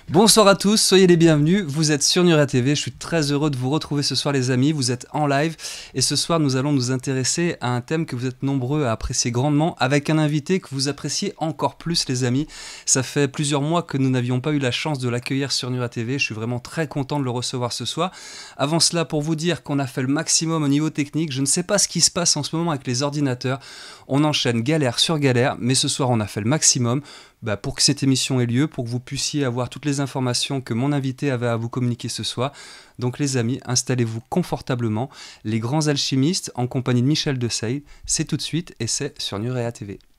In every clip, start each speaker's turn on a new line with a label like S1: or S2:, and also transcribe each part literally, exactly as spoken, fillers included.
S1: Bonsoir à tous, soyez les bienvenus, vous êtes sur Nuria T V, je suis très heureux de vous retrouver ce soir les amis, vous êtes en live et ce soir nous allons nous intéresser à un thème que vous êtes nombreux à apprécier grandement avec un invité que vous appréciez encore plus les amis. Ça fait plusieurs mois que nous n'avions pas eu la chance de l'accueillir sur Nuria T V, je suis vraiment très content de le recevoir ce soir. Avant cela, pour vous dire qu'on a fait le maximum au niveau technique, je ne sais pas ce qui se passe en ce moment avec les ordinateurs, on enchaîne galère sur galère, mais ce soir on a fait le maximum. Bah, pour que cette émission ait lieu, pour que vous puissiez avoir toutes les informations que mon invité avait à vous communiquer ce soir. Donc les amis, installez-vous confortablement. Les grands alchimistes en compagnie de Michel Desailles, c'est tout de suite et c'est sur Nuria T V.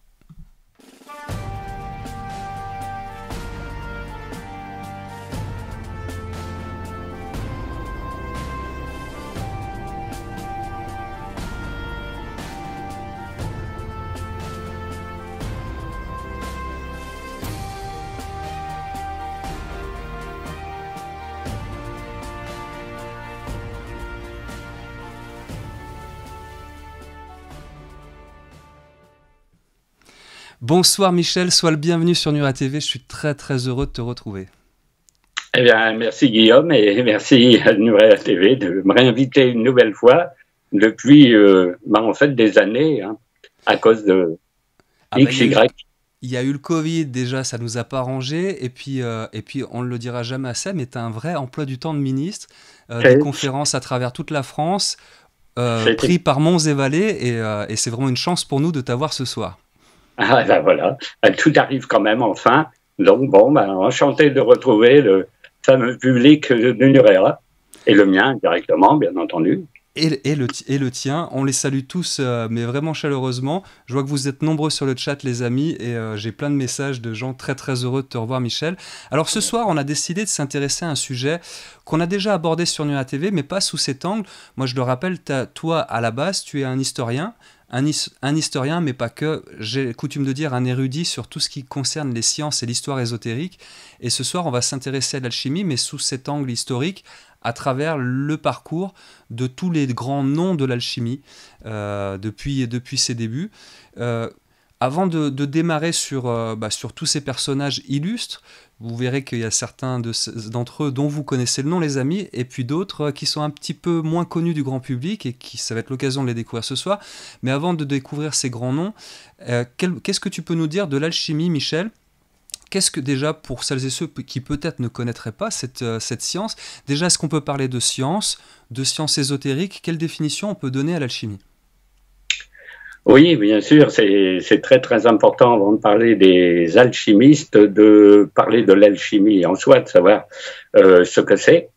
S1: Bonsoir Michel, sois le bienvenu sur Nuria T V, je suis très très heureux de te retrouver.
S2: Eh bien, merci Guillaume et merci à Nuria T V de me réinviter une nouvelle fois depuis euh, bah, en fait des années hein, à cause de
S1: ah
S2: X,
S1: bah,
S2: Y.
S1: Il y a eu le Covid, déjà ça nous a pas arrangé, et puis, euh, et puis on ne le dira jamais assez, mais tu as un vrai emploi du temps de ministre, euh, des conférences à travers toute la France, euh, pris par monts et vallées, et, euh, et c'est vraiment une chance pour nous de t'avoir ce soir.
S2: Ah ben voilà, tout arrive quand même enfin. Donc bon, ben, enchanté de retrouver le fameux public de Nuria et le mien directement, bien entendu.
S1: Et, et, le, et le tien, on les salue tous, euh, mais vraiment chaleureusement. Je vois que vous êtes nombreux sur le chat, les amis, et euh, j'ai plein de messages de gens très très heureux de te revoir, Michel. Alors ce soir, on a décidé de s'intéresser à un sujet qu'on a déjà abordé sur Nuria T V, mais pas sous cet angle. Moi, je le rappelle, toi, à la base, tu es un historien. Un, his, un historien, mais pas que, j'ai coutume de dire un érudit sur tout ce qui concerne les sciences et l'histoire ésotérique. Et ce soir, on va s'intéresser à l'alchimie, mais sous cet angle historique, à travers le parcours de tous les grands noms de l'alchimie euh, depuis, depuis ses débuts. Euh, avant de, de démarrer sur, euh, bah, sur tous ces personnages illustres, vous verrez qu'il y a certains d'entre eux dont vous connaissez le nom, les amis, et puis d'autres qui sont un petit peu moins connus du grand public et qui, ça va être l'occasion de les découvrir ce soir. Mais avant de découvrir ces grands noms, euh, qu'est-ce que tu peux nous dire de l'alchimie, Michel ? Qu'est-ce que déjà, pour celles et ceux qui peut-être ne connaîtraient pas cette, euh, cette science, déjà est-ce qu'on peut parler de science, de science ésotérique ? Quelle définition on peut donner à l'alchimie ?
S2: Oui, bien sûr, c'est très très important avant de parler des alchimistes, de parler de l'alchimie en soi, de savoir euh, ce que c'est.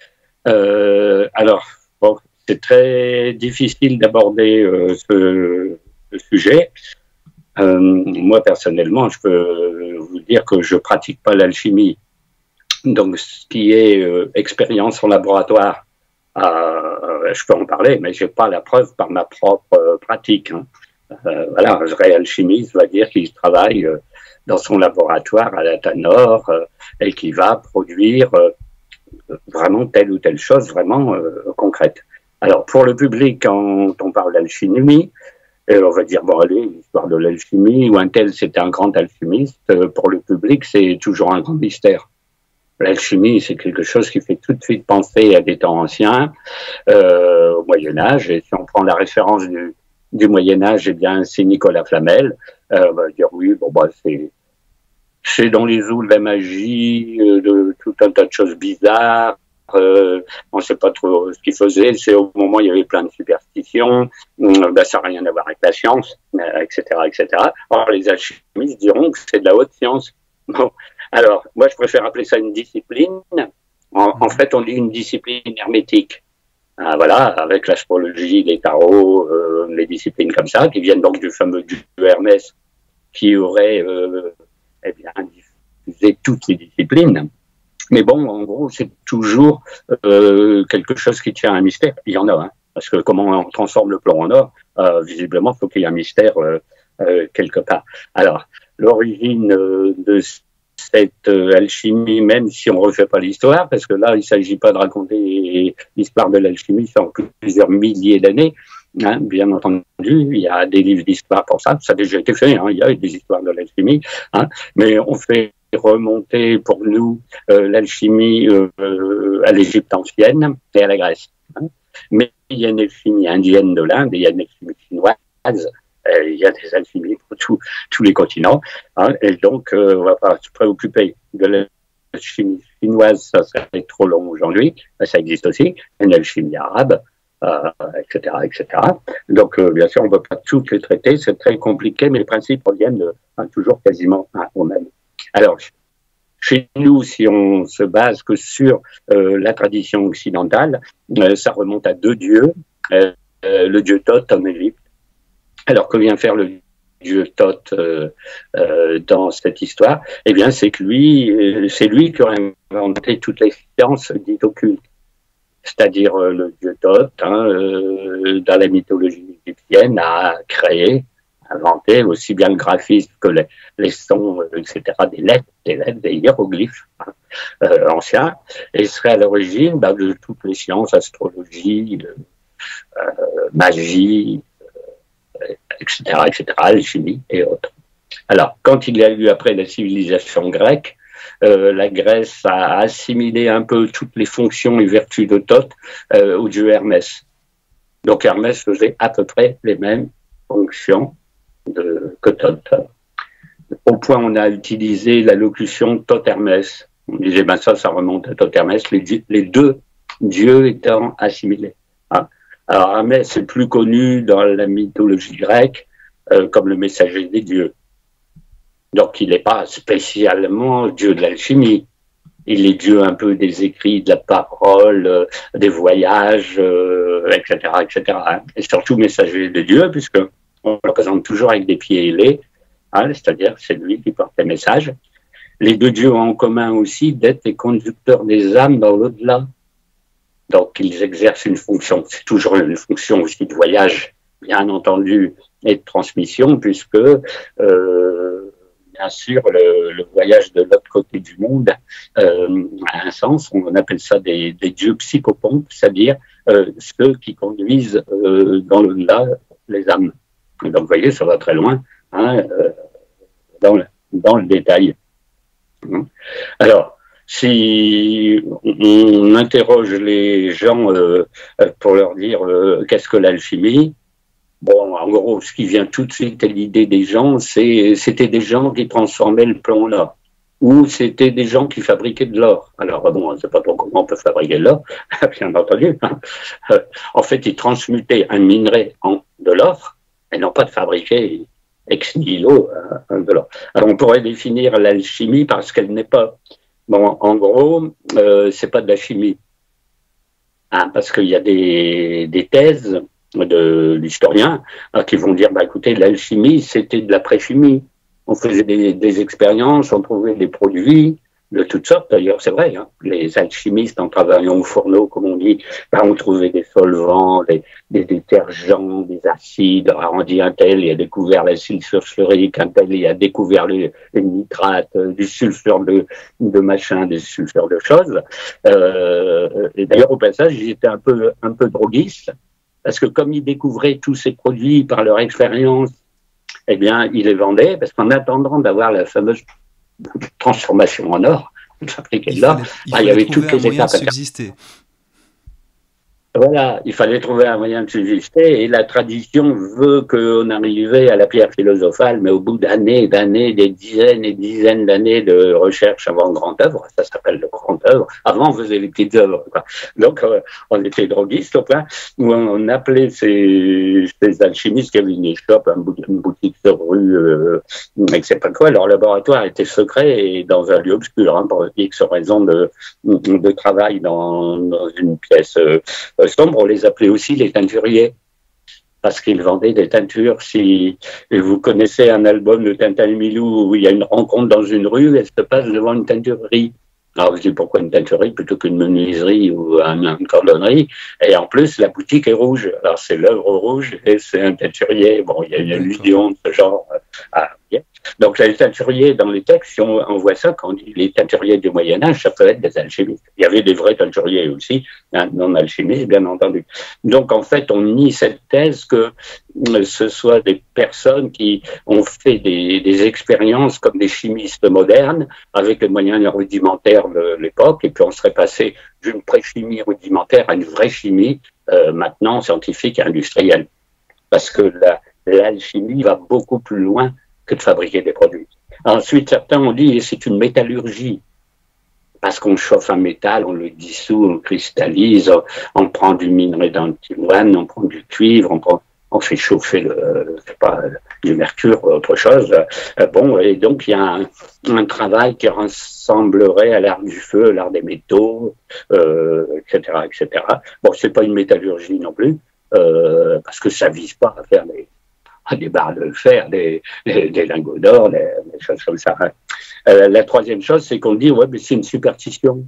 S2: Euh, alors, bon, c'est très difficile d'aborder euh, ce, ce sujet. Euh, moi, personnellement, je peux vous dire que je pratique pas l'alchimie. Donc, ce qui est euh, expérience en laboratoire, Euh, je peux en parler, mais j'ai pas la preuve par ma propre euh, pratique. Hein. Euh, voilà, un vrai alchimiste va dire qu'il travaille euh, dans son laboratoire à la Tanor euh, et qui va produire euh, vraiment telle ou telle chose vraiment euh, concrète. Alors, pour le public, quand on parle d'alchimie, euh, on va dire, bon, allez, l'histoire de l'alchimie, ou un tel, c'était un grand alchimiste. Euh, pour le public, c'est toujours un grand mystère. L'alchimie, c'est quelque chose qui fait tout de suite penser à des temps anciens, euh, au Moyen-Âge. Et si on prend la référence du, du Moyen-Âge, eh bien, c'est Nicolas Flamel. Euh, on va dire, oui, bon, bah, c'est, c'est dans les eaux de la magie, euh, de tout un tas de choses bizarres. Euh, on ne sait pas trop ce qu'il faisait. C'est au moment où il y avait plein de superstitions. Euh, ben, ça n'a rien à voir avec la science, euh, et cetera, et cetera. Or, les alchimistes diront que c'est de la haute science. Bon. Alors, moi, je préfère appeler ça une discipline. En, en fait, on dit une discipline hermétique. Ah, voilà, avec l'astrologie, les tarots, euh, les disciplines comme ça, qui viennent donc du fameux dieu Hermès, qui aurait euh, eh bien, diffusé toutes les disciplines. Mais bon, en gros, c'est toujours euh, quelque chose qui tient à un mystère. Il y en a, hein, parce que comment on transforme le plomb en or, euh, visiblement, il faut qu'il y ait un mystère euh, euh, quelque part. Alors, l'origine euh, de cette euh, alchimie, même si on ne refait pas l'histoire, parce que là, il ne s'agit pas de raconter l'histoire de l'alchimie sur plusieurs milliers d'années, hein, bien entendu, il y a des livres d'histoire pour ça, ça a déjà été fait, hein, il y a des histoires de l'alchimie, hein, mais on fait remonter pour nous euh, l'alchimie euh, à l'Égypte ancienne et à la Grèce. Hein. Mais il y a une alchimie indienne de l'Inde, et il y a une alchimie chinoise, euh, il y a des alchimies pour tout, tous les continents. Hein, et donc, euh, on ne va pas se préoccuper de l'alchimie chinoise, ça serait trop long aujourd'hui, ça existe aussi, une alchimie arabe, euh, et cetera, et cetera. Donc, euh, bien sûr, on ne peut pas toutes les traiter, c'est très compliqué, mais les principes reviennent hein, toujours quasiment hein, au même. Alors, chez nous, si on se base que sur euh, la tradition occidentale, euh, ça remonte à deux dieux, euh, euh, le dieu Thoth en Égypte. Alors, que vient faire le dieu Thoth euh, euh, dans cette histoire? Eh bien, c'est que lui, euh, c'est lui qui aurait inventé toutes les sciences dites occultes. C'est-à-dire euh, le dieu Thoth, hein, euh, dans la mythologie égyptienne, a créé, inventé aussi bien le graphisme que les, les sons, et cetera, des lettres, des lettres, des hiéroglyphes hein, euh, anciens, et serait à l'origine bah, de toutes les sciences, astrologie, euh, magie, euh, et cetera, et cetera, alchimie et autres. Alors, quand il y a eu après la civilisation grecque, Euh, la Grèce a assimilé un peu toutes les fonctions et vertus de Thoth euh, au dieu Hermès. Donc Hermès faisait à peu près les mêmes fonctions de, que Thoth. Au point on a utilisé la locution Thoth-Hermès. On disait, ben ça, ça remonte à Thoth-Hermès, les, les deux dieux étant assimilés. Hein. Alors Hermès est plus connu dans la mythologie grecque euh, comme le messager des dieux. Donc, il n'est pas spécialement dieu de l'alchimie. Il est dieu un peu des écrits, de la parole, euh, des voyages, euh, et cetera, et cetera. Et surtout messager de Dieu, puisqu'on le représente toujours avec des pieds ailés, hein, c'est-à-dire c'est lui qui porte les messages. Les deux dieux ont en commun aussi d'être les conducteurs des âmes dans l'au-delà. Donc, ils exercent une fonction, c'est toujours une fonction aussi de voyage, bien entendu, et de transmission, puisque... Euh, Bien sûr, le, le voyage de l'autre côté du monde euh, a un sens. On appelle ça des, des dieux psychopompes, c'est-à-dire euh, ceux qui conduisent euh, dans le là les âmes. Donc, vous voyez, ça va très loin hein, euh, dans, le, dans le détail. Alors, si on interroge les gens euh, pour leur dire euh, qu'est-ce que l'alchimie, bon, en gros, ce qui vient tout de suite à l'idée des gens, c'est c'était des gens qui transformaient le plomb en or, ou c'était des gens qui fabriquaient de l'or. Alors, bon, on ne sait pas trop comment on peut fabriquer de l'or, bien entendu. Euh, en fait, ils transmutaient un minerai en de l'or, et non pas de fabriquer ex nihilo euh, de l'or. Alors, on pourrait définir l'alchimie parce qu'elle n'est pas... Bon, en gros, euh, c'est pas de la chimie, hein, parce qu'il y a des, des thèses de l'historien hein, qui vont dire bah écoutez, l'alchimie c'était de la pré-chimie, on faisait des, des expériences, on trouvait des produits de toutes sortes, d'ailleurs c'est vrai hein. Les alchimistes en travaillant au fourneau comme on dit, bah, on trouvait des solvants, des, des détergents, des acides. Alors on dit un tel il a découvert l'acide sulfurique, un tel il a découvert les, les nitrates, du sulfure de, de machin, des sulfures de choses euh, et d'ailleurs au passage ils étaient un peu, un peu droguistes. Parce que comme ils découvraient tous ces produits par leur expérience, eh bien, ils les vendaient, parce qu'en attendant d'avoir la fameuse transformation en or, fabriquer de l'or, il, bah, il y avait toutes les étapes à faire. Voilà, il fallait trouver un moyen de subsister et la tradition veut qu'on arrivait à la pierre philosophale, mais au bout d'années et d'années, des dizaines et dizaines d'années de recherche avant le grand œuvre, ça s'appelle le grand œuvre, avant on faisait les petites œuvres, quoi. Donc euh, on était droguistes au point où on appelait ces, ces alchimistes qui avaient une échoppe, une boutique sur rue, euh, et c'est pas quoi, leur laboratoire était secret et dans un lieu obscur, hein, pour X raison de, de travail dans, dans une pièce euh, sombre, on les appelait aussi les teinturiers, parce qu'ils vendaient des teintures. Si vous connaissez un album de Tintin et Milou où il y a une rencontre dans une rue, elle se passe devant une teinturerie. Alors je dis pourquoi une teinturerie plutôt qu'une menuiserie ou une cordonnerie, et en plus la boutique est rouge, alors c'est l'œuvre rouge et c'est un teinturier. Bon, il y a une allusion de ce genre à Donc les teinturiers dans les textes, si on, on voit ça, quand on dit les teinturiers du Moyen-Âge, ça peut être des alchimistes. Il y avait des vrais teinturiers aussi, hein, non alchimistes, bien entendu. Donc en fait, on nie cette thèse que euh, ce soit des personnes qui ont fait des, des expériences comme des chimistes modernes, avec les moyens rudimentaires de l'époque, et puis on serait passé d'une pré-chimie rudimentaire à une vraie chimie, euh, maintenant scientifique et industrielle. Parce que la, l'alchimie va beaucoup plus loin que de fabriquer des produits. Ensuite, certains ont dit, c'est une métallurgie. Parce qu'on chauffe un métal, on le dissout, on le cristallise, on, on prend du minerai d'antimoine, on prend du cuivre, on, prend, on fait chauffer le, je sais pas, du mercure ou autre chose. Bon, et donc il y a un, un travail qui ressemblerait à l'art du feu, l'art des métaux, euh, et cetera, et cetera. Bon, c'est pas une métallurgie non plus, euh, parce que ça vise pas à faire des des barres de fer, des, des, des lingots d'or, des, des choses comme ça. Euh, la troisième chose, c'est qu'on dit, ouais, mais c'est une superstition.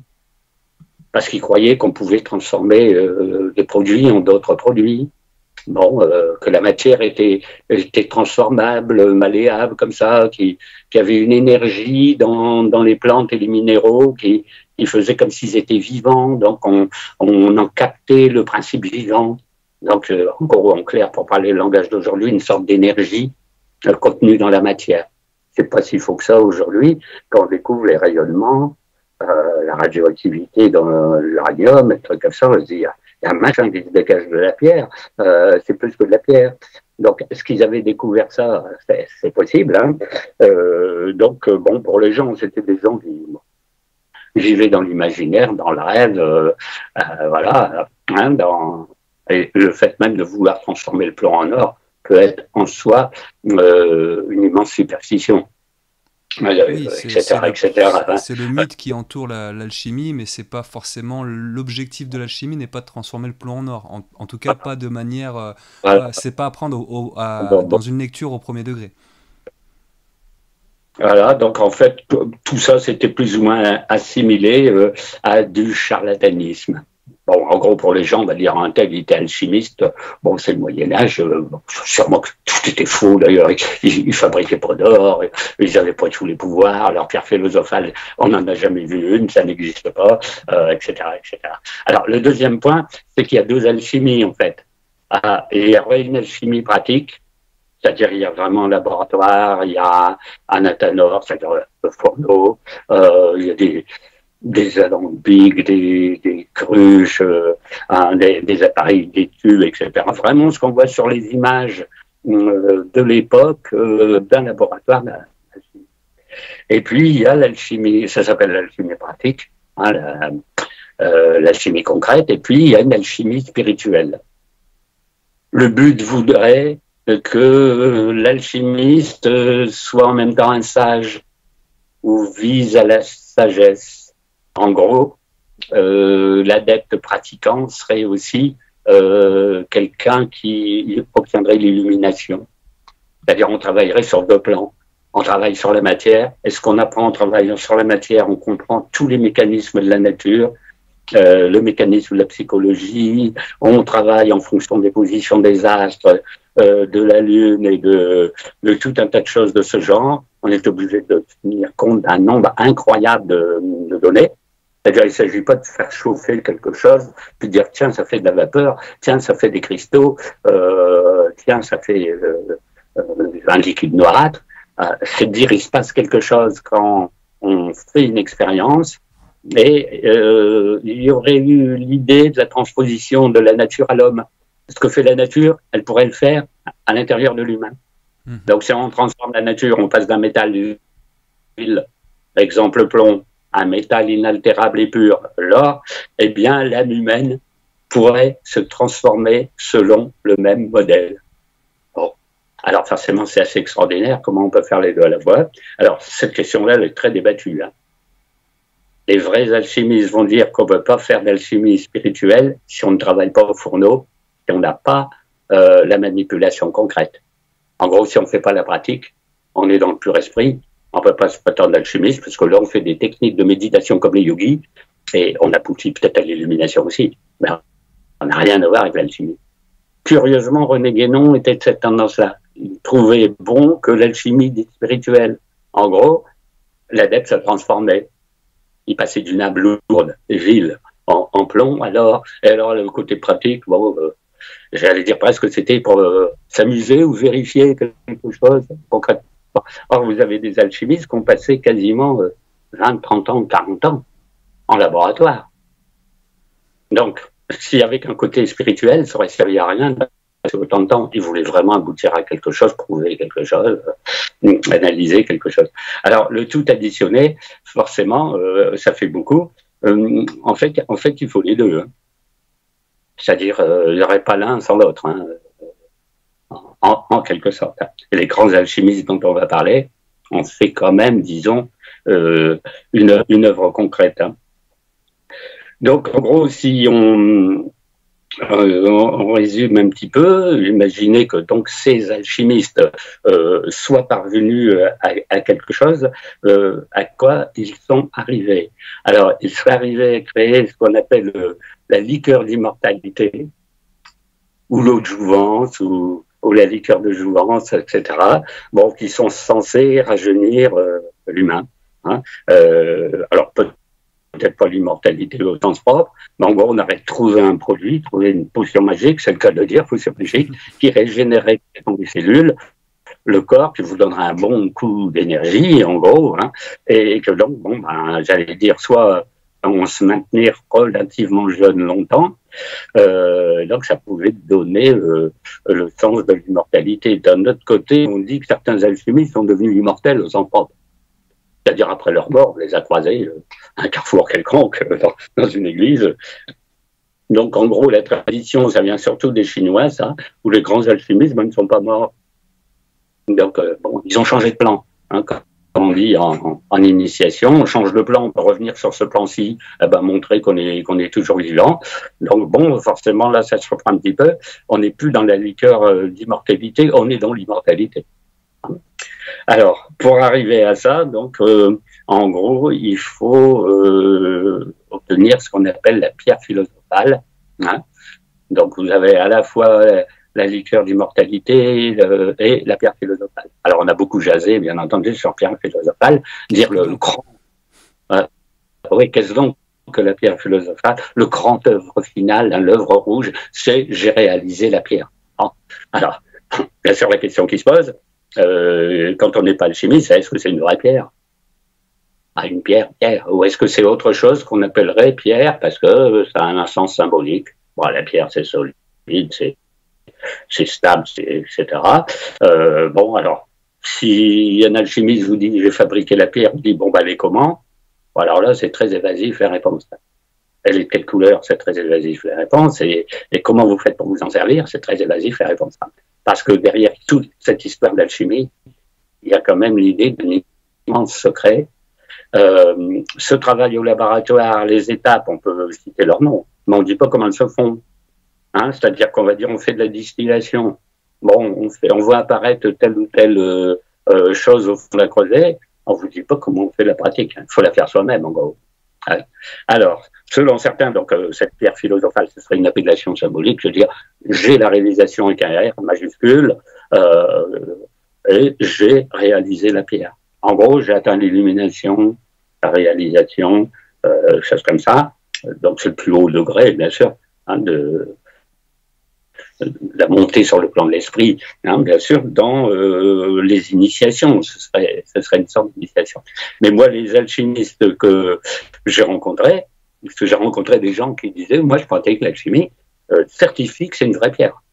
S2: Parce qu'ils croyaient qu'on pouvait transformer euh, des produits en d'autres produits. Bon, euh, que la matière était, était transformable, malléable, comme ça, qu'il qui y avait une énergie dans, dans les plantes et les minéraux qui, qui faisait comme s'ils étaient vivants. Donc, on, on en captait le principe vivant. Donc, euh, en gros, en clair, pour parler le langage d'aujourd'hui, une sorte d'énergie euh, contenue dans la matière. C'est pas si faux que ça aujourd'hui, quand on découvre les rayonnements, euh, la radioactivité dans l'uranium, et trucs comme ça, on se dit, il y a un machin qui se dégage de la pierre, euh, c'est plus que de la pierre. Donc, est-ce qu'ils avaient découvert ça? C'est possible, hein. Euh, donc, euh, bon, pour les gens, c'était des gens qui bon, vivaient dans l'imaginaire, dans le rêve, euh, euh, voilà, hein, dans... Et le fait même de vouloir transformer le plomb en or peut être en soi euh, une immense superstition,
S1: oui,
S2: et cetera, et cetera.
S1: C'est le mythe qui entoure l'alchimie, la, mais c'est pas forcément l'objectif de l'alchimie n'est pas de transformer le plomb en or. En, en tout cas, pas de manière. Euh, voilà. C'est pas apprendre au, au, à, bon, bon. dans une lecture au premier degré.
S2: Voilà, donc en fait, tout ça, c'était plus ou moins assimilé euh, à du charlatanisme. Bon, en gros, pour les gens, on va dire un tel, il était alchimiste. Bon, c'est le Moyen-Âge. Euh, sûrement que tout était faux, d'ailleurs. Ils, ils fabriquaient pas d'or. Ils n'avaient pas tous les pouvoirs. Leur pierre philosophale, on n'en a jamais vu une. Ça n'existe pas, euh, et cetera, et cetera. Alors, le deuxième point, c'est qu'il y a deux alchimies, en fait. Ah, et il y a une alchimie pratique. C'est-à-dire, il y a vraiment un laboratoire, il y a un athanor, c'est-à-dire le fourneau, euh, il y a des, des alambics, des, des cruches, euh, hein, des, des appareils, des tubes, et cetera. Vraiment, ce qu'on voit sur les images euh, de l'époque euh, d'un laboratoire d'alchimie. Et puis, il y a l'alchimie, ça s'appelle l'alchimie pratique, hein, la, euh, l'alchimie concrète, et puis il y a une alchimie spirituelle. Le but voudrait que l'alchimiste soit en même temps un sage ou vise à la sagesse. En gros, euh, l'adepte pratiquant serait aussi euh, quelqu'un qui obtiendrait l'illumination. C'est-à-dire on travaillerait sur deux plans. On travaille sur la matière. Et ce qu'on apprend en travaillant sur la matière, on comprend tous les mécanismes de la nature, euh, le mécanisme de la psychologie. On travaille en fonction des positions des astres, Euh, de la Lune et de, de tout un tas de choses de ce genre. On est obligé de tenir compte d'un nombre incroyable de, de données. C'est-à-dire, il ne s'agit pas de faire chauffer quelque chose, puis de dire, tiens, ça fait de la vapeur, tiens, ça fait des cristaux, euh, tiens, ça fait euh, euh, un liquide noirâtre. Euh, c'est de dire, il se passe quelque chose quand on fait une expérience, et euh, il y aurait eu l'idée de la transposition de la nature à l'homme. Ce que fait la nature, elle pourrait le faire à l'intérieur de l'humain. Mmh. Donc, si on transforme la nature, on passe d'un métal d'huile, exemple plomb, à un métal inaltérable et pur, l'or, eh bien, l'âme humaine pourrait se transformer selon le même modèle. Bon. Alors, forcément, c'est assez extraordinaire. Comment on peut faire les deux à la fois? Alors, cette question-là, elle est très débattue. Hein. Les vrais alchimistes vont dire qu'on ne peut pas faire d'alchimie spirituelle si on ne travaille pas au fourneau, si on n'a pas euh, la manipulation concrète. En gros, si on ne fait pas la pratique, on est dans le pur esprit, on ne peut pas se prétendre d'alchimiste, parce que là, on fait des techniques de méditation comme les yogis, et on aboutit peut-être à l'illumination aussi, mais on n'a rien à voir avec l'alchimie. Curieusement, René Guénon était de cette tendance-là. il trouvait bon que l'alchimie dite spirituelle. En gros, l'adepte se transformait. Il passait d'une âme lourde et vile en, en plomb. Alors, et alors le côté pratique, bon, euh, j'allais dire presque que c'était pour euh, s'amuser ou vérifier quelque chose concrètement. Or, vous avez des alchimistes qui ont passé quasiment euh, vingt, trente ans, quarante ans en laboratoire. Donc, s'il y avait qu'un côté spirituel, ça aurait servi à rien. Parce que autant de temps, ils voulaient vraiment aboutir à quelque chose, prouver quelque chose, euh, analyser quelque chose. Alors, le tout additionné, forcément, euh, ça fait beaucoup. Euh, en fait, en fait, il faut les deux. Hein. C'est-à-dire, euh, il n'y aurait pas l'un sans l'autre, hein, en, en quelque sorte. Et les grands alchimistes dont on va parler ont fait quand même, disons, euh, une, une œuvre concrète. Hein. Donc, en gros, si on... Euh, on résume un petit peu, imaginez que donc ces alchimistes euh, soient parvenus à, à quelque chose, euh, à quoi ils sont arrivés. Alors, ils sont arrivés à créer ce qu'on appelle euh, la liqueur d'immortalité, ou l'eau de jouvence, ou, ou la liqueur de jouvence, et cetera. Bon, qui sont censés rajeunir euh, l'humain. Hein. Euh, alors, peut peut-être pas l'immortalité au sens propre, mais en gros, on aurait trouvé un produit, trouvé une potion magique, c'est le cas de dire, potion magique, qui régénérait les cellules, le corps, qui vous donnerait un bon coup d'énergie, en gros, hein, et que donc, bon, ben, j'allais dire, soit on se maintenir relativement jeune longtemps, euh, donc ça pouvait donner euh, le sens de l'immortalité. D'un autre côté, on dit que certains alchimistes sont devenus immortels au sens propre. C'est-à-dire après leur mort, on les a croisés euh, à un carrefour quelconque, euh, dans, dans une église. Donc en gros, la tradition, ça vient surtout des Chinois, ça, où les grands alchimistes ben, ne sont pas morts. Donc euh, bon, ils ont changé de plan. Hein, comme on dit en, en, en initiation, on change de plan, on peut revenir sur ce plan-ci, eh ben, montrer qu'on est, qu'on est toujours vivant. Donc bon, forcément, là, ça se reprend un petit peu. On n'est plus dans la liqueur euh, d'immortalité, on est dans l'immortalité. Alors, pour arriver à ça, donc, euh, en gros, il faut euh, obtenir ce qu'on appelle la pierre philosophale. Hein. Donc, vous avez à la fois la, la liqueur d'immortalité euh, et la pierre philosophale. Alors, on a beaucoup jasé, bien entendu, sur pierre philosophale, dire le, le grand. Euh, oui, qu'est-ce donc que la pierre philosophale? Le grand œuvre final, hein, l'œuvre rouge, c'est j'ai réalisé la pierre. Hein. Alors, bien sûr, la question qui se pose, Euh, quand on n'est pas alchimiste, est-ce que c'est une vraie pierre? Ah, une pierre, pierre. Ou est-ce que c'est autre chose qu'on appellerait pierre parce que ça a un sens symbolique? Bon, la pierre, c'est solide, c'est, c'est stable, c'est, et cetera. Euh, bon, alors, si un alchimiste vous dit j'ai fabriqué la pierre, vous dit bon, bah, elle est comment? Bon, alors là, c'est très évasif la réponse. Elle est de quelle couleur? C'est très évasif la réponse. Et, et comment vous faites pour vous en servir? C'est très évasif la réponse. Parce que derrière toute cette histoire d'alchimie, il y a quand même l'idée d'un immense secret. Euh, ce travail au laboratoire, les étapes, on peut citer leur nom, mais on ne dit pas comment elles se font. Hein, c'est-à-dire qu'on va dire on fait de la distillation. Bon, on, fait, on voit apparaître telle ou telle euh, euh, chose au fond de la creusée. On ne vous dit pas comment on fait la pratique. Il faut la faire soi-même, en gros. Ouais. Alors, selon certains, donc euh, cette pierre philosophale, ce serait une appellation symbolique, je veux dire, j'ai la réalisation avec un R majuscule, euh, et j'ai réalisé la pierre. En gros, j'ai atteint l'illumination, la réalisation, euh, choses comme ça. Donc c'est le plus haut degré, bien sûr, hein, de, de la montée sur le plan de l'esprit, hein, bien sûr, dans euh, les initiations. Ce serait, ce serait une sorte d'initiation. Mais moi, les alchimistes que j'ai rencontrés, parce que j'ai rencontré des gens qui disaient, moi, je pratique l'alchimie, euh, certifie que c'est une vraie pierre.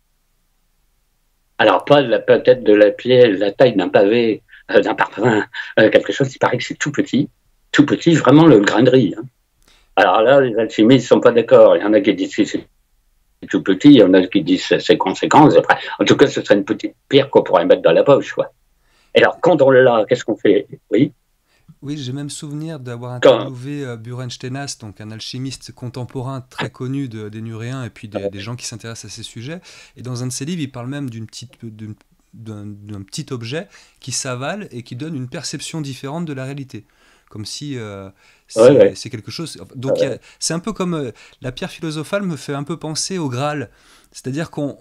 S2: Alors, pas la, peut-être de la pierre, la taille d'un pavé, euh, d'un parpaing, euh, quelque chose qui paraît que c'est tout petit, tout petit, vraiment le grain de riz. Hein. Alors là, les alchimistes ne sont pas d'accord. Il y en a qui disent que c'est tout petit, il y en a qui disent que c'est conséquence. Après, en tout cas, ce serait une petite pierre qu'on pourrait mettre dans la poche, quoi. Et alors, quand on l'a, qu'est-ce qu'on fait? Oui.
S1: Oui, j'ai même souvenir d'avoir interviewé euh, Buren Stenas, donc un alchimiste contemporain très connu de, des Nuréens et puis des, des gens qui s'intéressent à ces sujets. Et dans un de ses livres, il parle même d'une petite, d'une, d'un, d'un petit objet qui s'avale et qui donne une perception différente de la réalité. Comme si euh, c'est, ouais, ouais. c'est quelque chose... Donc ouais. a, c'est un peu comme... Euh, la pierre philosophale me fait un peu penser au Graal. C'est-à-dire qu'on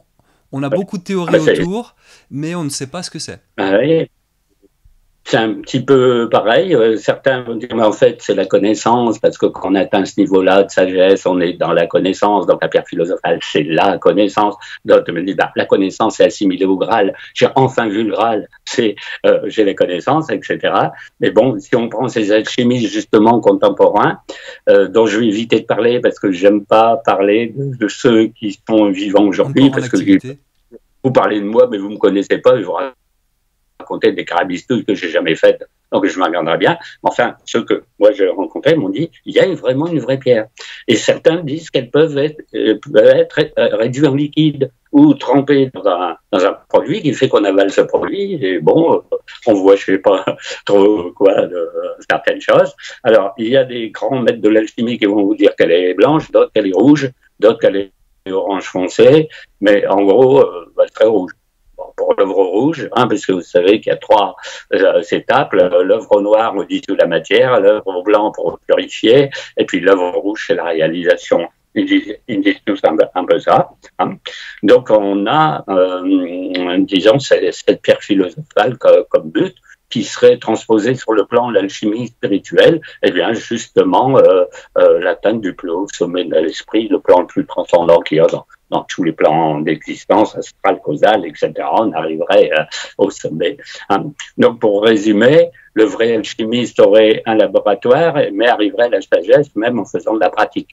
S1: On a beaucoup de théories autour, mais on ne sait pas ce que c'est.
S2: Ah oui. C'est un petit peu pareil. Euh, certains vont dire, mais en fait, c'est la connaissance, parce que quand on atteint ce niveau-là de sagesse, on est dans la connaissance. Donc, la pierre philosophale, c'est la connaissance. D'autres me disent, bah, la connaissance est assimilée au Graal. J'ai enfin vu le Graal. C'est, euh, j'ai les connaissances, et cetera. Mais bon, si on prend ces alchimistes, justement, contemporains, euh, dont je vais éviter de parler, parce que j'aime pas parler de, de ceux qui sont vivants aujourd'hui, parce que vous parlez de moi, mais vous me connaissez pas, je vous raconter des carabistouilles que j'ai jamais faites, donc je m'en reviendrai bien. Enfin, ceux que moi j'ai rencontrés m'ont dit, il y a vraiment une vraie pierre. Et certains disent qu'elles peuvent être, euh, peuvent être euh, réduites en liquide ou trempées dans un, dans un produit qui fait qu'on avale ce produit. Et bon, euh, on voit, je sais pas trop quoi, de, certaines choses. Alors, il y a des grands maîtres de l'alchimie qui vont vous dire qu'elle est blanche, d'autres qu'elle est rouge, d'autres qu'elle est orange foncé, mais en gros, euh, bah, très rouge. Pour l'œuvre rouge, hein, parce que vous savez qu'il y a trois euh, étapes, l'œuvre noire on dissout la matière, l'œuvre blanc pour purifier, et puis l'œuvre rouge c'est la réalisation. Ils disent, ils disent tous un, un peu ça. Hein. Donc on a, euh, disons, cette, cette pierre philosophale comme, comme but, qui serait transposée sur le plan de l'alchimie spirituelle, et bien justement euh, euh, l'atteinte du plus haut sommet de l'esprit, le plan le plus transcendant qu'il y a dans, dans tous les plans d'existence, astral, causal, et cetera. On arriverait euh, au sommet. Hein. Donc pour résumer, le vrai alchimiste aurait un laboratoire, mais arriverait à la sagesse même en faisant de la pratique.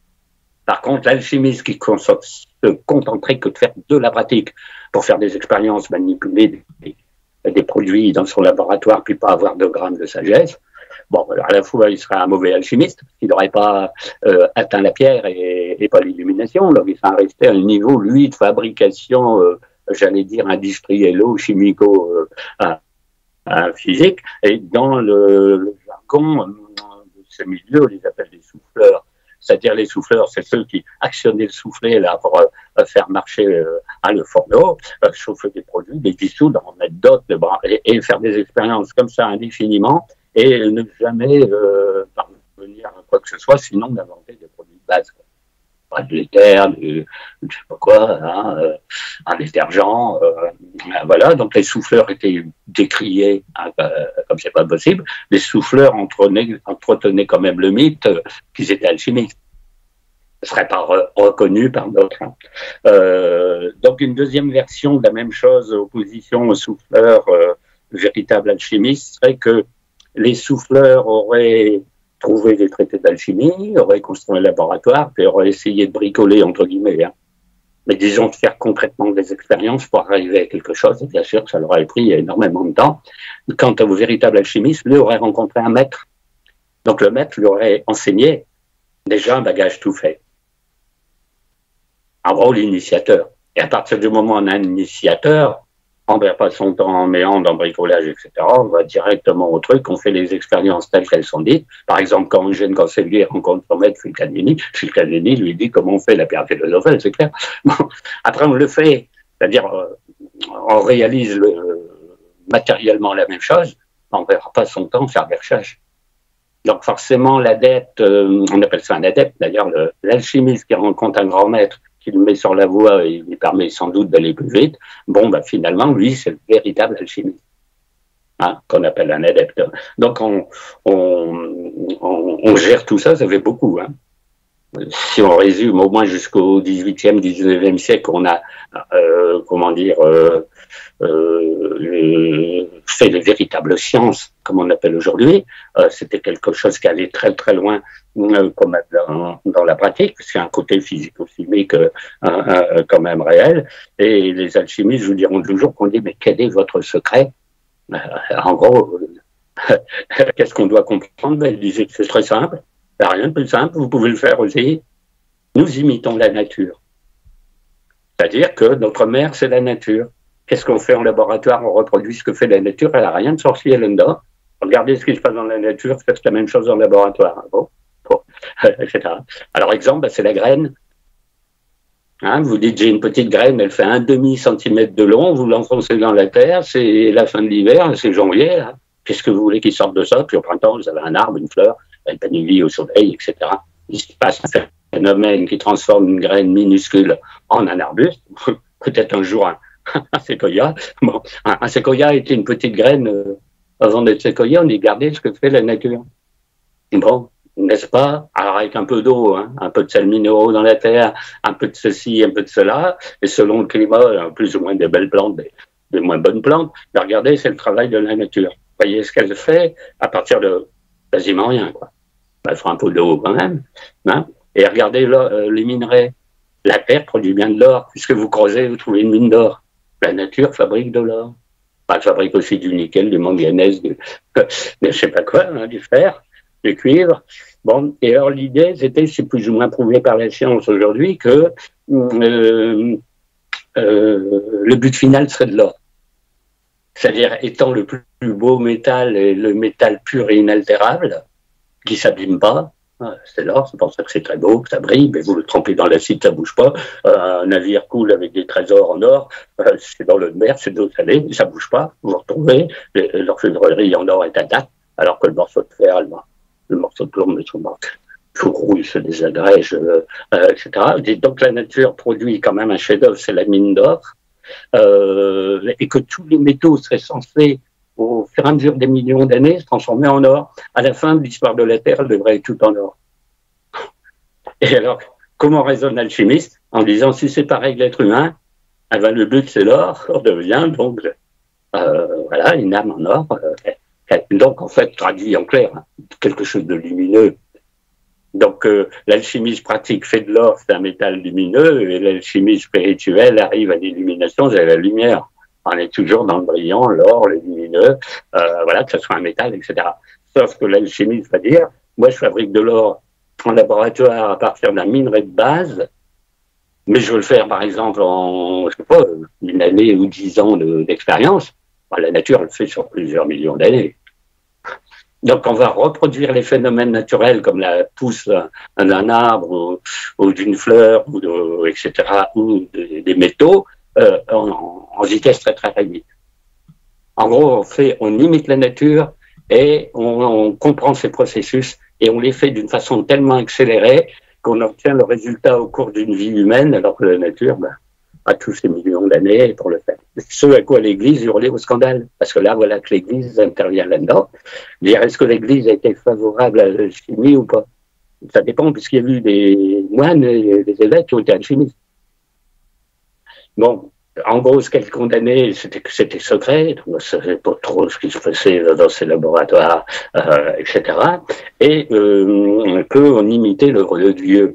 S2: Par contre, l'alchimiste qui se contenterait que de faire de la pratique pour faire des expériences, manipuler des des produits dans son laboratoire, puis pas avoir deux grammes de sagesse. Bon, à la fois, il serait un mauvais alchimiste, il n'aurait pas euh, atteint la pierre et, et pas l'illumination, donc il serait resté à un niveau, lui, de fabrication, euh, j'allais dire, industriello, chimico, euh, euh, physique, et dans le, le jargon de ces milieux, on les appelle des souffleurs. C'est-à-dire les souffleurs, c'est ceux qui actionnaient le soufflet là pour euh, faire marcher euh, hein, le fourneau, euh, chauffer des produits, les dissoudre, en mettre d'autres, et, et faire des expériences comme ça indéfiniment et ne jamais euh, parvenir à quoi que ce soit, sinon d'inventer des produits de base. Quoi. Pas de l'éther, de je sais pas quoi, hein, euh, un détergent, euh, voilà. Donc les souffleurs étaient décriés hein, euh, comme c'est pas possible. Les souffleurs entretenaient, entretenaient quand même le mythe euh, qu'ils étaient alchimistes. Ce serait pas re reconnu par d'autres. Hein. Euh, donc une deuxième version de la même chose, opposition aux souffleurs euh, véritables alchimistes, serait que les souffleurs auraient trouvé des traités d'alchimie, aurait construit un laboratoire, puis aurait essayé de bricoler, entre guillemets, hein. Mais disons de faire concrètement des expériences pour arriver à quelque chose, et bien sûr que ça leur aurait pris énormément de temps. Quant au véritable alchimiste, lui aurait rencontré un maître. Donc le maître lui aurait enseigné déjà un bagage tout fait. En gros, l'initiateur. Et à partir du moment où on a un initiateur, on ne perd pas son temps en méandre, en bricolage, et cetera. On va directement au truc, on fait les expériences telles qu'elles sont dites. Par exemple, quand Eugène Cancellier rencontre son maître Fulcanini, Fulcanini lui dit comment on fait la pierre philosophale, c'est clair. Bon. Après, on le fait, c'est-à-dire euh, on réalise le, matériellement la même chose, on ne perd pas son temps à faire des recherches. Donc forcément, l'adepte, euh, on appelle ça un adepte, d'ailleurs, l'alchimiste qui rencontre un grand maître, qui le met sur la voie et lui permet sans doute d'aller plus vite, bon, bah, finalement, lui, c'est le véritable alchimiste, hein, qu'on appelle un adepte. Donc, on, on, on, on gère tout ça, ça fait beaucoup. Hein. Si on résume au moins jusqu'au dix-huitième, dix-neuvième siècle, on a, euh, comment dire, euh, euh, fait les véritables sciences, comme on appelle aujourd'hui. Euh, C'était quelque chose qui allait très très loin, euh, comme dans, dans la pratique. C'est un côté physico-chimique euh, euh, quand même réel. Et les alchimistes vous diront toujours qu'on dit, mais quel est votre secret? euh, En gros, euh, qu'est-ce qu'on doit comprendre? Ben, ils disaient que c'est très simple. Il n'y a rien de plus simple, vous pouvez le faire aussi. Nous imitons la nature. C'est-à-dire que notre mère, c'est la nature. Qu'est-ce qu'on fait en laboratoire? On reproduit ce que fait la nature, elle n'a rien de sorcier là-dedans. Regardez ce qui se passe dans la nature, faites la même chose en laboratoire. Bon, bon, et cetera. Alors, exemple, ben, c'est la graine. Hein, vous dites, j'ai une petite graine, elle fait un demi-centimètre de long, vous l'enfoncez dans la terre, c'est la fin de l'hiver, c'est janvier. Hein. Qu'est-ce que vous voulez qu'il sorte de ça? Puis au printemps, vous avez un arbre, une fleur, elle donne une vie au soleil, et cetera. Il se passe un phénomène qui transforme une graine minuscule en un arbuste. peut-être un jour un, un séquoia. Bon, un, un séquoia était une petite graine. Euh, avant d'être séquoia, on y gardait ce que fait la nature. Bon, n'est-ce pas? Alors avec un peu d'eau, hein, un peu de sels minéraux dans la terre, un peu de ceci, un peu de cela, et selon le climat, plus ou moins des belles plantes, des, des moins bonnes plantes. Mais regardez, c'est le travail de la nature. Voyez ce qu'elle fait à partir de quasiment rien, quoi. Elle fera un peu d'eau quand même, hein. Et regardez là, les minerais. La terre produit bien de l'or. Puisque vous creusez, vous trouvez une mine d'or. La nature fabrique de l'or. Elle fabrique aussi du nickel, du manganèse, du, je sais pas quoi, hein, du fer, du cuivre. Bon, et alors l'idée, c'était, c'est plus ou moins prouvé par la science aujourd'hui, que euh, euh, le but final serait de l'or. C'est-à-dire, étant le plus beau métal, et le métal pur et inaltérable, qui s'abîme pas, c'est l'or, c'est pour ça que c'est très beau, que ça brille, mais vous le trempez dans l'acide, ça bouge pas. Euh, un navire coule avec des trésors en or, euh, c'est dans l'eau de mer, c'est de l'eau salée, ça bouge pas, vous vous retrouvez, l'orfèvrerie en or est intacte, alors que le morceau de fer, le, le morceau de plomb, tout rouille, se désagrège, euh, euh, et cetera. Et donc la nature produit quand même un chef-d'œuvre, c'est la mine d'or, euh, et que tous les métaux seraient censés, au fur et à mesure des millions d'années, se transformer en or. À la fin de l'histoire de la Terre, elle devrait être tout en or. Et alors, comment raisonne l'alchimiste? En disant, si c'est pareil que l'être humain, eh ben, le but c'est l'or, on devient donc, euh, voilà, une âme en or. Euh, donc, en fait, traduit en clair, hein, quelque chose de lumineux. Donc, euh, l'alchimiste pratique fait de l'or, c'est un métal lumineux, et l'alchimie spirituelle arrive à l'illumination, c'est la lumière. On est toujours dans le brillant, l'or, le lumineux, euh, voilà, que ce soit un métal, et cetera. Sauf que l'alchimiste va dire, moi je fabrique de l'or en laboratoire à partir d'un minerai de base, mais je veux le faire par exemple en, je sais pas, une année ou dix ans d'expérience. De, la nature le fait sur plusieurs millions d'années. Donc on va reproduire les phénomènes naturels comme la pousse d'un arbre ou, ou d'une fleur, ou de, et cetera, ou de, des métaux, euh, en, en vitesse très très réduite. En gros, on fait, on imite la nature et on, on comprend ces processus et on les fait d'une façon tellement accélérée qu'on obtient le résultat au cours d'une vie humaine, alors que la nature ben, a tous ces millions d'années pour le faire. Ce à quoi l'Église hurlait au scandale, parce que là, voilà que l'Église intervient là-dedans. Dire, est-ce que l'Église a été favorable à la chimie ou pas? Ça dépend, puisqu'il y a eu des moines et des évêques qui ont été alchimistes. Bon, en gros, ce qu'elle condamnait, c'était que c'était secret, donc on ne savait pas trop ce qui se passait dans ces laboratoires, euh, et cetera. Et euh, qu'on imitait l'œuvre de Dieu.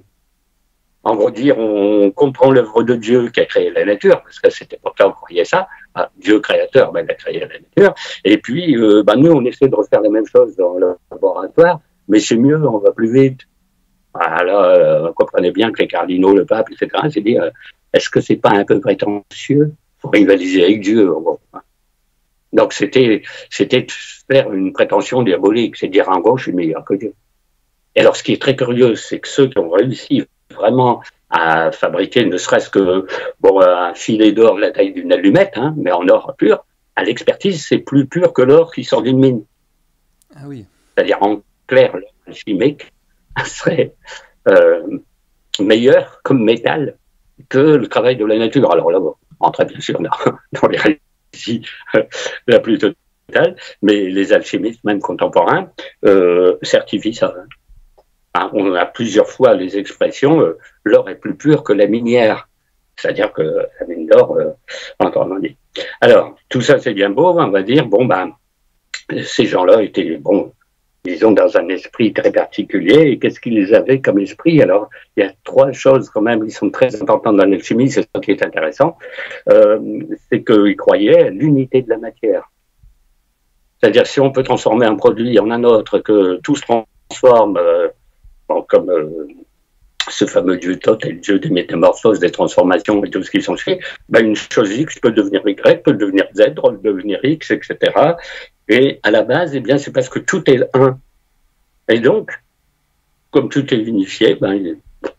S2: En gros, dire, on comprend l'œuvre de Dieu qui a créé la nature, parce que c'était pour ça qu'on croyait ça. Ah, Dieu créateur, ben, il a créé la nature. Et puis, euh, ben, nous, on essaie de refaire la même chose dans le laboratoire, mais c'est mieux, on va plus vite. Alors, euh, on comprenait bien que les cardinaux, le pape, et cetera, c'est dire, euh, est-ce que c'est pas un peu prétentieux pour rivaliser avec Dieu? Bon. Donc, c'était, c'était faire une prétention diabolique, c'est dire, en gros, je suis meilleur que Dieu. Et alors, ce qui est très curieux, c'est que ceux qui ont réussi vraiment à fabriquer ne serait-ce que bon, un filet d'or de la taille d'une allumette, hein, mais en or pur, à l'expertise, c'est plus pur que l'or qui sort d'une mine.
S1: Ah oui.
S2: C'est-à-dire, en clair, l'or chimique serait euh, meilleur comme métal que le travail de la nature. Alors là, on rentrait bien sûr dans, dans les récits euh, la plus totale, mais les alchimistes, même contemporains, euh, certifient ça. Hein, on a plusieurs fois les expressions euh, l'or est plus pur que la minière, c'est-à-dire que la mine d'or, euh, encore on dit. Alors, tout ça c'est bien beau, on va dire, bon ben, ces gens-là étaient, bon, disons, dans un esprit très particulier, et qu'est-ce qu'ils avaient comme esprit? Alors, il y a trois choses quand même qui sont très importantes dans l'alchimie, c'est ça qui est intéressant, euh, c'est qu'ils croyaient à l'unité de la matière. C'est-à-dire, si on peut transformer un produit en un autre, que tout se transforme, euh, comme euh, ce fameux dieu Thoth et le dieu des métamorphoses, des transformations et tout ce qui s'en suit, ben une chose X peut devenir Y, peut devenir Z, peut devenir X, et cetera. Et à la base, eh bien, c'est parce que tout est un. Et donc, comme tout est unifié, ben, il,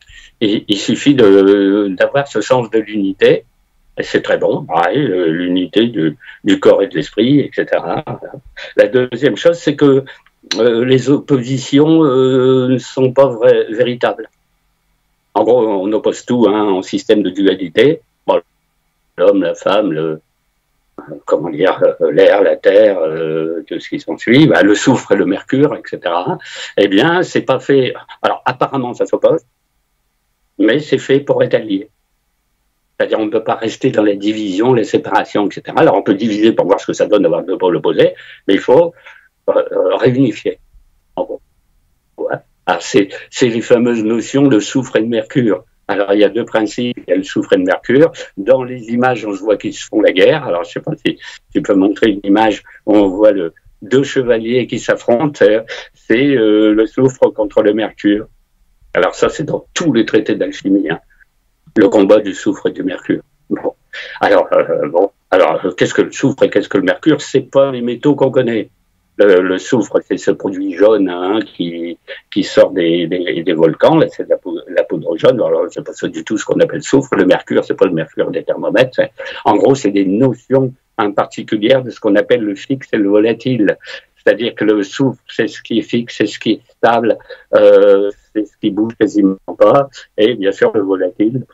S2: il, il suffit d'avoir ce sens de l'unité. Et c'est très bon, ouais, l'unité du, du corps et de l'esprit, et cetera. La deuxième chose, c'est que Euh, les oppositions euh, ne sont pas vrais, véritables. En gros, on oppose tout hein, en système de dualité. Bon, l'homme, la femme, le, comment dire, l'air, la terre, euh, tout ce qui s'ensuit, bah, le soufre et le mercure, et cetera. Eh bien, c'est pas fait. Alors, apparemment, ça s'oppose, mais c'est fait pour être allié. C'est-à-dire, on ne peut pas rester dans la division, les séparations, et cetera. Alors, on peut diviser pour voir ce que ça donne d'avoir deux pôles opposés, mais il faut euh, réunifier. En gros. Ouais. Alors, c'est, c'est les fameuses notions de soufre et de mercure. Alors, il y a deux principes, il y a le soufre et le mercure. Dans les images, on se voit qu'ils se font la guerre. Alors, je ne sais pas si tu peux montrer une image où on voit le, deux chevaliers qui s'affrontent. C'est euh, le soufre contre le mercure. Alors, ça, c'est dans tous les traités d'alchimie, hein, le combat du soufre et du mercure. Bon. Alors, euh, bon. Alors, qu'est-ce que le soufre et qu'est-ce que le mercure? C'est pas les métaux qu'on connaît. Le, le soufre, c'est ce produit jaune, hein, qui, qui sort des, des, des volcans. Là, c'est de la poudre, la poudre jaune. Alors, c'est pas ça du tout ce qu'on appelle soufre. Le mercure, c'est pas le mercure des thermomètres. En gros, c'est des notions en particulier de ce qu'on appelle le fixe et le volatile. C'est-à-dire que le soufre, c'est ce qui est fixe, c'est ce qui est stable, euh, c'est ce qui bouge quasiment pas. Et bien sûr, le volatile,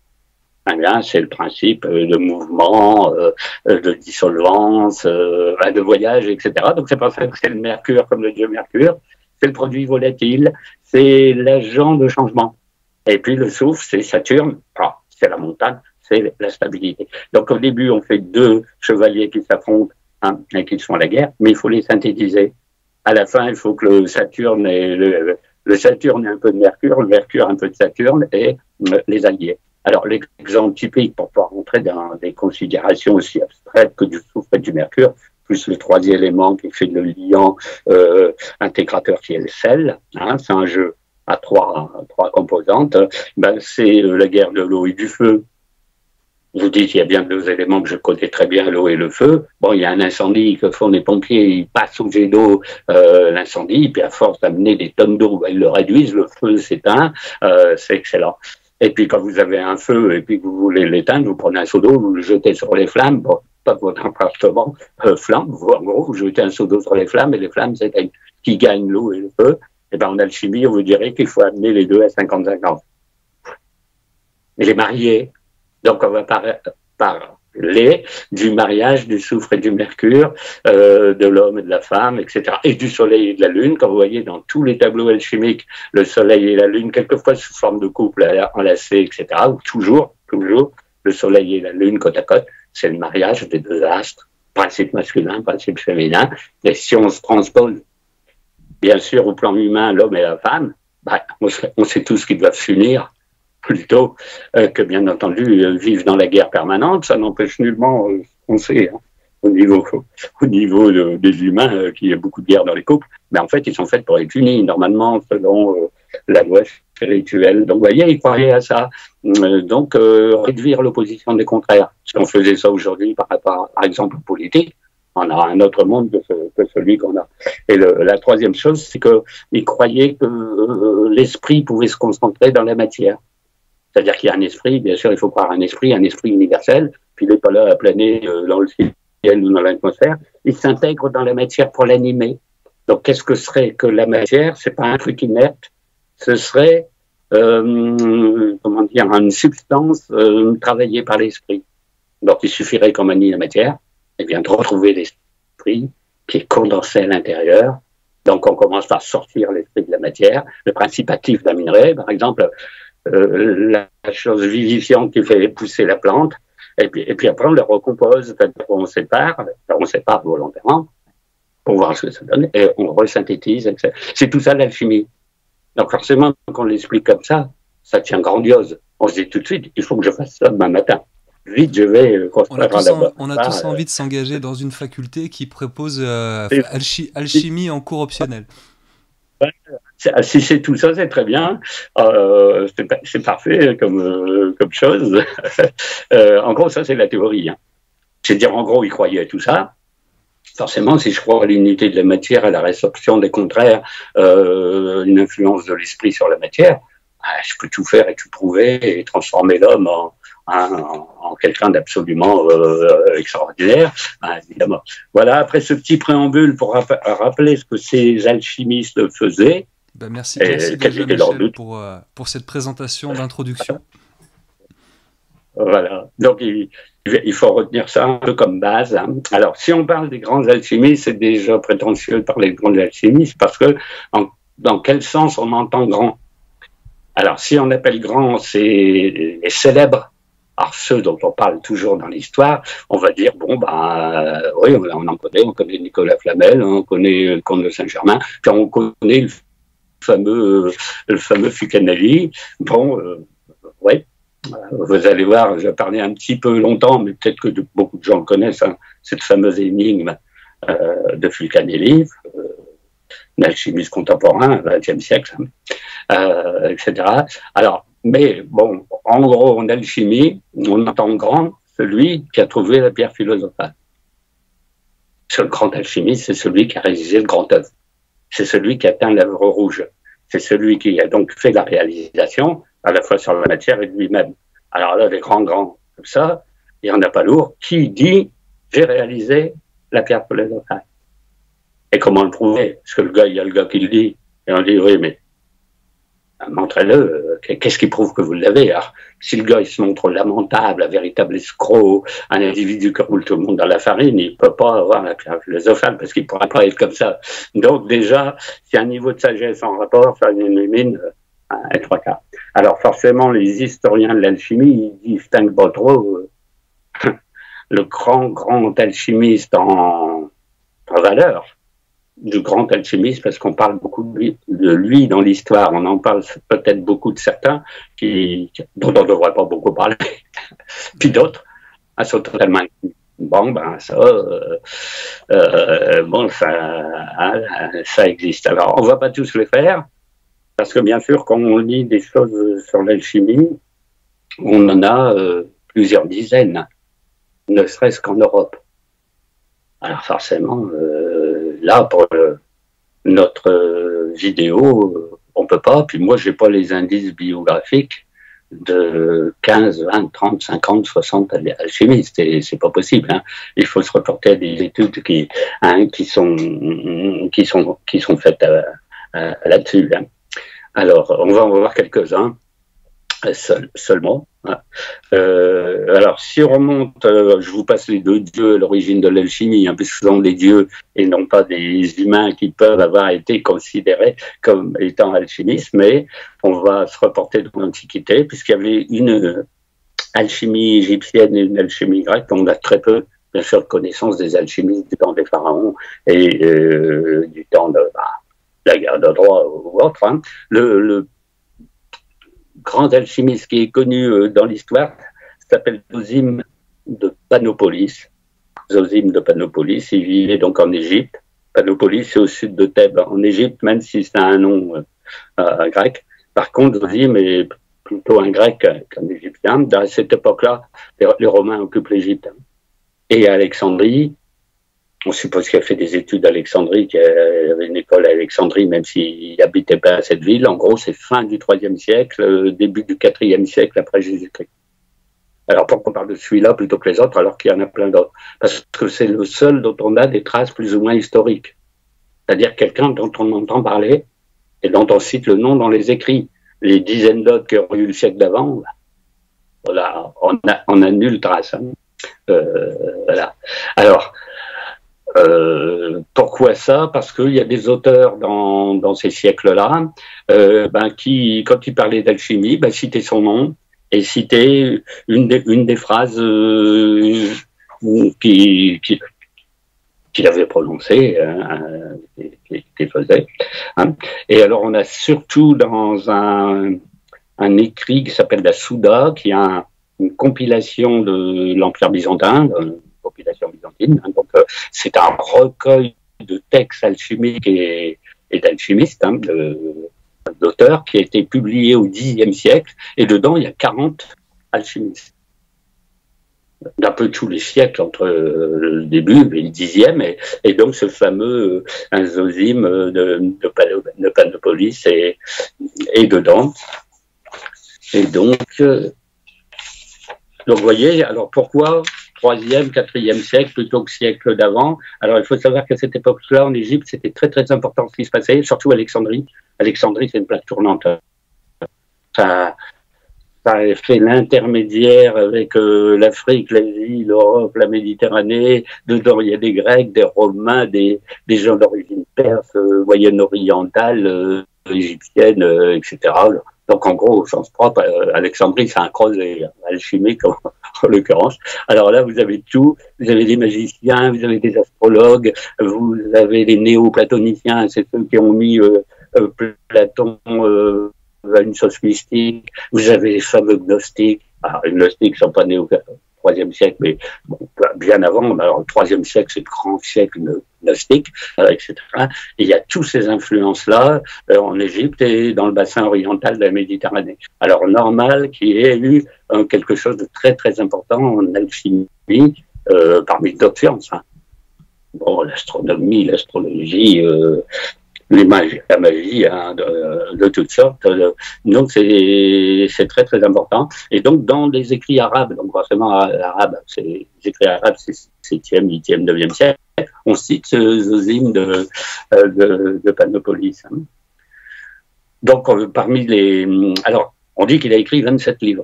S2: c'est le principe de mouvement, euh, de dissolvance, euh, de voyage, et cetera. Donc c'est pour ça que c'est le mercure comme le dieu Mercure. C'est le produit volatile, c'est l'agent de changement. Et puis le soufre, c'est Saturne, oh, c'est la montagne, c'est la stabilité. Donc au début, on fait deux chevaliers qui s'affrontent, hein, et qui se font la guerre, mais il faut les synthétiser. À la fin, il faut que le Saturne et le, le Saturne ait un peu de Mercure, le Mercure un peu de Saturne, et euh, les alliés. Alors, l'exemple typique, pour pouvoir rentrer dans des considérations aussi abstraites que du soufre et du mercure, plus le troisième élément qui fait le liant euh, intégrateur qui est le sel, hein, c'est un jeu à trois, trois composantes, ben, c'est euh, la guerre de l'eau et du feu. Vous dites, il y a bien deux éléments que je connais très bien, l'eau et le feu. Bon, il y a un incendie que font les pompiers, ils passent au jet d'eau euh, l'incendie, puis à force d'amener des tonnes d'eau, ils le réduisent, le feu s'éteint, euh, c'est excellent. Et puis quand vous avez un feu et puis que vous voulez l'éteindre, vous prenez un seau d'eau, vous le jetez sur les flammes, bon, pas que votre appartement euh, flamme, vous, en gros, vous jetez un seau d'eau sur les flammes et les flammes s'éteignent. Qui gagne l'eau et le feu? Et ben en alchimie, on vous dirait qu'il faut amener les deux à cinquante cinquante. Les mariés, donc on va parler du mariage du soufre et du mercure, euh, de l'homme et de la femme, et cetera. Et du soleil et de la lune, quand vous voyez dans tous les tableaux alchimiques, le soleil et la lune, quelquefois sous forme de couple enlacé, et cetera. Ou toujours, toujours, le soleil et la lune côte à côte, c'est le mariage des deux astres, principe masculin, principe féminin. Et si on se transpose, bien sûr, au plan humain, l'homme et la femme, bah, on sait, on sait tous qu'ils doivent s'unir, plutôt euh, que, bien entendu, euh, vivre dans la guerre permanente. Ça n'empêche nullement, euh, on sait, hein, au niveau, au niveau de, des humains, euh, qu'il y a beaucoup de guerres dans les couples, mais en fait, ils sont faits pour être unis, normalement, selon euh, la loi spirituelle. Donc, vous voyez, ils croyaient à ça. Euh, donc, euh, réduire l'opposition des contraires. Si on faisait ça aujourd'hui par rapport, par exemple, aux politiques, on aura un autre monde que, ce, que celui qu'on a. Et le, la troisième chose, c'est qu'ils croyaient que euh, l'esprit pouvait se concentrer dans la matière. C'est-à-dire qu'il y a un esprit, bien sûr, il faut croire un esprit, un esprit universel, puis il n'est pas là à planer euh, dans le ciel ou dans l'atmosphère, il s'intègre dans la matière pour l'animer. Donc, qu'est-ce que serait que la matière? C'est pas un truc inerte, ce serait, euh, comment dire, une substance euh, travaillée par l'esprit. Donc, il suffirait qu'on manie la matière, et bien de retrouver l'esprit qui est condensé à l'intérieur. Donc, on commence par sortir l'esprit de la matière. Le principe actif d'un minerai, par exemple, Euh, la chose vivifiante qui fait pousser la plante, et puis, et puis après on la recompose, on sépare, on sépare volontairement pour voir ce que ça donne, et on resynthétise, et cetera. C'est tout ça l'alchimie. Donc forcément, quand on l'explique comme ça, ça tient grandiose. On se dit tout de suite, il faut que je fasse ça demain matin. Vite, je vais construire là-bas.
S1: On a tous, en, on a tous envie de s'engager dans une faculté qui propose euh, alchi alchimie en cours optionnel.
S2: Si c'est tout ça, c'est très bien. Euh, c'est parfait comme, euh, comme chose. euh, en gros, ça, c'est la théorie. Hein. C'est-à-dire, en gros, ils croyaient à tout ça. Forcément, si je crois à l'unité de la matière, à la résorption des contraires, euh, une influence de l'esprit sur la matière, bah, je peux tout faire et tout prouver et transformer l'homme en, en, en quelqu'un d'absolument euh, extraordinaire, bah, évidemment. Voilà, après ce petit préambule pour rapp rappeler ce que ces alchimistes faisaient.
S1: Ben merci, merci déjà, Michel, pour, euh, pour cette présentation d'introduction.
S2: Voilà. Donc, il, il faut retenir ça un peu comme base. Hein. Alors, si on parle des grands alchimistes, c'est déjà prétentieux de parler de grands alchimistes parce que, en, dans quel sens on entend grand? Alors, si on appelle grand, c'est les célèbres, alors ceux dont on parle toujours dans l'histoire, on va dire, bon, ben, euh, oui, on en connaît, on connaît Nicolas Flamel, on connaît le comte de Saint-Germain, puis on connaît le fameux, le fameux Fucanelli. Bon, euh, oui. Vous allez voir, je vais parler un petit peu longtemps, mais peut-être que de, beaucoup de gens le connaissent, hein, cette fameuse énigme euh, de Fulcanelli, euh, un alchimiste contemporain, vingtième siècle, hein, euh, et cetera. Alors, mais bon, en gros, en alchimie, on entend grand celui qui a trouvé la pierre philosophale. Ce grand alchimiste, c'est celui qui a réalisé le grand œuvre. C'est celui qui a atteint l'œuvre rouge. C'est celui qui a donc fait la réalisation, à la fois sur la matière et lui-même. Alors là, des grands, grands, comme ça, il n'y en a pas lourd. Qui dit, j'ai réalisé la pierre philosophale? Et comment le prouver? Parce que le gars, il y a le gars qui le dit. Et on dit, oui, mais montrez-le. Qu'est-ce qui prouve que vous l'avez? Alors, si le gars, il se montre lamentable, un véritable escroc, un individu qui roule tout le monde dans la farine, il ne peut pas avoir la pierre philosophale parce qu'il ne pourra pas être comme ça. Donc, déjà, s'il y a un niveau de sagesse en rapport, ça élimine un trois quarts. Alors, forcément, les historiens de l'alchimie, ils distinguent pas trop euh, le grand, grand alchimiste en, en valeur du grand alchimiste, parce qu'on parle beaucoup de lui, de lui dans l'histoire. On en parle peut-être beaucoup de certains qui, dont on ne devrait pas beaucoup parler, puis d'autres ah, sont totalement. Bon, ben ça, euh, euh, bon, ça, ça existe. Alors, on ne va pas tous les faire, parce que bien sûr, quand on lit des choses sur l'alchimie, on en a euh, plusieurs dizaines, ne serait-ce qu'en Europe. Alors forcément, euh, là, pour le, notre euh, vidéo, on peut pas. Puis moi, j'ai pas les indices biographiques de quinze, vingt, trente, cinquante, soixante alchimistes. Et c'est pas possible. Hein. Il faut se reporter à des études qui, hein, qui sont, qui sont, qui sont faites euh, euh, là-dessus. Hein. Alors, on va en voir quelques-uns. Seul, seulement. Hein. Euh, alors, si on remonte, euh, je vous passe les deux dieux à l'origine de l'alchimie, hein, puisque ce sont des dieux et non pas des humains qui peuvent avoir été considérés comme étant alchimistes, mais on va se reporter dans l'Antiquité, puisqu'il y avait une alchimie égyptienne et une alchimie grecque. On a très peu, bien sûr, de connaissance des alchimistes du temps des pharaons et euh, du temps de bah, la guerre de Troie ou autre. Hein. Le, le grand alchimiste qui est connu euh, dans l'histoire s'appelle Zosime de Panopolis. Zosime de Panopolis, il vivait donc en Égypte. Panopolis, c'est au sud de Thèbes, en Égypte, même si c'est un nom euh, euh, grec. Par contre, Zosime est plutôt un grec qu'un égyptien. À cette époque-là, les, les Romains occupent l'Égypte. Et à Alexandrie, on suppose qu'il a fait des études à Alexandrie, qu'il y avait une école à Alexandrie, même s'il n'habitait pas à cette ville. En gros, c'est fin du troisième siècle, début du quatrième siècle après Jésus-Christ. Alors, pourquoi on parle de celui-là plutôt que les autres, alors qu'il y en a plein d'autres? Parce que c'est le seul dont on a des traces plus ou moins historiques. C'est-à-dire quelqu'un dont on entend parler et dont on cite le nom dans les écrits. Les dizaines d'autres qui ont eu le siècle d'avant, voilà, on a, on a nulle trace. Hein. Euh, voilà. Alors, Euh, pourquoi ça? Parce qu'il y a des auteurs dans, dans ces siècles-là euh, ben, qui, quand ils parlaient d'alchimie, ben, citaient son nom et citaient une des, une des phrases euh, qu'il qui, qui avait prononcées, hein, qu'il qui faisait. Hein. Et alors, on a surtout dans un, un écrit qui s'appelle la Souda, qui a un, une compilation de l'Empire byzantin, de, population byzantine. Hein, donc, euh, c'est un recueil de textes alchimiques et, et d'alchimistes, hein, d'auteurs, qui a été publié au dixième siècle, et dedans, il y a quarante alchimistes. D'un peu tous les siècles, entre euh, le début et le dixième, et, et donc ce fameux euh, Zosime de, de, de Panopolis est, est dedans. Et donc, euh, donc, vous voyez, alors pourquoi troisième, quatrième siècle plutôt que siècle d'avant? Alors, il faut savoir qu'à cette époque-là, en Égypte, c'était très, très important ce qui se passait, surtout Alexandrie. Alexandrie, c'est une plaque tournante. Ça, ça ça a fait l'intermédiaire avec euh, l'Afrique, l'Asie, l'Europe, la Méditerranée. Dedans, il y a des Grecs, des Romains, des, des gens d'origine perse, euh, moyen-orientale, euh, égyptienne, euh, et cetera. Donc, en gros, au sens propre, euh, Alexandrie, c'est un creuset alchimique, en, en l'occurrence. Alors là, vous avez tout. Vous avez des magiciens, vous avez des astrologues, vous avez les néo-platoniciens, c'est ceux qui ont mis euh, euh, Platon euh, à une sauce mystique. Vous avez les fameux gnostiques. Alors, les gnostiques ne sont pas nés au troisième siècle, mais bon, bien avant. Alors, le troisième siècle, c'est le grand siècle gnostique, euh, et cetera. Et il y a toutes ces influences-là euh, en Égypte et dans le bassin oriental de la Méditerranée. Alors, normal qu'il y ait eu euh, quelque chose de très, très important en alchimie, euh, parmi d'autres sciences. Hein. Bon, l'astronomie, l'astrologie, euh, les magies, la magie hein, de, de toutes sortes. Donc c'est très très important. Et donc dans les écrits arabes, donc forcément arabe, c'est les écrits arabes, c'est septième, huitième, neuvième siècle, on cite ce Zosime de, de, de Panopolis. Hein. Donc parmi les, alors on dit qu'il a écrit vingt-sept livres.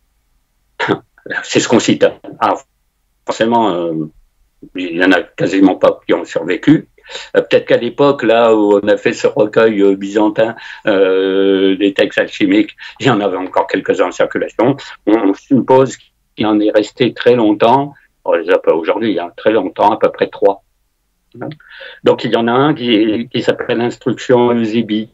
S2: C'est ce qu'on cite. Alors forcément, euh, il n'y en a quasiment pas qui ont survécu. Euh, Peut-être qu'à l'époque, là où on a fait ce recueil euh, byzantin euh, des textes alchimiques, il y en avait encore quelques-uns en circulation. On, on suppose qu'il en est resté très longtemps, on les a pas aujourd'hui, hein, très longtemps, à peu près trois. Donc il y en a un qui, qui s'appelle Instruction Eusébie.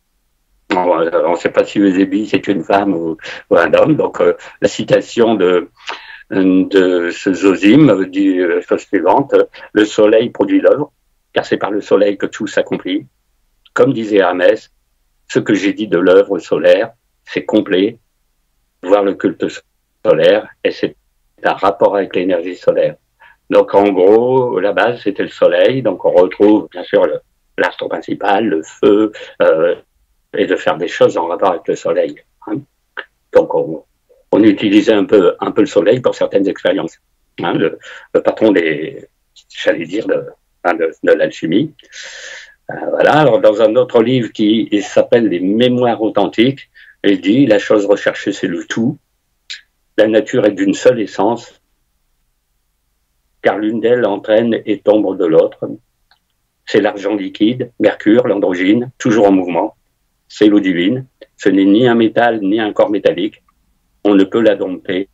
S2: On ne sait pas si Eusébie c'est une femme ou, ou un homme. Donc euh, la citation de de ce Zosime dit la chose suivante: le soleil produit l'œuvre, car c'est par le soleil que tout s'accomplit. Comme disait Hermès, ce que j'ai dit de l'œuvre solaire, c'est complet, voir le culte solaire, et c'est un rapport avec l'énergie solaire. Donc en gros, la base c'était le soleil, donc on retrouve bien sûr l'astre principal, le feu, euh, et de faire des choses en rapport avec le soleil. Hein. Donc on, on utilisait un peu, un peu le soleil pour certaines expériences. Hein, le, le patron des, j'allais dire, de, hein, de, de l'alchimie. Euh, voilà. Alors, dans un autre livre qui s'appelle Les Mémoires authentiques, il dit: la chose recherchée, c'est le tout. La nature est d'une seule essence, car l'une d'elles entraîne et tombe de l'autre. C'est l'argent liquide, Mercure, l'androgyne, toujours en mouvement. C'est l'eau divine. Ce n'est ni un métal, ni un corps métallique. On ne peut la dompter.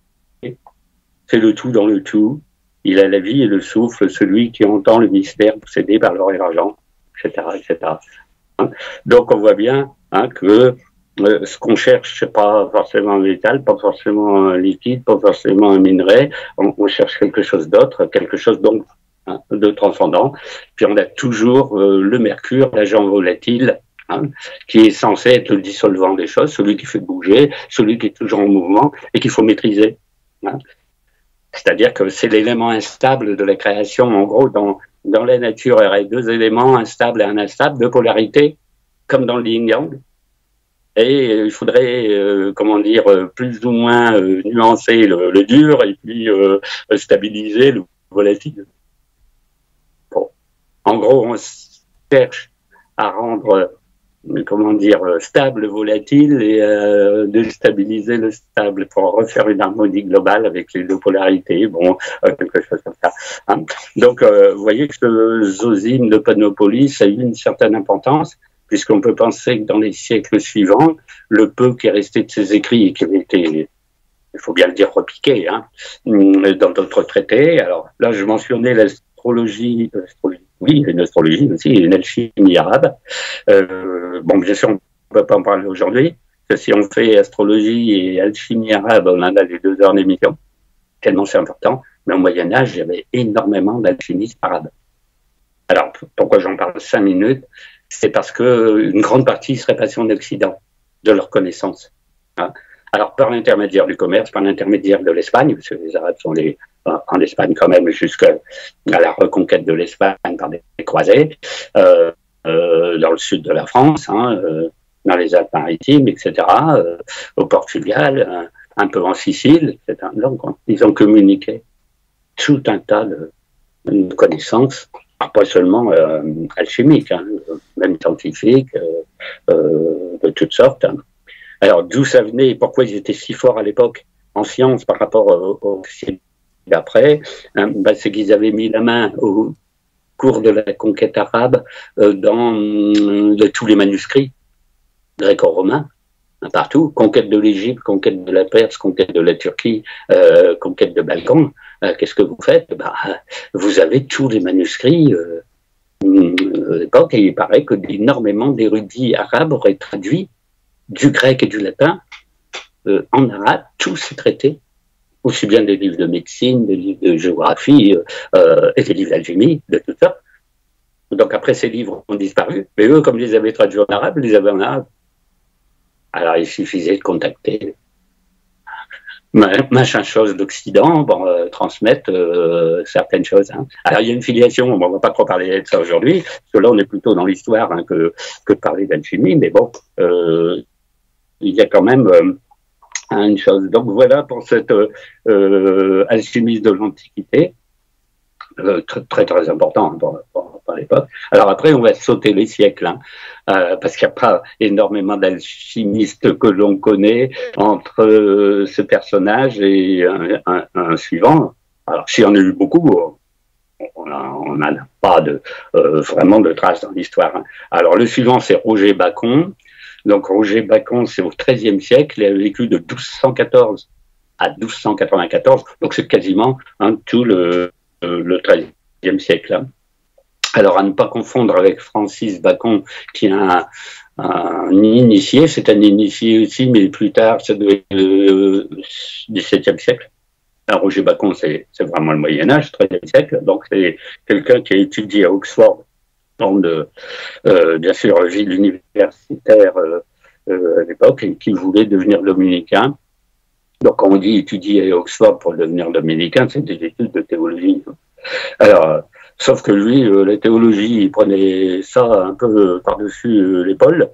S2: C'est le tout dans le tout. Il a la vie et le souffle, celui qui entend le mystère possédé par l'or et l'argent, et cetera, et cetera. Hein? Donc on voit bien hein, que euh, ce qu'on cherche, c'est pas forcément un métal, pas forcément un liquide, pas forcément un minerai. On, on cherche quelque chose d'autre, quelque chose donc hein, de transcendant. Puis on a toujours euh, le mercure, l'agent volatile, hein, qui est censé être le dissolvant des choses, celui qui fait bouger, celui qui est toujours en mouvement et qu'il faut maîtriser. Hein. C'est-à-dire que c'est l'élément instable de la création. En gros, dans, dans la nature, il y aurait deux éléments, un stable et un instable, deux polarités, comme dans le yin-yang. Et il faudrait, euh, comment dire, plus ou moins euh, nuancer le, le dur et puis euh, stabiliser le volatile. Bon. En gros, on cherche à rendre, comment dire, stable, volatile et euh, déstabiliser le stable pour refaire une harmonie globale avec les deux polarités, bon, euh, quelque chose comme ça. Hein. Donc, euh, vous voyez que ce Zosime de Panopolis a eu une certaine importance, puisqu'on peut penser que dans les siècles suivants, le peu qui est resté de ses écrits et qui avait été, il faut bien le dire, repiqué hein, dans d'autres traités. Alors là, je mentionnais l'astrologie, oui, une astrologie aussi, une alchimie arabe. Euh, bon, bien sûr, on ne peut pas en parler aujourd'hui, parce que si on fait astrologie et alchimie arabe, on en a les deux heures d'émission, tellement c'est important. Mais au Moyen-Âge, il y avait énormément d'alchimistes arabes. Alors, pourquoi j'en parle cinq minutes? C'est parce qu'une grande partie serait passée en Occident, de leur connaissance. Hein. Alors, par l'intermédiaire du commerce, par l'intermédiaire de l'Espagne, parce que les Arabes sont les, en Espagne quand même, jusqu'à la reconquête de l'Espagne par des croisés, euh, euh, dans le sud de la France, hein, euh, dans les Alpes-Maritimes, et cetera, euh, au Portugal, un, un peu en Sicile, et cetera. Donc, ils ont communiqué tout un tas de, de connaissances, pas seulement euh, alchimiques, hein, même scientifiques, euh, euh, de toutes sortes. Hein. Alors, d'où ça venait et pourquoi ils étaient si forts à l'époque en sciences par rapport au, au siècle d'après, hein, bah, c'est qu'ils avaient mis la main au cours de la conquête arabe euh, dans euh, de tous les manuscrits gréco-romains, hein, partout, conquête de l'Égypte, conquête de la Perse, conquête de la Turquie, euh, conquête de Balkan. Euh, Qu'est-ce que vous faites? Bah, vous avez tous les manuscrits euh, à l'époque, et il paraît que énormément d'érudits arabes auraient traduit du grec et du latin euh, en arabe tous ces traités, aussi bien des livres de médecine, des livres de géographie euh, et des livres d'alchimie, de tout ça. Donc après, ces livres ont disparu, mais eux, comme ils les avaient traduits en arabe, ils les avaient en arabe. Alors il suffisait de contacter machin chose d'Occident, bon, euh, transmettre euh, certaines choses. Hein. Alors il y a une filiation, bon, on ne va pas trop parler de ça aujourd'hui, parce que là on est plutôt dans l'histoire hein, que, que de parler d'alchimie, mais bon, euh, il y a quand même euh, une chose. Donc voilà pour cette euh, alchimiste de l'Antiquité, euh, très, très très important pour, pour, pour l'époque. Alors après on va sauter les siècles, hein, euh, parce qu'il n'y a pas énormément d'alchimistes que l'on connaît entre euh, ce personnage et un, un, un suivant. Alors s'il y en a eu beaucoup, on n'a pas de, euh, vraiment de traces dans l'histoire. Hein. Alors le suivant c'est Roger Bacon. Donc Roger Bacon, c'est au treizième siècle, il a vécu de douze cent quatorze à douze cent quatre-vingt-quatorze, donc c'est quasiment hein, tout le, le treizième siècle. Hein. Alors à ne pas confondre avec Francis Bacon, qui est un, un initié, c'est un initié aussi, mais plus tard, ça doit être le dix-septième siècle. Alors, Roger Bacon, c'est vraiment le Moyen-Âge, treizième siècle, donc c'est quelqu'un qui a étudié à Oxford, dans de, euh, bien sûr, ville universitaire euh, euh, à l'époque, et qui voulait devenir dominicain. Donc, quand on dit étudier à Oxford pour devenir dominicain, c'est des études de théologie. Alors, euh, sauf que lui, euh, la théologie, il prenait ça un peu par-dessus euh, l'épaule.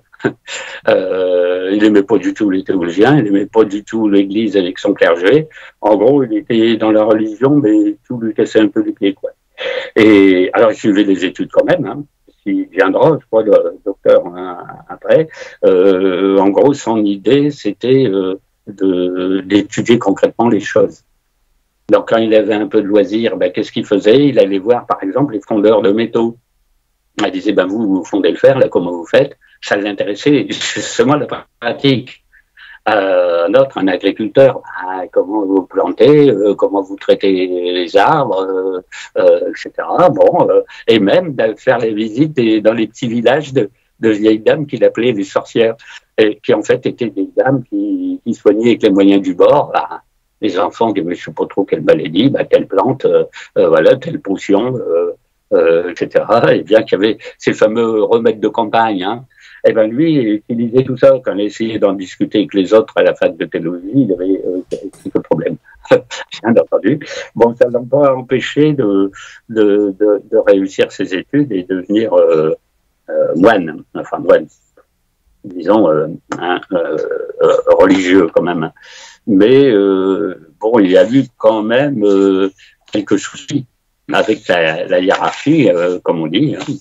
S2: euh, il n'aimait pas du tout les théologiens, il n'aimait pas du tout l'Église avec son clergé. En gros, il était dans la religion, mais tout lui cassait un peu les pieds, quoi. Et alors, il suivait des études quand même, hein. Il viendra, je crois, le docteur hein, après. Euh, en gros, son idée, c'était euh, d'étudier concrètement les choses. Donc, quand il avait un peu de loisir, ben, qu'est-ce qu'il faisait? Il allait voir, par exemple, les fondeurs de métaux. Il disait, ben, vous, vous fondez le fer, là, comment vous faites? Ça l'intéressait, justement, la pratique. Euh, un autre, un agriculteur, ah, comment vous plantez, euh, comment vous traitez les arbres, euh, euh, et cetera. Bon, euh, et même de faire les visites des, dans les petits villages de, de vieilles dames qu'il appelait les sorcières, et qui en fait étaient des dames qui, qui soignaient avec les moyens du bord. Bah, les enfants qui ne sais pas trop quelle maladie, bah, telle plante, euh, euh, voilà, telle potion, euh, euh, et cetera. Et bien qu'il y avait ces fameux remèdes de campagne, hein. Eh ben lui, il utilisait tout ça. Quand il essayait d'en discuter avec les autres à la fac de théologie, il avait euh, quelques problèmes. Bien entendu. Bon, ça ne l'a pas empêché de, de, de, de réussir ses études et devenir euh, euh, moine, enfin moine, disons euh, hein, euh, euh, religieux quand même. Mais euh, bon, il y a eu quand même euh, quelques soucis avec la, la hiérarchie, euh, comme on dit. Hein.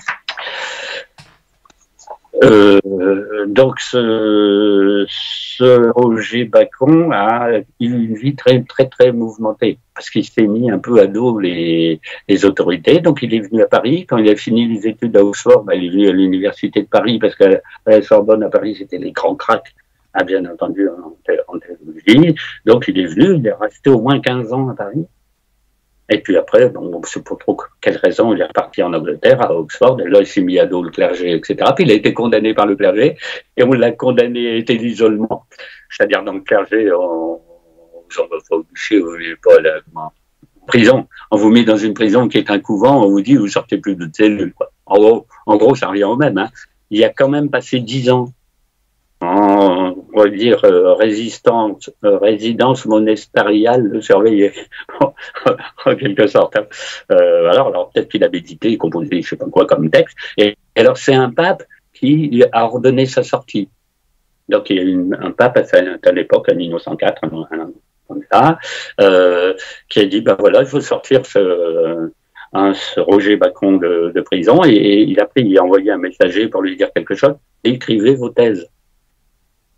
S2: Euh, donc ce, ce Roger Bacon a eu une vie très très très mouvementée parce qu'il s'est mis un peu à dos les, les autorités. Donc il est venu à Paris. Quand il a fini les études à Oxford, bah, il est venu à l'université de Paris parce qu'à la Sorbonne à Paris c'était les grands cracks, ah, bien entendu en, en théologie. Donc il est venu, il est resté au moins quinze ans à Paris. Et puis après, bon, on ne sait pas trop quelle raison, il est reparti en Angleterre, à Oxford, et là il s'est mis à dos le clergé, et cetera. Puis il a été condamné par le clergé, et on l'a condamné à été l'isolement. C'est-à-dire dans le clergé, on vous envoie pas au bûcher, vous ne pas là, en prison. On vous met dans une prison qui est un couvent, on vous dit vous sortez plus de cellule, quoi. En gros, en gros, ça revient au même, hein. Il a quand même passé dix ans en, on va dire, euh, résistance, euh, résidence monastériale surveillée, en quelque sorte. Hein. Euh, alors, alors peut-être qu'il a médité, composé, je sais pas quoi, comme texte. Et alors, c'est un pape qui a ordonné sa sortie. Donc, il y a une, un pape à, à l'époque, en mille neuf cent quatre, un, un, comme ça, euh, qui a dit, ben voilà, il faut sortir ce, un, ce Roger Bacon de, de prison. Et, et il a pris, il a envoyé un messager pour lui dire quelque chose. Écrivez vos thèses.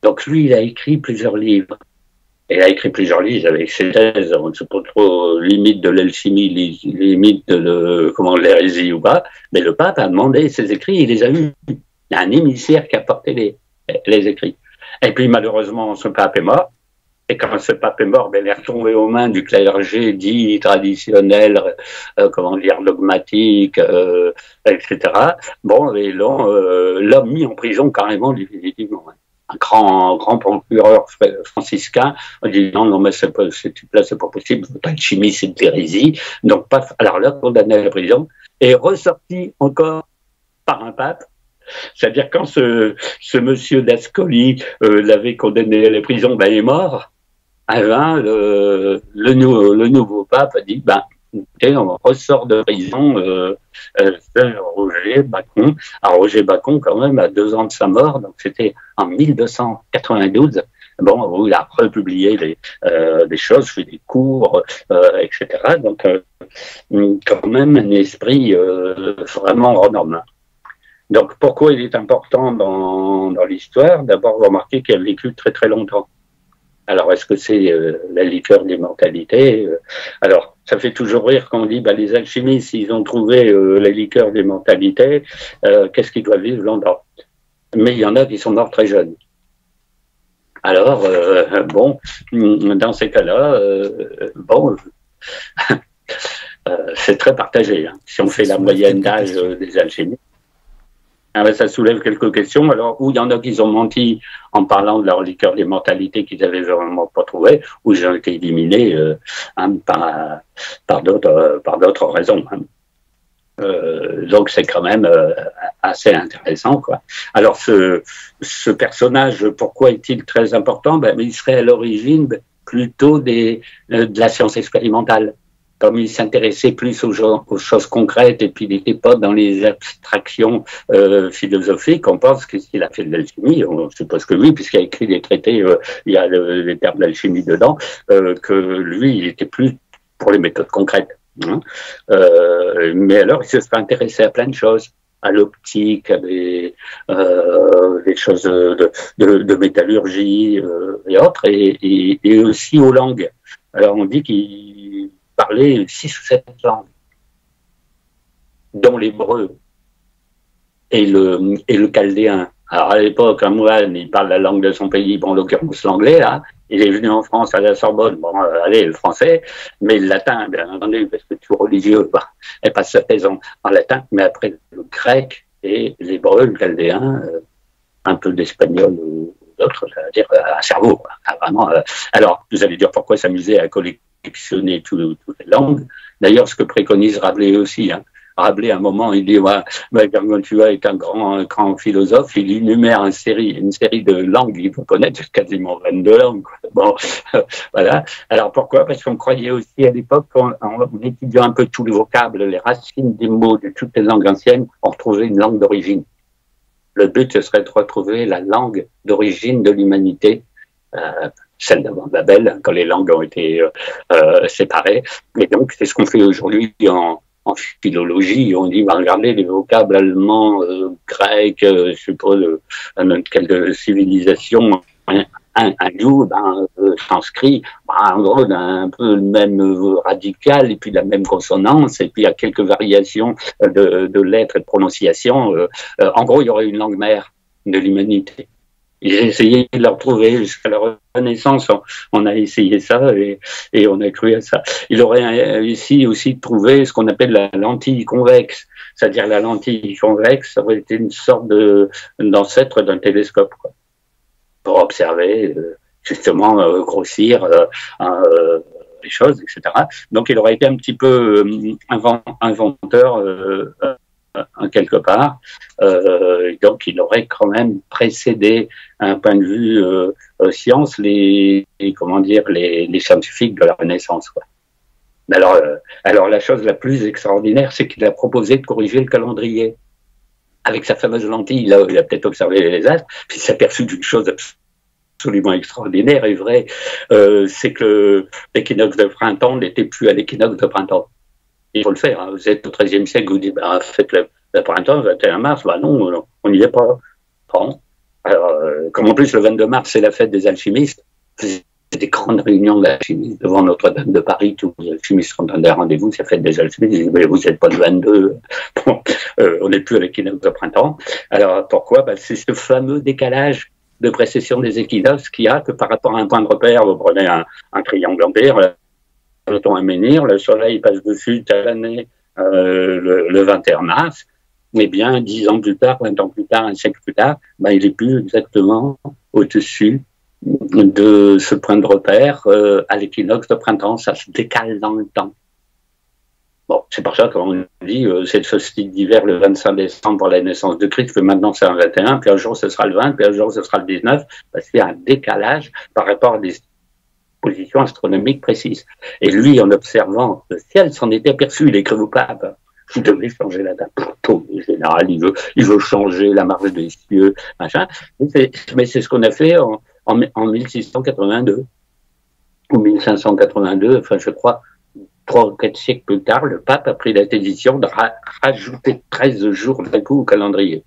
S2: Donc lui, il a écrit plusieurs livres. Il a écrit plusieurs livres avec ses thèses, on ne sait pas trop, limite de l'alchimie, limite de comment l'hérésie ou pas, mais le pape a demandé ses écrits, il les a eus. Il y a un émissaire qui a porté les, les écrits. Et puis malheureusement, ce pape est mort. Et quand ce pape est mort, ben, il est retombé aux mains du clergé dit traditionnel, euh, comment dire, dogmatique, euh, et cetera. Bon, et l'ont euh, mis en prison carrément définitivement. Un grand, grand procureur franciscain a dit non, non, mais c'est pas, ce type-là, c'est pas possible, l'alchimie, c'est de l'hérésie. Donc, paf, alors là, condamné à la prison, et ressorti encore par un pape. C'est-à-dire quand ce, ce monsieur d'Ascoli euh, l'avait condamné à la prison, ben, il est mort. Ah ben, le, le, nou, le nouveau pape a dit, ben, écoutez, on ressort de prison, euh, euh, Roger Bacon. Alors Roger Bacon, quand même, à deux ans de sa mort, donc c'était en mille deux cent quatre-vingt-douze. Bon, où il a republié les, euh, des choses, fait des cours, euh, et cetera. Donc, euh, quand même, un esprit euh, vraiment renormant. Donc, pourquoi il est important dans, dans l'histoire? D'abord, remarquez qu'il a vécu très très longtemps. Alors, est-ce que c'est euh, la liqueur d'immortalité? Alors, ça fait toujours rire quand on dit, bah, les alchimistes, ils ont trouvé euh, la liqueur d'immortalité, euh, qu'est-ce qu'ils doivent vivre longtemps? Mais il y en a qui sont morts très jeunes. Alors, euh, bon, dans ces cas-là, euh, bon, euh, c'est très partagé. Hein. Si on fait la moyenne d'âge des alchimistes, ah ben, ça soulève quelques questions. Alors, où il y en a qui ont menti en parlant de leur liqueur d'immortalité qu'ils avaient vraiment pas trouvé, ou ils ont été éliminés euh, hein, par, par d'autres par d'autres raisons. Hein. Euh, donc, c'est quand même euh, assez intéressant, quoi. Alors, ce, ce personnage, pourquoi est-il très important? Ben, il serait à l'origine plutôt des, euh, de la science expérimentale. Comme il s'intéressait plus aux, aux choses concrètes et puis il n'était pas dans les abstractions euh, philosophiques, on pense que s'il a fait de l'alchimie, on suppose que oui, puisqu'il a écrit des traités, euh, il y a le, les termes d'alchimie dedans, euh, que lui, il était plus pour les méthodes concrètes. Hein. Euh, mais alors, il se serait intéressé à plein de choses, à l'optique, à des, euh, des choses de, de, de métallurgie euh, et autres, et, et, et aussi aux langues. Alors, on dit qu'il parlait six ou sept langues, dont l'hébreu et le, et le chaldéen. Alors à l'époque, un moine, il parle la langue de son pays, bon, en l'occurrence l'anglais, là. Il est venu en France à la Sorbonne, bon, euh, allez, le français, mais le latin, bien entendu, parce que tout religieux, bah, elle passe sa thèse en, en latin, mais après le grec et l'hébreu, le chaldéen, euh, un peu d'espagnol ou d'autres, c'est-à-dire euh, un cerveau, quoi. Ah, vraiment. Euh, alors, vous allez dire pourquoi s'amuser à collectionner tout, toutes les langues. D'ailleurs, ce que préconise Rabelais aussi, hein. Rabelais, à un moment, il dit, ouais, ouais, Gargantua est un grand, un grand philosophe, il énumère une série, une série de langues, il faut connaître quasiment vingt-deux langues, quoi. Bon, voilà. Alors, pourquoi? Parce qu'on croyait aussi à l'époque, en, en étudiant un peu tous les vocables, les racines des mots de toutes les langues anciennes, on retrouvait une langue d'origine. Le but, ce serait de retrouver la langue d'origine de l'humanité, euh, celle d'avant Babel, quand les langues ont été euh, euh, séparées. Et donc, c'est ce qu'on fait aujourd'hui en En philologie, on dit, bah, regardez les vocables allemands, euh, grecs, euh, je sais pas, de, de quelle civilisation, un, un, un lieu, ben, euh, sanskrit, ben, en gros, un peu le même euh, radical, et puis la même consonance, et puis il y a quelques variations de, de lettres et de prononciation. Euh, euh, en gros, il y aurait une langue mère de l'humanité. J'ai essayé de la retrouver jusqu'à la Renaissance. On, on a essayé ça et, et on a cru à ça. Il aurait ici aussi trouvé ce qu'on appelle la lentille convexe. C'est-à-dire la lentille convexe, ça aurait été une sorte de, d'ancêtre d'un télescope, quoi, pour observer, euh, justement, euh, grossir euh, euh, les choses, et cetera. Donc il aurait été un petit peu euh, invent, inventeur euh, euh, quelque part. Euh, donc il aurait quand même précédé, un point de vue euh, euh, science, les, les comment dire les, les scientifiques de la Renaissance, quoi. Alors, euh, alors la chose la plus extraordinaire, c'est qu'il a proposé de corriger le calendrier avec sa fameuse lentille. Là, il a peut-être observé les astres, puis il s'est aperçu d'une chose absolument extraordinaire et vraie, euh, c'est que l'équinoxe de printemps n'était plus à l'équinoxe de printemps. Il faut le faire. Hein. Vous êtes au treizième siècle, vous dites, bah, faites le, le printemps, vingt et un mars, bah non, on n'y est pas. Bon. Alors, euh, comme en plus le vingt-deux mars, c'est la fête des alchimistes, c'est des grandes réunions d'alchimistes devant Notre-Dame de Paris, tous les alchimistes sont dans des rendez-vous, c'est la fête des alchimistes, ils disent, mais vous n'êtes pas le vingt-deux, bon, euh, on n'est plus à l'équinoxe de printemps. Alors, pourquoi? Ben, c'est ce fameux décalage de précession des équinoxes qu'il y a, que par rapport à un point de repère, vous prenez un, un triangle empire, le temps à menhir, le soleil passe dessus telle année, euh, le, le vingt et un mars, eh bien, dix ans plus tard, vingt ans plus tard, un siècle plus tard, ben, il n'est plus exactement au-dessus de ce point de repère euh, à l'équinoxe de printemps, ça se décale dans le temps. Bon, c'est pour ça qu'on dit euh, c'est le solstice d'hiver le vingt-cinq décembre pour la naissance de Christ, que maintenant c'est un vingt et un, puis un jour ce sera le vingt, puis un jour ce sera le dix-neuf, parce qu'il y a un décalage par rapport à des positions astronomiques précises. Et lui, en observant le ciel, s'en était aperçu, il écrit au pape, vous devez changer la date. Tout le général, il veut, il veut changer la marche des cieux, machin. Mais c'est ce qu'on a fait en, en, en mille six cent quatre-vingt-deux, ou mille cinq cent quatre-vingt-deux, enfin je crois, trois ou quatre siècles plus tard, le pape a pris la décision de ra rajouter treize jours d'un coup au calendrier.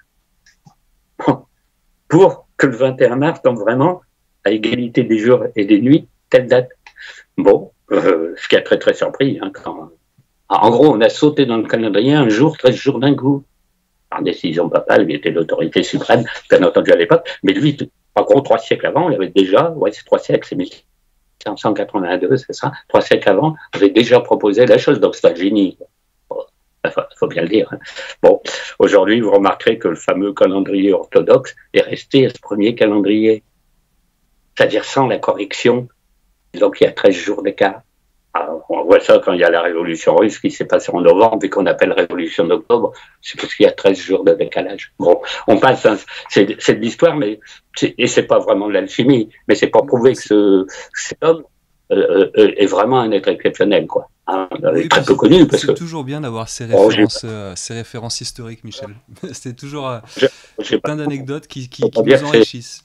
S2: Pour que le vingt et un mars tombe vraiment à égalité des jours et des nuits, telle date. Bon, euh, ce qui a très très surpris, hein, quand... En gros, on a sauté dans le calendrier un jour, treize jours d'un coup. Par décision papale, il était l'autorité suprême, bien entendu à l'époque, mais lui, en gros, trois siècles avant, il avait déjà, ouais, c'est trois siècles, c'est mille cinq cent quatre-vingt-deux, c'est ça, trois siècles avant, il avait déjà proposé la chose, donc c'est un génie. Il faut, faut bien le dire. Hein. Bon, aujourd'hui, vous remarquerez que le fameux calendrier orthodoxe est resté à ce premier calendrier, c'est-à-dire sans la correction, donc il y a treize jours d'écart. Alors, on voit ça quand il y a la révolution russe qui s'est passée en novembre et qu'on appelle révolution d'octobre, c'est parce qu'il y a treize jours de décalage. Bon, on passe, hein, c'est de l'histoire, mais et c'est pas vraiment de l'alchimie, mais c'est pour prouver que ce, cet homme euh, euh, est vraiment un être exceptionnel, quoi. Hein, oui, très peu connu.
S1: C'est toujours bien d'avoir ces références, oh, euh, ces références historiques, Michel. C'est toujours euh, je, je plein d'anecdotes qui, qui, qui nous enrichissent.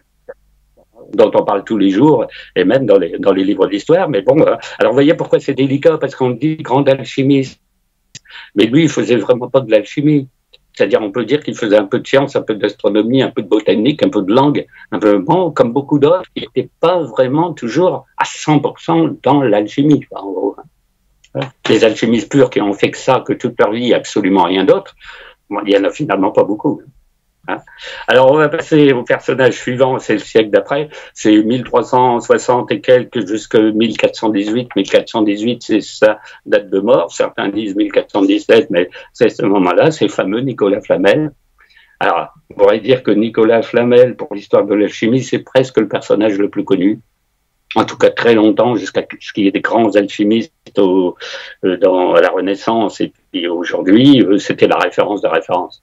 S2: Dont on parle tous les jours, et même dans les, dans les livres d'histoire, mais bon, euh, alors vous voyez pourquoi c'est délicat, parce qu'on dit grand alchimiste, mais lui, il faisait vraiment pas de l'alchimie, c'est-à-dire on peut dire qu'il faisait un peu de science, un peu d'astronomie, un peu de botanique, un peu de langue, un peu, bon, comme beaucoup d'autres, qui n'étaient pas vraiment toujours à cent pour cent dans l'alchimie, en gros. Les alchimistes purs qui ont fait que ça, que toute leur vie, absolument rien d'autre, bon, il y en a finalement pas beaucoup. Hein. Alors, on va passer au personnage suivant, c'est le siècle d'après, c'est mille trois cent soixante et quelques jusqu'à mille quatre cent dix-huit. mille quatre cent dix-huit, c'est sa date de mort. Certains disent mille quatre cent dix-sept, mais c'est ce moment-là, c'est le fameux Nicolas Flamel. Alors, on pourrait dire que Nicolas Flamel, pour l'histoire de l'alchimie, c'est presque le personnage le plus connu. En tout cas, très longtemps, jusqu'à ce qu'il y ait des grands alchimistes au, euh, dans la Renaissance, et puis aujourd'hui, euh, c'était la référence de référence.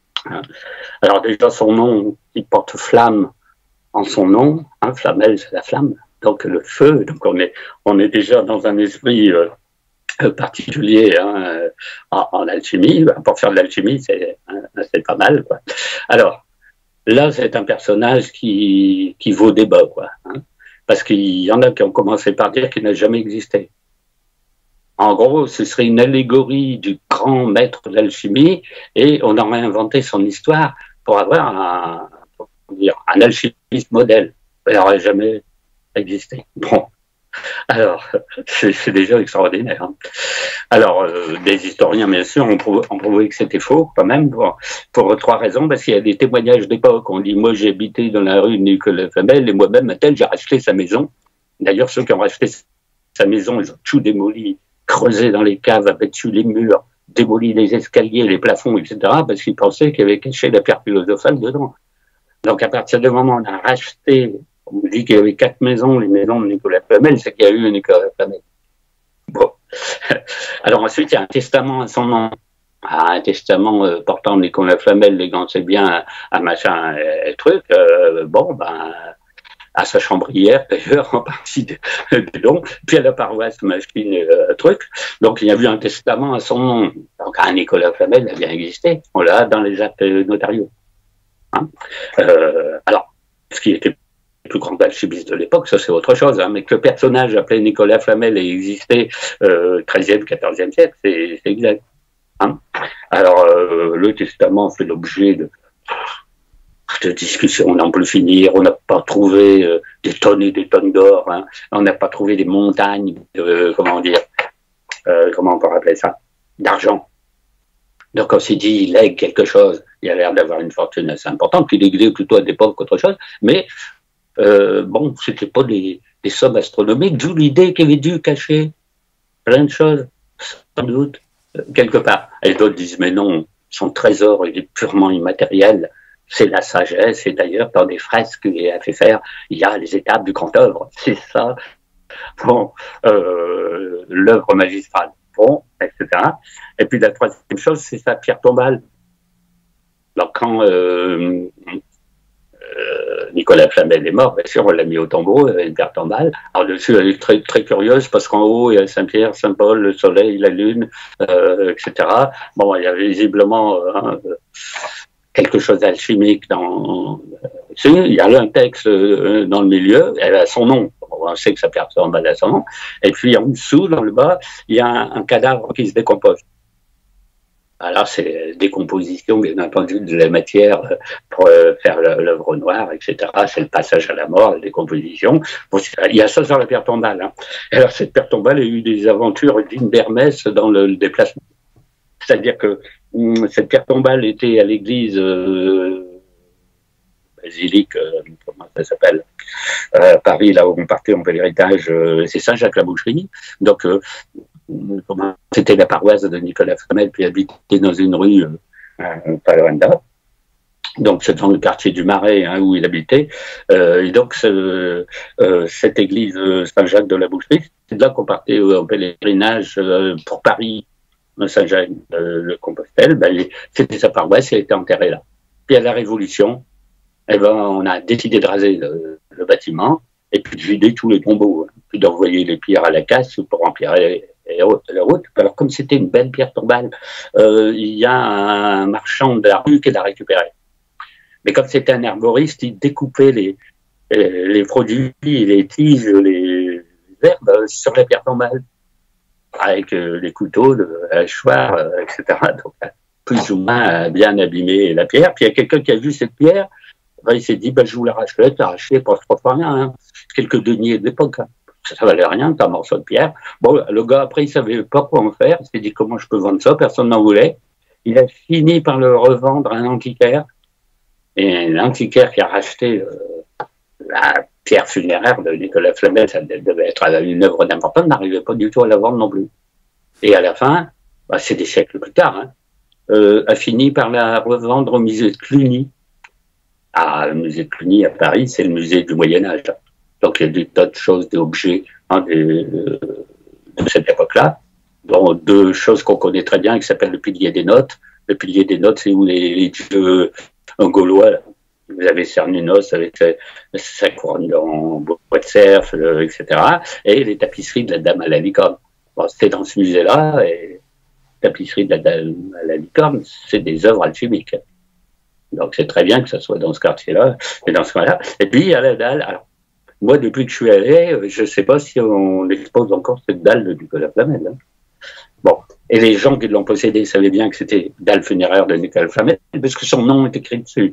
S2: Alors déjà son nom, il porte flamme en son nom, hein, Flamel c'est la flamme, donc le feu, donc on est, on est déjà dans un esprit euh, particulier hein, en, en alchimie, pour faire de l'alchimie c'est hein, pas mal quoi. Alors là c'est un personnage qui, qui vaut débat quoi, hein, parce qu'il y en a qui ont commencé par dire qu'il n'a jamais existé. En gros, ce serait une allégorie du grand maître de l'alchimie et on aurait inventé son histoire pour avoir un, pour dire, un alchimiste modèle. Il n'aurait jamais existé. Bon, alors, c'est déjà extraordinaire. Hein. Alors, euh, des historiens, bien sûr, ont, prou ont prouvé que c'était faux, quand même, pour, pour trois raisons, parce qu'il y a des témoignages d'époque. On dit, moi, j'ai habité dans la rue de Nicolas Flamel et moi-même, à tel, j'ai racheté sa maison. D'ailleurs, ceux qui ont racheté sa maison, ils ont tout démoli, creusé dans les caves, abattu les murs, démoli les escaliers, les plafonds, et cetera, parce qu'ils pensaient qu'il y avait caché la pierre philosophale dedans. Donc, à partir du moment où on a racheté, on dit qu'il y avait quatre maisons, les maisons de Nicolas Flamel, c'est qu'il y a eu Nicolas Flamel. Bon. Alors ensuite, il y a un testament à son nom. Ah, un testament euh, portant Nicolas Flamel, les gants, c'est bien, un machin, un truc. Euh, bon, ben, à sa chambrière, d'ailleurs, en partie des de dons, puis à la paroisse machine, euh, truc. Donc, il y a eu un testament à son nom. Donc, un Nicolas Flamel a bien existé. On l'a dans les actes notariaux. Hein euh, alors, ce qui était le plus grand alchimiste de l'époque, ça c'est autre chose, hein, mais que le personnage appelé Nicolas Flamel ait existé euh, treizième, quatorzième siècle, c'est exact. Hein. Alors, euh, le testament fait l'objet de de discussions, on n'en peut finir, on n'a pas trouvé euh, des tonnes et des tonnes d'or, hein, on n'a pas trouvé des montagnes de, comment dire, euh, comment on peut rappeler ça, d'argent. Donc on s'est dit, il lègue quelque chose, il a l'air d'avoir une fortune assez importante, qu'il léguait plutôt à des pauvres qu'autre chose, mais euh, bon, c'était pas des, des sommes astronomiques, d'où l'idée qu'il avait dû cacher plein de choses, sans doute, quelque part. Et d'autres disent, mais non, son trésor, il est purement immatériel, c'est la sagesse, et d'ailleurs, dans des fresques qu'il a fait faire, il y a les étapes du grand œuvre, c'est ça, bon, euh, l'œuvre magistrale, bon, et cetera. Et puis la troisième chose, c'est sa pierre tombale. Alors quand euh, euh, Nicolas Flamel est mort, bien sûr, on l'a mis au tombeau, une pierre tombale. Alors dessus, elle est très, très curieuse, parce qu'en haut, il y a Saint-Pierre, Saint-Paul, le soleil, la lune, euh, et cetera. Bon, il y avait visiblement euh, quelque chose d'alchimique dans... Il y a un texte euh, dans le milieu, elle a son nom. On sait que sa pierre tombale a son nom. Et puis en dessous, dans le bas, il y a un, un cadavre qui se décompose. Alors c'est décomposition, bien entendu, de la matière pour euh, faire l'œuvre noire, et cetera. C'est le passage à la mort, la décomposition. Bon, il y a ça sur la pierre tombale. Hein. Alors cette pierre tombale a eu des aventures dignes d'Hermès dans le, le déplacement. C'est-à-dire que hum, cette pierre tombale était à l'église euh, basilique, euh, comment ça s'appelle, euh, à Paris, là où on partait en pèlerinage, euh, c'est Saint-Jacques-la-Boucherie. Donc, euh, c'était la paroisse de Nicolas Flamel, puis habitait dans une rue euh, pas loin de là. Donc, c'est dans le quartier du Marais, hein, où il habitait. Euh, et donc, ce, euh, cette église euh, Saint-Jacques de la Boucherie, c'est de là qu'on partait euh, en pèlerinage euh, pour Paris, Saint-Jacques de, de Compostelle. Ben, c'était sa paroisse, elle était enterrée là. Puis à la Révolution, eh ben, on a décidé de raser le, le bâtiment et puis de vider tous les tombeaux, hein, puis d'envoyer les pierres à la casse pour empirer la route. Alors, comme c'était une belle pierre tombale, euh, il y a un marchand de la rue qui l'a récupéré. Mais comme c'était un herboriste, il découpait les, les produits, les tiges, les herbes sur la pierre tombale, avec les couteaux, le hachoir, et cetera. Donc, plus ou moins bien abîmé la pierre. Puis il y a quelqu'un qui a vu cette pierre, ben, il s'est dit, ben, je vous l'arracherai, t'arracher, pas trop rien, hein. Quelques deniers de l'époque, hein. Ça valait rien, un morceau de pierre. Bon, le gars, après, il savait pas quoi en faire. Il s'est dit, comment je peux vendre ça? Personne n'en voulait. Il a fini par le revendre à un antiquaire. Et l'antiquaire qui a racheté euh, la pierre funéraire de Nicolas Flamel, ça devait être une œuvre d'importance, n'arrivait pas du tout à la vendre non plus. Et à la fin, bah, c'est des siècles plus tard, hein, euh, a fini par la revendre au musée de Cluny. Ah, le musée de Cluny à Paris, c'est le musée du Moyen-Âge. Donc il y a des tas de choses, des objets, hein, des, euh, de cette époque-là, dont deux choses qu'on connaît très bien, qui s'appellent le pilier des notes. Le pilier des notes, c'est où les, les dieux gaulois, là, vous avez Cernunnos avec sa couronne en bois de cerf, euh, et cetera. Et les tapisseries de la Dame à la licorne. Bon, c'était dans ce musée-là, et les tapisseries de la Dame à la licorne, c'est des œuvres alchimiques. Donc c'est très bien que ça soit dans ce quartier-là, et dans ce coin-là. Et puis, il y a la dalle. Alors, moi, depuis que je suis allé, je ne sais pas si on expose encore cette dalle de Nicolas Flamel. Hein. Bon. Et les gens qui l'ont possédé savaient bien que c'était dalle funéraire de Nicolas Flamel, parce que son nom est écrit dessus.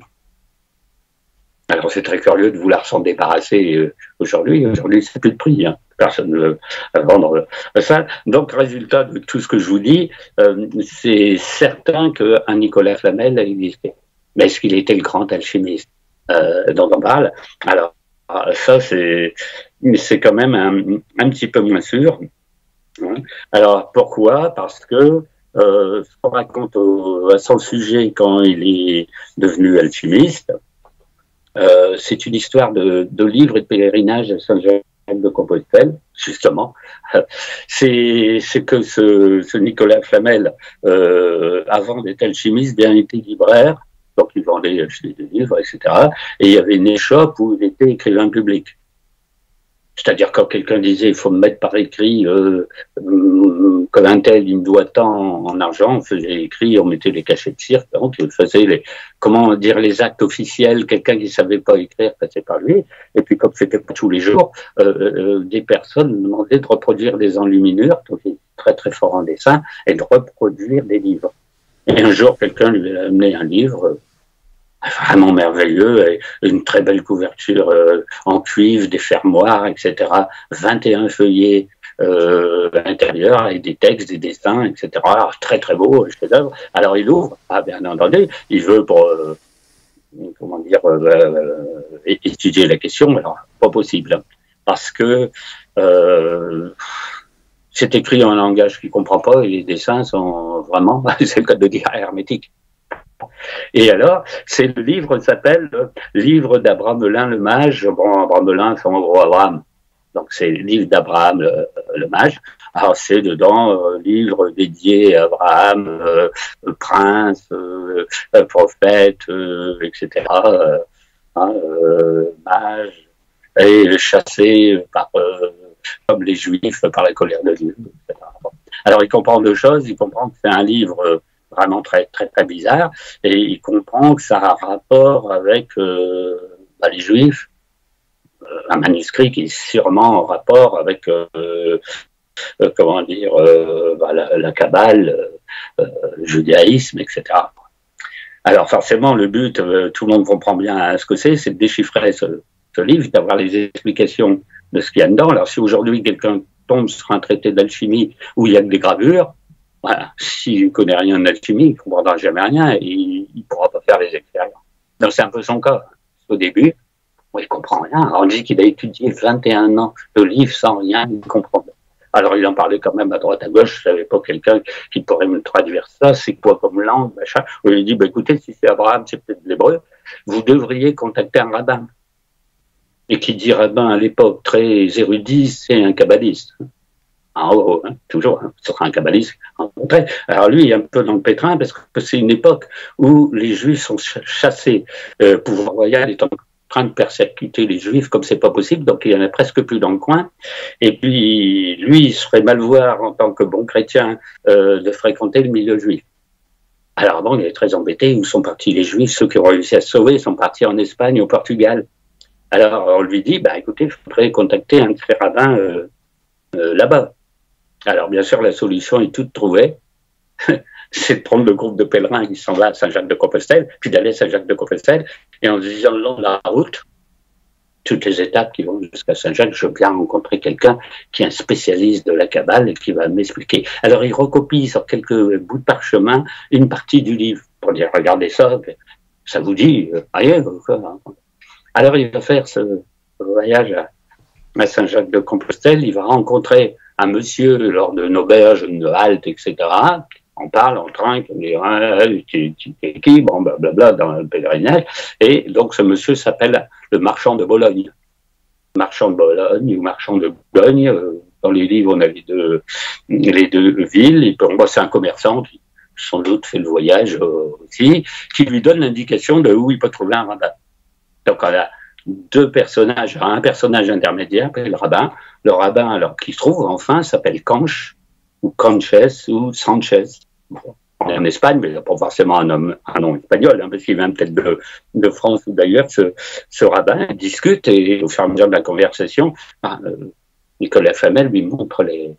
S2: Alors, c'est très curieux de vouloir s'en débarrasser euh, aujourd'hui. Aujourd'hui, c'est plus de prix. Hein. Personne ne veut vendre euh, ça. Donc, résultat de tout ce que je vous dis, euh, c'est certain qu'un Nicolas Flamel a existé. Mais est-ce qu'il était le grand alchimiste euh, dont on parle? Alors, ça, c'est c'est quand même un, un petit peu moins sûr. Alors, pourquoi? Parce que euh, ce qu'on raconte au, à son sujet quand il est devenu alchimiste, euh, c'est une histoire de, de livre et de pèlerinage à Saint-Jacques de Compostelle, justement. C'est que ce, ce Nicolas Flamel, euh, avant d'être alchimiste, bien était libraire. Donc, il vendait, achetait des livres, et cetera. Et il y avait une échoppe où il était écrivain public. C'est-à-dire quand quelqu'un disait il faut me mettre par écrit euh, euh, comme un tel, il me doit tant en argent, on faisait écrit, on mettait les cachets de cirque, donc il faisait les, comment dire, les actes officiels, quelqu'un qui savait pas écrire passait par lui, et puis comme c'était pas tous les jours, euh, euh, des personnes demandaient de reproduire des enluminures, donc il est très très fort en dessin, et de reproduire des livres. Et un jour, quelqu'un lui a amené un livre vraiment merveilleux, et une très belle couverture euh, en cuivre, des fermoirs, et cetera. vingt et un feuillets euh, à l'intérieur, avec des textes, des dessins, et cetera. Alors, très très beau, chef-d'œuvre. Alors il ouvre, ah, bien entendu, il veut pour euh, comment dire euh, euh, étudier la question, alors pas possible, parce que euh, c'est écrit en un langage qu'il comprend pas et les dessins sont vraiment, c'est le cas de dire, hermétiques. Et alors, c'est le livre s'appelle le Livre d'Abramelin le Mage. Bon, Abramelin, c'est en gros Abraham. Donc, c'est le livre d'Abraham le, le Mage. Alors, c'est dedans, euh, livre dédié à Abraham, euh, prince, euh, prophète, euh, et cetera. Euh, hein, euh, mage, et chassé par, euh, comme les Juifs, par la colère de Dieu, et cetera. Alors, il comprend deux choses. Il comprend que c'est un livre vraiment très, très, très bizarre, et il comprend que ça a rapport avec euh, bah, les Juifs, euh, un manuscrit qui est sûrement en rapport avec, euh, euh, comment dire, euh, bah, la, la Kabbale, euh, le judaïsme, et cetera. Alors forcément, le but, euh, tout le monde comprend bien ce que c'est, c'est de déchiffrer ce, ce livre, d'avoir les explications de ce qu'il y a dedans. Alors si aujourd'hui quelqu'un tombe sur un traité d'alchimie où il y a que des gravures, voilà. S'il ne connaît rien d'alchimie, il ne comprendra jamais rien et il ne pourra pas faire les expériences. Donc c'est un peu son cas. Au début, il ne comprend rien. Alors, on dit qu'il a étudié vingt et un ans de livres sans rien comprendre. Alors il en parlait quand même à droite à gauche, je n'avais pas quelqu'un qui pourrait me traduire ça, c'est quoi comme langue, machin. On lui dit, bah, écoutez, si c'est Abraham, c'est peut-être l'hébreu, vous devriez contacter un rabbin. Et qui dit rabbin à l'époque très érudit, c'est un kabbaliste. En haut, hein, toujours, hein, ce sera un kabbaliste rencontré. Alors lui, il est un peu dans le pétrin parce que c'est une époque où les Juifs sont chassés. Euh, pouvoir royal est en train de persécuter les Juifs comme c'est pas possible, donc il y en a presque plus dans le coin. Et puis lui, il se ferait mal voir en tant que bon chrétien euh, de fréquenter le milieu juif. Alors bon, il est très embêté. Où sont partis les Juifs? Ceux qui ont réussi à se sauver sont partis en Espagne, au Portugal. Alors on lui dit, bah écoutez, il faudrait contacter un de ces rabbins euh, euh, là-bas. Alors, bien sûr, la solution est toute trouvée. C'est de prendre le groupe de pèlerins qui s'en va à Saint-Jacques-de-Compostelle, puis d'aller à Saint-Jacques-de-Compostelle, et en se disant le long de la route, toutes les étapes qui vont jusqu'à Saint-Jacques, je viens rencontrer quelqu'un qui est un spécialiste de la Kabbale et qui va m'expliquer. Alors, il recopie sur quelques bouts de parchemin une partie du livre pour dire, regardez ça, ça vous dit rien. Alors, il va faire ce voyage à Saint-Jacques-de-Compostelle, il va rencontrer un monsieur lors d'une auberge, une halte, et cetera. On parle, on trinque, on dit, ah, tu es qui, bon, blablabla, dans le pèlerinage. Et donc, ce monsieur s'appelle le marchand de Bologne. Marchand de Bologne ou marchand de Boulogne. Dans les livres, on a les deux, les deux villes. Et pour moi, c'est un commerçant qui, sans doute, fait le voyage aussi, qui lui donne l'indication de où il peut trouver un rabbin. Donc, on a deux personnages, un personnage intermédiaire, le rabbin. Le rabbin, alors, qui se trouve, enfin, s'appelle Canche, ou Canches, ou Sanchez. Bon, on est en Espagne, mais il n'a pas forcément un, homme, un nom espagnol, hein, parce qu'il vient peut-être de, de France ou d'ailleurs. Ce, ce rabbin discute, et au fur et à mesure de la conversation, bah, euh, Nicolas Flamel lui montre les,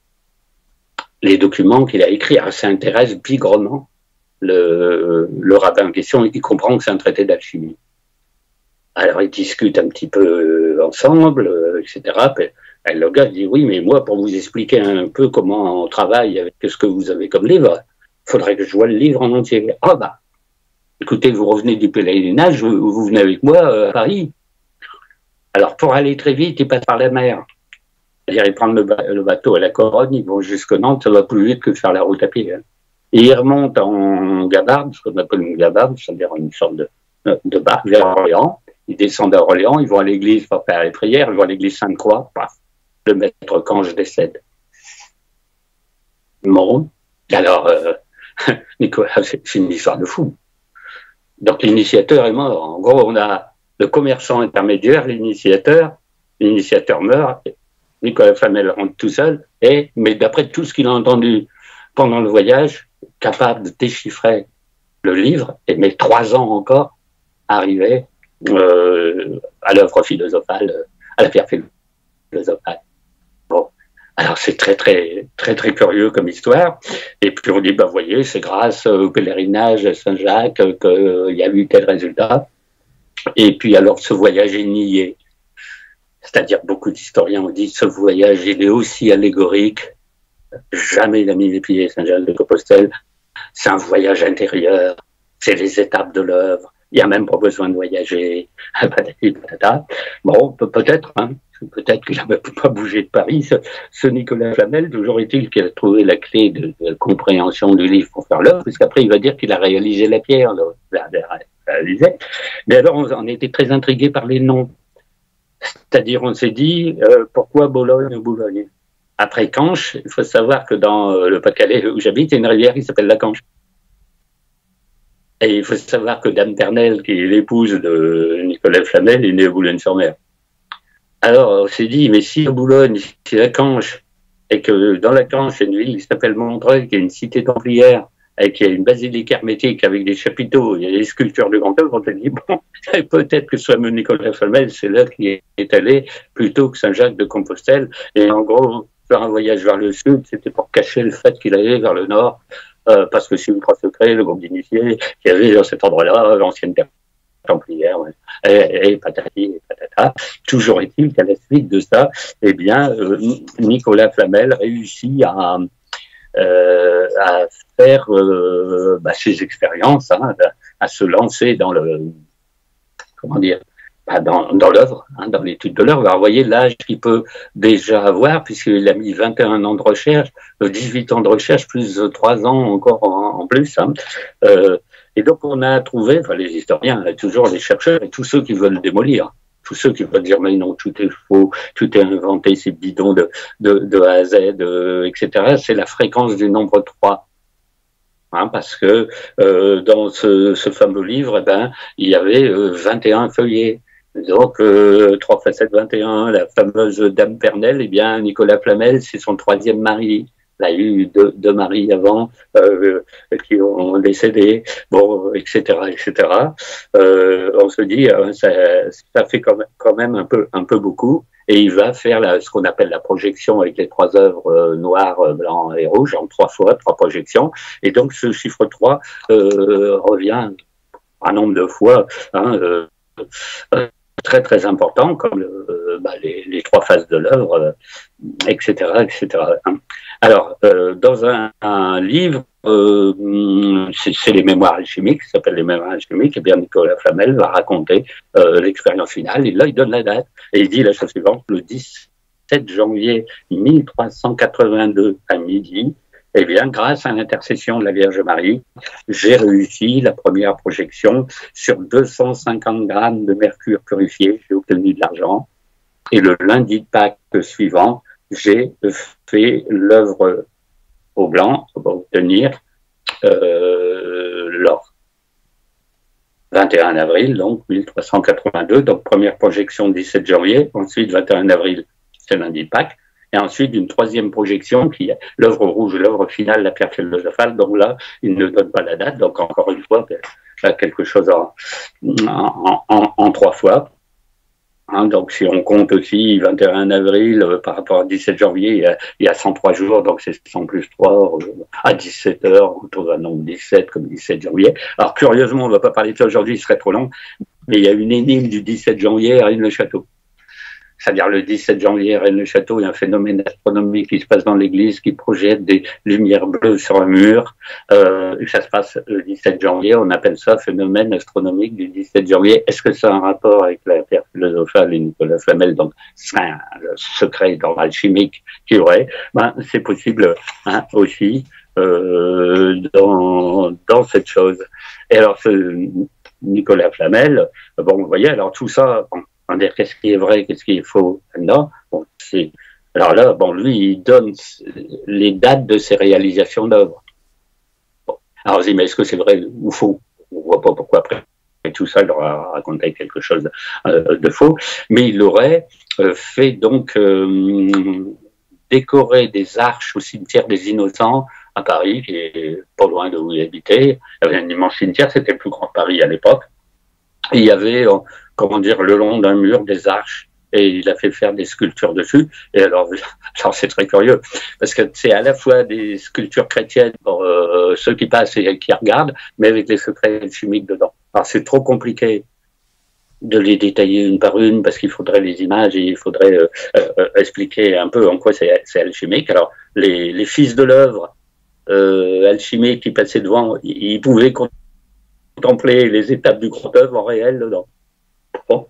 S2: les documents qu'il a écrits. Alors, ça intéresse bigrement le, le rabbin en question, il comprend que c'est un traité d'alchimie. Alors, ils discutent un petit peu ensemble, euh, et cetera. Puis, le gars dit, oui, mais moi, pour vous expliquer un peu comment on travaille avec ce que vous avez comme livre, il faudrait que je vois le livre en entier. Ah bah, écoutez, vous revenez du pèlerinage, vous, vous venez avec moi euh, à Paris. Alors, pour aller très vite, ils passent par la mer. C'est-à-dire, ils prennent le, ba le bateau à la Corogne, ils vont jusque Nantes, ça va plus vite que de faire la route à pied. Hein. Et ils remontent en gabarde, ce qu'on appelle une gabarde, c'est-à-dire une sorte de, de barque vers Orléans. Ils descendent à Orléans, ils vont à l'église pour faire les prières, ils vont à l'église Sainte-Croix, paf, le maître Canche décède. Bon, alors, euh, Nicolas, c'est une histoire de fou. Donc l'initiateur est mort. En gros, on a le commerçant intermédiaire, l'initiateur, l'initiateur meurt, Nicolas Flamel rentre tout seul, et, mais d'après tout ce qu'il a entendu pendant le voyage, capable de déchiffrer le livre, et met trois ans encore à arriver Euh, à l'œuvre philosophale, à la pierre philosophale. Bon. Alors c'est très très très très curieux comme histoire. Et puis on dit bah voyez, c'est grâce au pèlerinage à Saint-Jacques qu'il y a eu tel résultat. Et puis alors ce voyage est nié. C'est-à-dire beaucoup d'historiens ont dit ce voyage il est aussi allégorique. Jamais il a mis les pieds à Saint-Jacques de Compostelle. C'est un voyage intérieur. C'est les étapes de l'œuvre. Il n'y a même pas besoin de voyager. Bon, peut-être, hein. Peut-être qu'il n'a pas bougé de Paris, ce, ce Nicolas Flamel. Toujours est-il qu'il a trouvé la clé de, de compréhension du livre pour faire l'œuvre, puisqu'après il va dire qu'il a réalisé la pierre. Alors, réalisé. Mais alors on, on était très intrigués par les noms. C'est-à-dire on s'est dit, euh, pourquoi Bologne ou Boulogne? Après Canche, il faut savoir que dans euh, le Pas-de-Calais où j'habite, il y a une rivière qui s'appelle la Canche. Et il faut savoir que Dame Pernelle, qui est l'épouse de Nicolas Flamel, est née à Boulogne-sur-Mer. Alors, on s'est dit, mais si à Boulogne, c'est la Canche, et que dans la Canche, il y a une ville qui s'appelle Montreuil, qui est une cité templière, et qui a une basilique hermétique avec des chapiteaux, il y a des sculptures de grand œuvre, on s'est dit, bon, peut-être que ce soit Nicolas Flamel, c'est là qui est allé, plutôt que Saint-Jacques de Compostelle. Et en gros, faire un voyage vers le sud, c'était pour cacher le fait qu'il allait vers le nord, euh, parce que c'est ultra secret, le groupe d'initiés, qui avait dans cet endroit-là, l'ancienne terre templière, ouais. et, et patati et patata. Toujours est-il qu'à la suite de ça, eh bien, euh, Nicolas Flamel réussit à, euh, à faire euh, bah, ses expériences, hein, à, à se lancer dans le, comment dire, bah, dans, dans l'œuvre, hein, dans l'étude de l'œuvre. Alors, vous voyez l'âge qu'il peut déjà avoir, puisqu'il a mis vingt et un ans de recherche, dix-huit ans de recherche, plus trois ans encore en, en plus. Hein. Euh, Et donc, on a trouvé, enfin, les historiens, toujours les chercheurs et tous ceux qui veulent démolir, tous ceux qui veulent dire, mais non, tout est faux, tout est inventé, c'est bidon de, de, de A à Z, euh, et cetera. C'est la fréquence du nombre trois. Hein, parce que euh, dans ce, ce fameux livre, eh ben, il y avait euh, vingt et un feuillets. Donc, euh, trois fois sept, vingt et un, la fameuse Dame Pernelle, eh bien, Nicolas Flamel, c'est son troisième mari. Il y a eu deux, deux maris avant euh, qui ont décédé, bon, et cetera, et cetera. Euh, on se dit, euh, ça, ça fait quand même, quand même un peu, un peu beaucoup. Et il va faire la, ce qu'on appelle la projection avec les trois œuvres euh, noires, blanc et rouge, en trois fois, trois projections. Et donc, ce chiffre trois euh, revient un nombre de fois, hein, euh, euh, très très important, comme le, euh, bah, les, les trois phases de l'œuvre, euh, et cetera, et cetera. Alors, euh, dans un, un livre, euh, c'est les mémoires alchimiques, ça s'appelle les mémoires alchimiques, et bien Nicolas Flamel va raconter euh, l'expérience finale, et là il donne la date, et il dit la chose suivante, le dix-sept janvier mille trois cent quatre-vingt-deux à midi, eh bien, grâce à l'intercession de la Vierge Marie, j'ai réussi la première projection sur deux cent cinquante grammes de mercure purifié. J'ai obtenu de l'argent. Et le lundi de Pâques suivant, j'ai fait l'œuvre au blanc pour obtenir euh, l'or. vingt et un avril, donc mille trois cent quatre-vingt-deux, donc première projection dix-sept janvier, ensuite vingt et un avril, c'est lundi de Pâques. Et ensuite, une troisième projection qui est l'œuvre rouge, l'œuvre finale, la pierre philosophale. Donc là, il ne donne pas la date. Donc encore une fois, quelque chose en, en, en, en trois fois. Hein, donc si on compte aussi vingt et un avril euh, par rapport à dix-sept janvier, il y a, il y a cent trois jours, donc c'est cent plus trois euh, à dix-sept heures, on trouve un nombre dix-sept comme dix-sept janvier. Alors curieusement, on ne va pas parler de ça aujourd'hui, ce serait trop long, mais il y a une énigme du dix-sept janvier à Rennes-le-Château. C'est-à-dire le dix-sept janvier, Rennes-le-Château, il y a un phénomène astronomique qui se passe dans l'église qui projette des lumières bleues sur un mur. Euh, ça se passe le dix-sept janvier, on appelle ça phénomène astronomique du dix-sept janvier. Est-ce que ça a un rapport avec la pierre philosophale et Nicolas Flamel? Donc, c'est un secret dans l'alchimique qui aurait. Ben, c'est possible hein, aussi euh, dans, dans cette chose. Et alors, ce Nicolas Flamel, bon, vous voyez, alors tout ça... Bon, on dire qu'est-ce qui est vrai, qu'est-ce qui est faux maintenant. Bon, alors là, bon, lui, il donne les dates de ses réalisations d'œuvres. Bon. Alors, on se dit, mais est-ce que c'est vrai ou faux? On ne voit pas pourquoi après tout ça, il aura raconté quelque chose euh, de faux. Mais il aurait euh, fait donc euh, décorer des arches au cimetière des Innocents à Paris, qui est pas loin de où il habitait. Il y avait un immense cimetière, c'était le plus grand de Paris à l'époque. Et il y avait... Euh, comment dire, le long d'un mur, des arches, et il a fait faire des sculptures dessus. Et alors, alors c'est très curieux, parce que c'est à la fois des sculptures chrétiennes pour euh, ceux qui passent et qui regardent, mais avec les secrets alchimiques dedans. Alors c'est trop compliqué de les détailler une par une, parce qu'il faudrait les images et il faudrait euh, euh, expliquer un peu en quoi c'est alchimique. Alors, les, les fils de l'œuvre euh, alchimique qui passaient devant, ils pouvaient contempler les étapes du grand œuvre en réel dedans. Bon.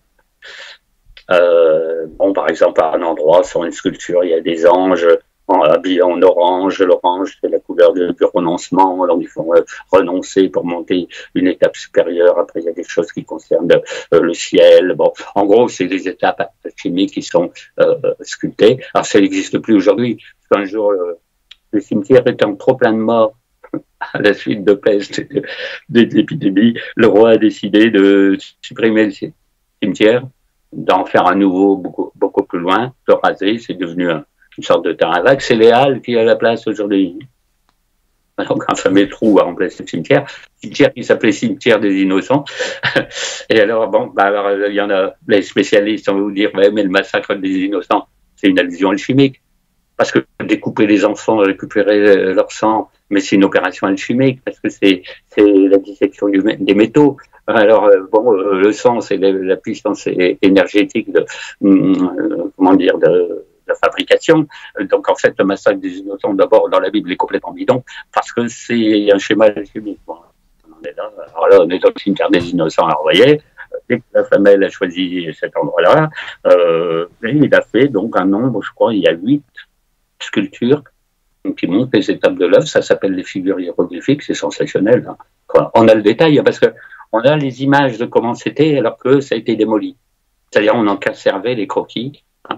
S2: Euh, bon, par exemple, à un endroit, sur une sculpture, il y a des anges en, habillés en orange. L'orange, c'est la couleur du, du renoncement. Donc, il faut euh, renoncer pour monter une étape supérieure. Après, il y a des choses qui concernent euh, le ciel. Bon, en gros, c'est des étapes alchimiques qui sont euh, sculptées. Alors, ça n'existe plus aujourd'hui. Un jour, euh, le cimetière étant trop plein de morts à la suite de peste et de, de, de l'épidémie, le roi a décidé de supprimer le cimetière, d'en faire un nouveau beaucoup, beaucoup plus loin, de raser. C'est devenu un, une sorte de terrain vague. C'est les Halles qui a la place aujourd'hui. Donc, un fameux trou à remplacer le cimetière. Cimetière qui s'appelait cimetière des innocents. Et alors, bon, bah alors, il y en a, les spécialistes, on va vous dire, ouais, mais le massacre des innocents, c'est une allusion alchimique. Parce que découper les enfants, récupérer leur sang, mais c'est une opération alchimique, parce que c'est la dissection du, des métaux. Alors, euh, bon, euh, le sang, c'est la, la puissance énergétique de, euh, comment dire, de, de fabrication. Donc, en fait, le massacre des innocents, d'abord, dans la Bible, est complètement bidon, parce que c'est un schéma alchimique. Bon, on est là, alors là, on est dans le cimetière des innocents, alors, vous voyez, dès que la femelle a choisi cet endroit-là, euh, il a fait, donc, un nombre, je crois, il y a huit sculptures qui montrent les étapes de l'œuvre. Ça s'appelle les figures hiéroglyphiques, c'est sensationnel. Hein. On a le détail, hein, parce que on a les images de comment c'était alors que ça a été démoli. C'est-à-dire on en conservait les croquis. Hein,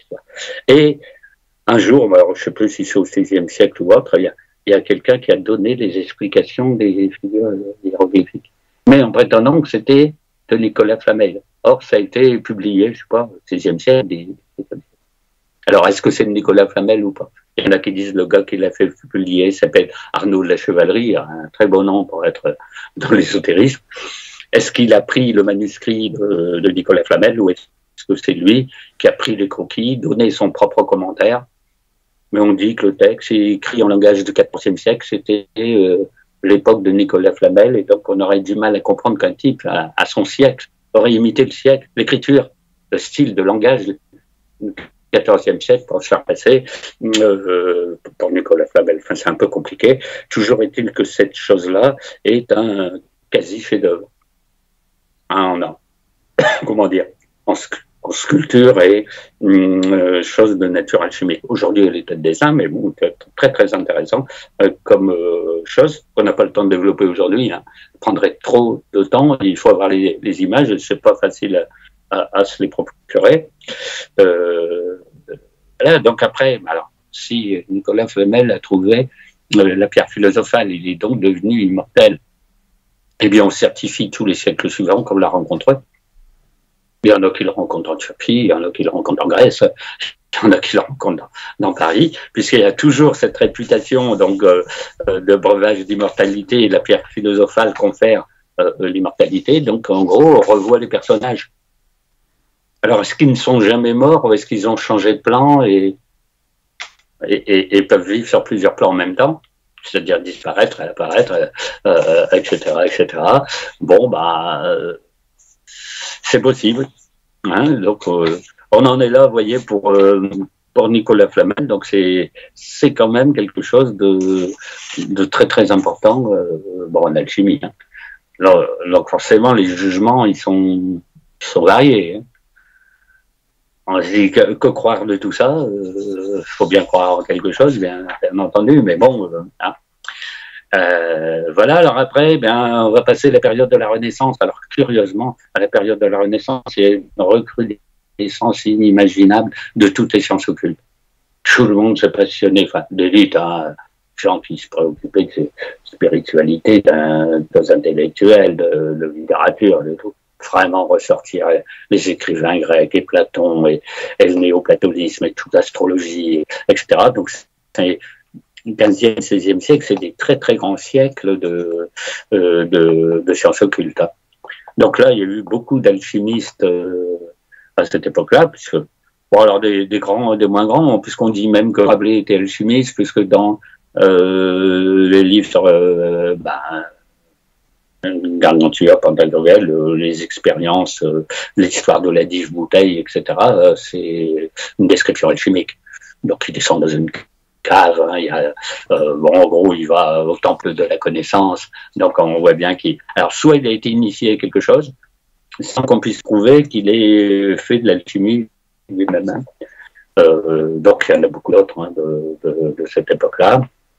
S2: et un jour, alors je ne sais plus si c'est au seizième siècle ou autre, il y a, il y a quelqu'un qui a donné les explications des figures hiéroglyphiques. Mais en prétendant que c'était de Nicolas Flamel. Or, ça a été publié, je ne sais pas, au seizième siècle. Des, des... Alors, est-ce que c'est de Nicolas Flamel ou pas? Il y en a qui disent le gars qui l'a fait publier s'appelle Arnaud de la Chevalerie, un très beau nom pour être dans l'ésotérisme. Est-ce qu'il a pris le manuscrit de, de Nicolas Flamel ou est-ce que c'est lui qui a pris les croquis, donné son propre commentaire? Mais on dit que le texte est écrit en langage du quatorzième siècle, c'était euh, l'époque de Nicolas Flamel, et donc on aurait du mal à comprendre qu'un type, à, à son siècle, aurait imité le siècle, l'écriture, le style de langage quatorzième siècle pour se faire passer euh, pour Nicolas Flamel. Enfin, c'est un peu compliqué. Toujours est-il que cette chose-là est un quasi chef-d'œuvre. Hein, on a, comment dire, en, en sculpture et euh, chose de nature alchimique. Aujourd'hui, elle est de dessin, mais bon, très très intéressant euh, comme euh, chose qu'on n'a pas le temps de développer aujourd'hui. Hein. Ça prendrait trop de temps. Il faut avoir les, les images. C'est pas facile à À, à se les procurer. Euh, voilà, donc après, alors, si Nicolas Flamel a trouvé euh, la pierre philosophale, il est donc devenu immortel, eh bien on certifie tous les siècles suivants qu'on l'a rencontré. Il y en a qui le rencontrent en Turquie, il y en a qui le rencontrent en Grèce, il y en a qui le rencontrent dans, dans Paris, puisqu'il y a toujours cette réputation donc euh, de breuvage d'immortalité, et la pierre philosophale confère euh, l'immortalité. Donc en gros, on revoit les personnages. Alors, est-ce qu'ils ne sont jamais morts ou est-ce qu'ils ont changé de plan et, et, et, et peuvent vivre sur plusieurs plans en même temps, c'est-à-dire disparaître, apparaître, euh, et cetera, et cetera. Bon, bah, euh, c'est possible. Hein, donc, euh, on en est là, vous voyez, pour, euh, pour Nicolas Flamel. Donc, c'est c'est quand même quelque chose de, de très, très important euh, bon, en alchimie. Hein. Alors, donc, forcément, les jugements, ils sont, ils sont variés. Hein. On se dit que, que croire de tout ça, il euh, faut bien croire en quelque chose, bien, bien entendu, mais bon, euh, hein. euh, voilà, alors après, bien, on va passer la période de la Renaissance. Alors, curieusement, à la période de la Renaissance, il y a une recrudescence inimaginable de toutes les sciences occultes. Tout le monde se passionnait, enfin, d'élite, hein, gens qui se préoccupaient de ces spiritualités, des intellectuels, de, de littérature, de tout. Vraiment ressortir les écrivains grecs et Platon et, et le néoplatonisme et toute l'astrologie, et cetera. Donc, c'est quinzième, seizième siècle, c'est des très très grands siècles de, euh, de, de sciences occultes. Donc là, il y a eu beaucoup d'alchimistes euh, à cette époque-là, puisque, bon, alors des, des grands, des moins grands, puisqu'on dit même que Rabelais était alchimiste, puisque dans euh, les livres sur euh, ben, Gargantua, Pantagruel, euh, les expériences, euh, l'histoire de la dive bouteille, et cetera, euh, c'est une description alchimique. Donc il descend dans une cave, hein, il y a, euh, bon, en gros, il va au temple de la connaissance, donc on voit bien qu'il... Alors, soit il a été initié à quelque chose, sans qu'on puisse prouver qu'il ait fait de l'alchimie lui-même. Hein. Euh, donc, il y en a beaucoup d'autres hein, de, de, de cette époque-là.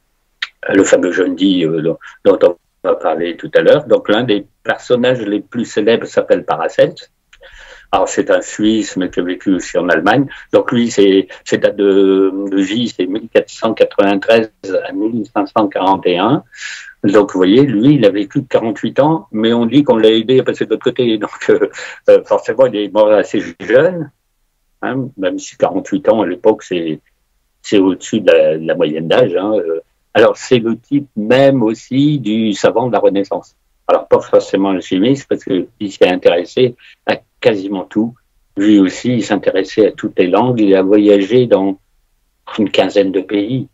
S2: Le fameux jeune dit euh, dont, dont on va parler tout à l'heure. Donc, l'un des personnages les plus célèbres s'appelle Paracelse. Alors, c'est un Suisse, mais qui a vécu aussi en Allemagne. Donc, lui, c'est, ses dates de, de vie, c'est mille quatre cent quatre-vingt-treize à mille cinq cent quarante et un. Donc, vous voyez, lui, il a vécu quarante-huit ans, mais on dit qu'on l'a aidé à passer de l'autre côté. Donc, euh, euh, forcément, il est mort assez jeune, hein, même si quarante-huit ans, à l'époque, c'est, c'est au-dessus de la, de la moyenne d'âge. Hein. Alors, c'est le type même aussi du savant de la Renaissance. Alors, pas forcément le chimiste, parce qu'il s'est intéressé à quasiment tout. Lui aussi, il s'intéressait à toutes les langues. Il a voyagé dans une quinzaine de pays.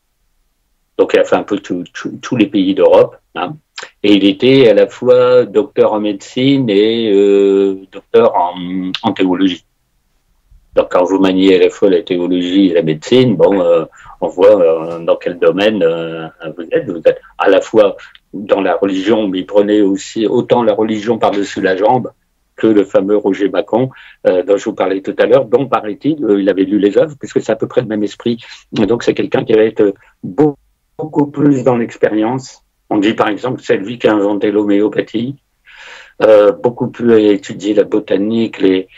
S2: Donc, il a fait un peu tous les pays d'Europe. Hein. Et il était à la fois docteur en médecine et euh, docteur en, en théologie. Donc, quand vous maniez à la fois la théologie et la médecine, bon, euh, on voit euh, dans quel domaine euh, vous êtes. Vous êtes à la fois dans la religion, mais il prenait aussi autant la religion par-dessus la jambe que le fameux Roger Bacon, euh, dont je vous parlais tout à l'heure, dont, paraît-il, euh, il avait lu les œuvres, puisque c'est à peu près le même esprit. Et donc, c'est quelqu'un qui va être beaucoup, beaucoup plus dans l'expérience. On dit, par exemple, c'est lui qui a inventé l'homéopathie, euh, beaucoup plus à étudier la botanique, les,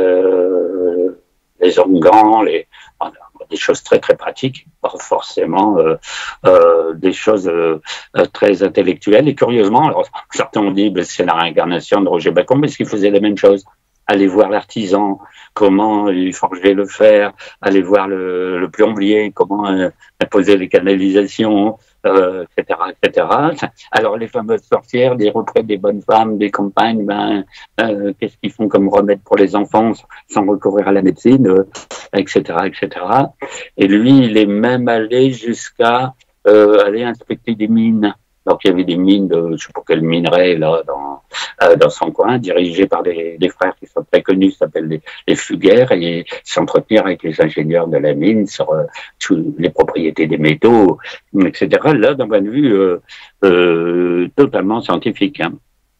S2: euh, les onguents, les... des choses très très pratiques, pas forcément euh, euh, des choses euh, très intellectuelles. Et curieusement, alors certains ont dit ben, c'est la réincarnation de Roger Bacon, mais est-ce qu'il faisait la même chose? Aller voir l'artisan, comment il forgeait le fer, aller voir le, le plombier, comment euh, imposer les canalisations, euh, et cetera, et cetera. Alors les fameuses sorcières, les représ des bonnes femmes, des campagnes, ben, euh, qu'est-ce qu'ils font comme remède pour les enfants sans recourir à la médecine, euh, et cetera, et cetera. Et lui, il est même allé jusqu'à euh, aller inspecter des mines. Donc il y avait des mines de, je sais pas quel minerai là dans euh, dans son coin, dirigées par des, des frères qui sont très connus, s'appellent les, les Fuguères, et s'entretenir avec les ingénieurs de la mine sur euh, toutes les propriétés des métaux, et cetera. Là, d'un point de vue euh, euh, totalement scientifique. Hein.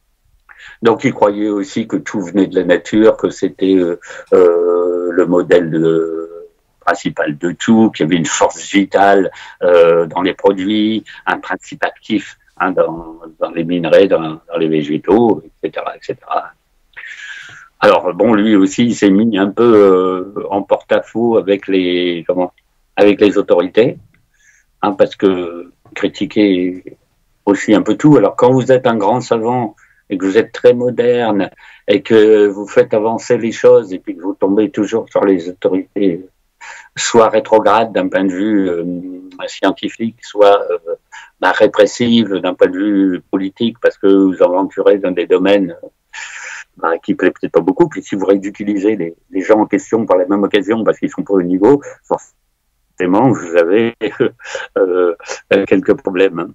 S2: Donc il croyait aussi que tout venait de la nature, que c'était euh, euh, le modèle de principal de tout, qu'il y avait une force vitale euh, dans les produits, un principe actif hein, dans, dans les minerais, dans, dans les végétaux, et cetera, et cetera. Alors bon, lui aussi, il s'est mis un peu euh, en porte-à-faux avec les comment, avec les autorités, hein, parce que critiquer aussi un peu tout. Alors quand vous êtes un grand savant et que vous êtes très moderne et que vous faites avancer les choses et puis que vous tombez toujours sur les autorités soit rétrograde d'un point de vue euh, scientifique, soit euh, bah, répressive d'un point de vue politique, parce que vous aventurez dans des domaines bah, qui plaît peut-être pas beaucoup. Puis si vous ridiculisez les, les gens en question par la même occasion parce qu'ils sont pas au niveau, forcément vous avez euh, quelques problèmes.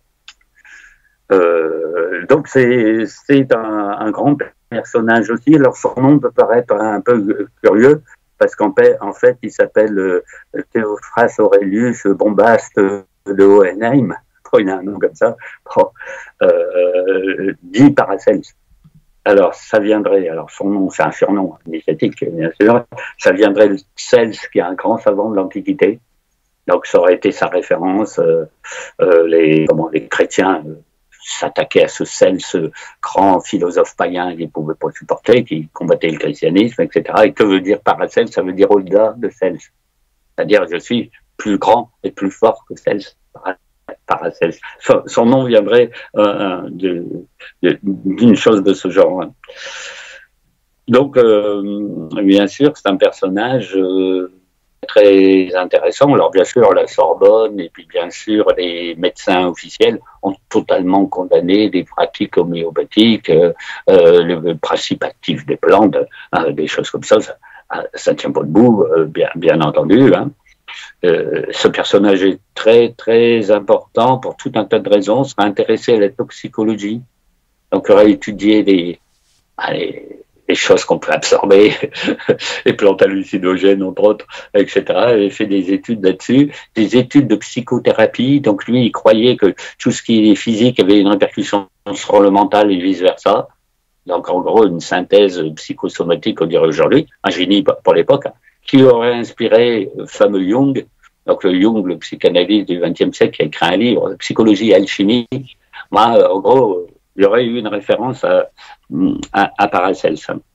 S2: Euh, donc c'est c'est un, un grand personnage aussi. Alors son nom peut paraître un peu curieux, parce qu'en en fait, il s'appelle euh, Théophras Aurelius Bombaste de Hohenheim. Oh, il a un nom comme ça. Oh, euh, dit Paracelse. Alors, ça viendrait, alors son nom, c'est un surnom initiatique, bien sûr, ça viendrait de Cels, qui est un grand savant de l'Antiquité. Donc, ça aurait été sa référence. Euh, euh, les, comment, les chrétiens euh, s'attaquaient à ce Cels, ce grand philosophe païen qu'ils ne pouvaient pas supporter, qui combattait le christianisme, et cetera. Et que veut dire Paracelse? Ça veut dire au-delà de Cels. C'est-à-dire, je suis plus grand et plus fort que Cels. Paracelse. Son, son nom viendrait euh, d'une chose de ce genre. Donc, euh, bien sûr, c'est un personnage euh, très intéressant. Alors bien sûr, la Sorbonne et puis bien sûr les médecins officiels ont totalement condamné des pratiques homéopathiques, euh, euh, le principe actif des plantes, euh, des choses comme ça, ça, ça tient pas debout, euh, bien, bien entendu. Hein. Euh, ce personnage est très très important pour tout un tas de raisons. Sera intéressé à la toxicologie, donc il aura étudié des, allez, les choses qu'on peut absorber, les plantes hallucinogènes entre autres, et cetera. Il a fait des études là-dessus, des études de psychothérapie. Donc lui, il croyait que tout ce qui est physique avait une répercussion sur le mental et vice-versa. Donc en gros, une synthèse psychosomatique, on dirait aujourd'hui, un génie pour l'époque, hein, qui aurait inspiré le fameux Jung. Donc le Jung, le psychanalyste du vingtième siècle, qui a écrit un livre, Psychologie et alchimie. Moi, en gros, il y aurait eu une référence à, à, à Paracels.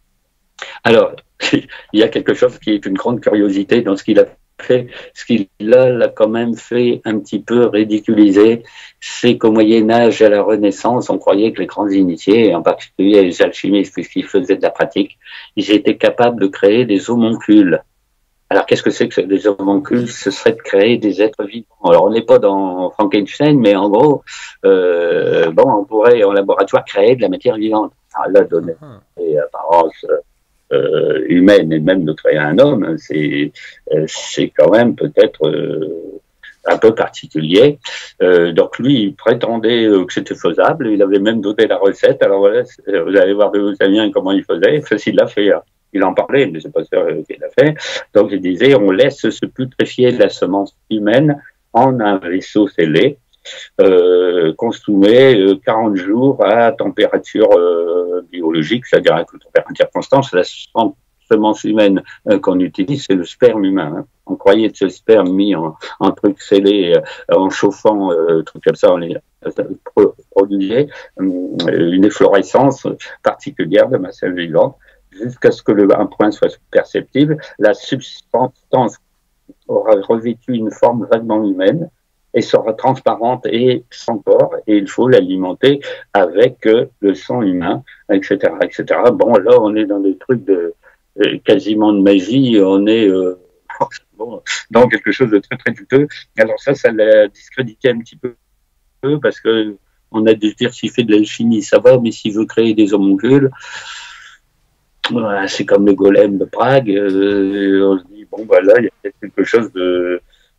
S2: Alors, il y a quelque chose qui est une grande curiosité dans ce qu'il a fait. Ce qu'il a, l'a quand même fait un petit peu ridiculiser, c'est qu'au Moyen-Âge et à la Renaissance, on croyait que les grands initiés, en particulier les alchimistes, puisqu'ils faisaient de la pratique, ils étaient capables de créer des homoncules. Alors, qu'est-ce que c'est que des homoncules? Ce serait de créer des êtres vivants. Alors, on n'est pas dans Frankenstein, mais en gros, euh, bon, on pourrait en laboratoire créer de la matière vivante. Alors là, donner des apparences euh, humaines et même de créer un homme, c'est euh, c'est quand même peut-être euh, un peu particulier. Euh, donc lui, il prétendait que c'était faisable. Il avait même donné la recette. Alors voilà, vous allez voir de où ça vient et comment il faisait. Facile à faire. Il en parlait, mais c'est pas sûr qu'il l'a fait. Donc, il disait, on laisse se putréfier la semence humaine en un vaisseau scellé, euh, qu'on soumet euh, quarante jours à température euh, biologique, c'est-à-dire à température constante. La semence humaine euh, qu'on utilise, c'est le sperme humain. Hein. On croyait que ce sperme mis en, en truc scellé, euh, en chauffant, euh, truc comme ça, on les euh, produisait euh, une efflorescence particulière de ma cellule vivante, jusqu'à ce que le, un point soit perceptible. La substance aura revêtu une forme vaguement humaine et sera transparente et sans corps, et il faut l'alimenter avec euh, le sang humain, et cetera, et cetera. Bon, là, on est dans des trucs de euh, quasiment de magie, on est euh, bon, dans quelque chose de très très douteux. Alors ça, ça l'a discrédité un petit peu, parce que on a dû se dire, s'il fait de l'alchimie, ça va, mais s'il veut créer des homoncules, voilà, c'est comme le golem de Prague. Euh, on se dit, bon, bah là, il y a peut-être quelque chose de,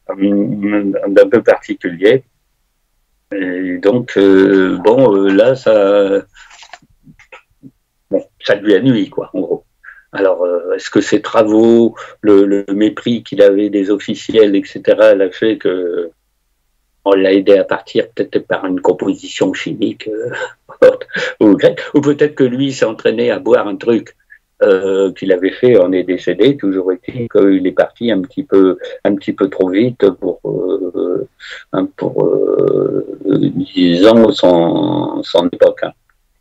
S2: d'un peu particulier. Et donc, euh, bon, euh, là, ça, bon, ça lui a nui, quoi, en gros. Alors, euh, est-ce que ses travaux, le, le mépris qu'il avait des officiels, et cetera, l'a fait que on l'a aidé à partir peut-être par une composition chimique euh, ou grecque, ou peut-être que lui s'est entraîné à boire un truc Euh, qu'il avait fait, on est décédé. Toujours est-il qu'il est parti un petit peu, un petit peu trop vite pour, euh, pour euh, disons son, son époque. Hein.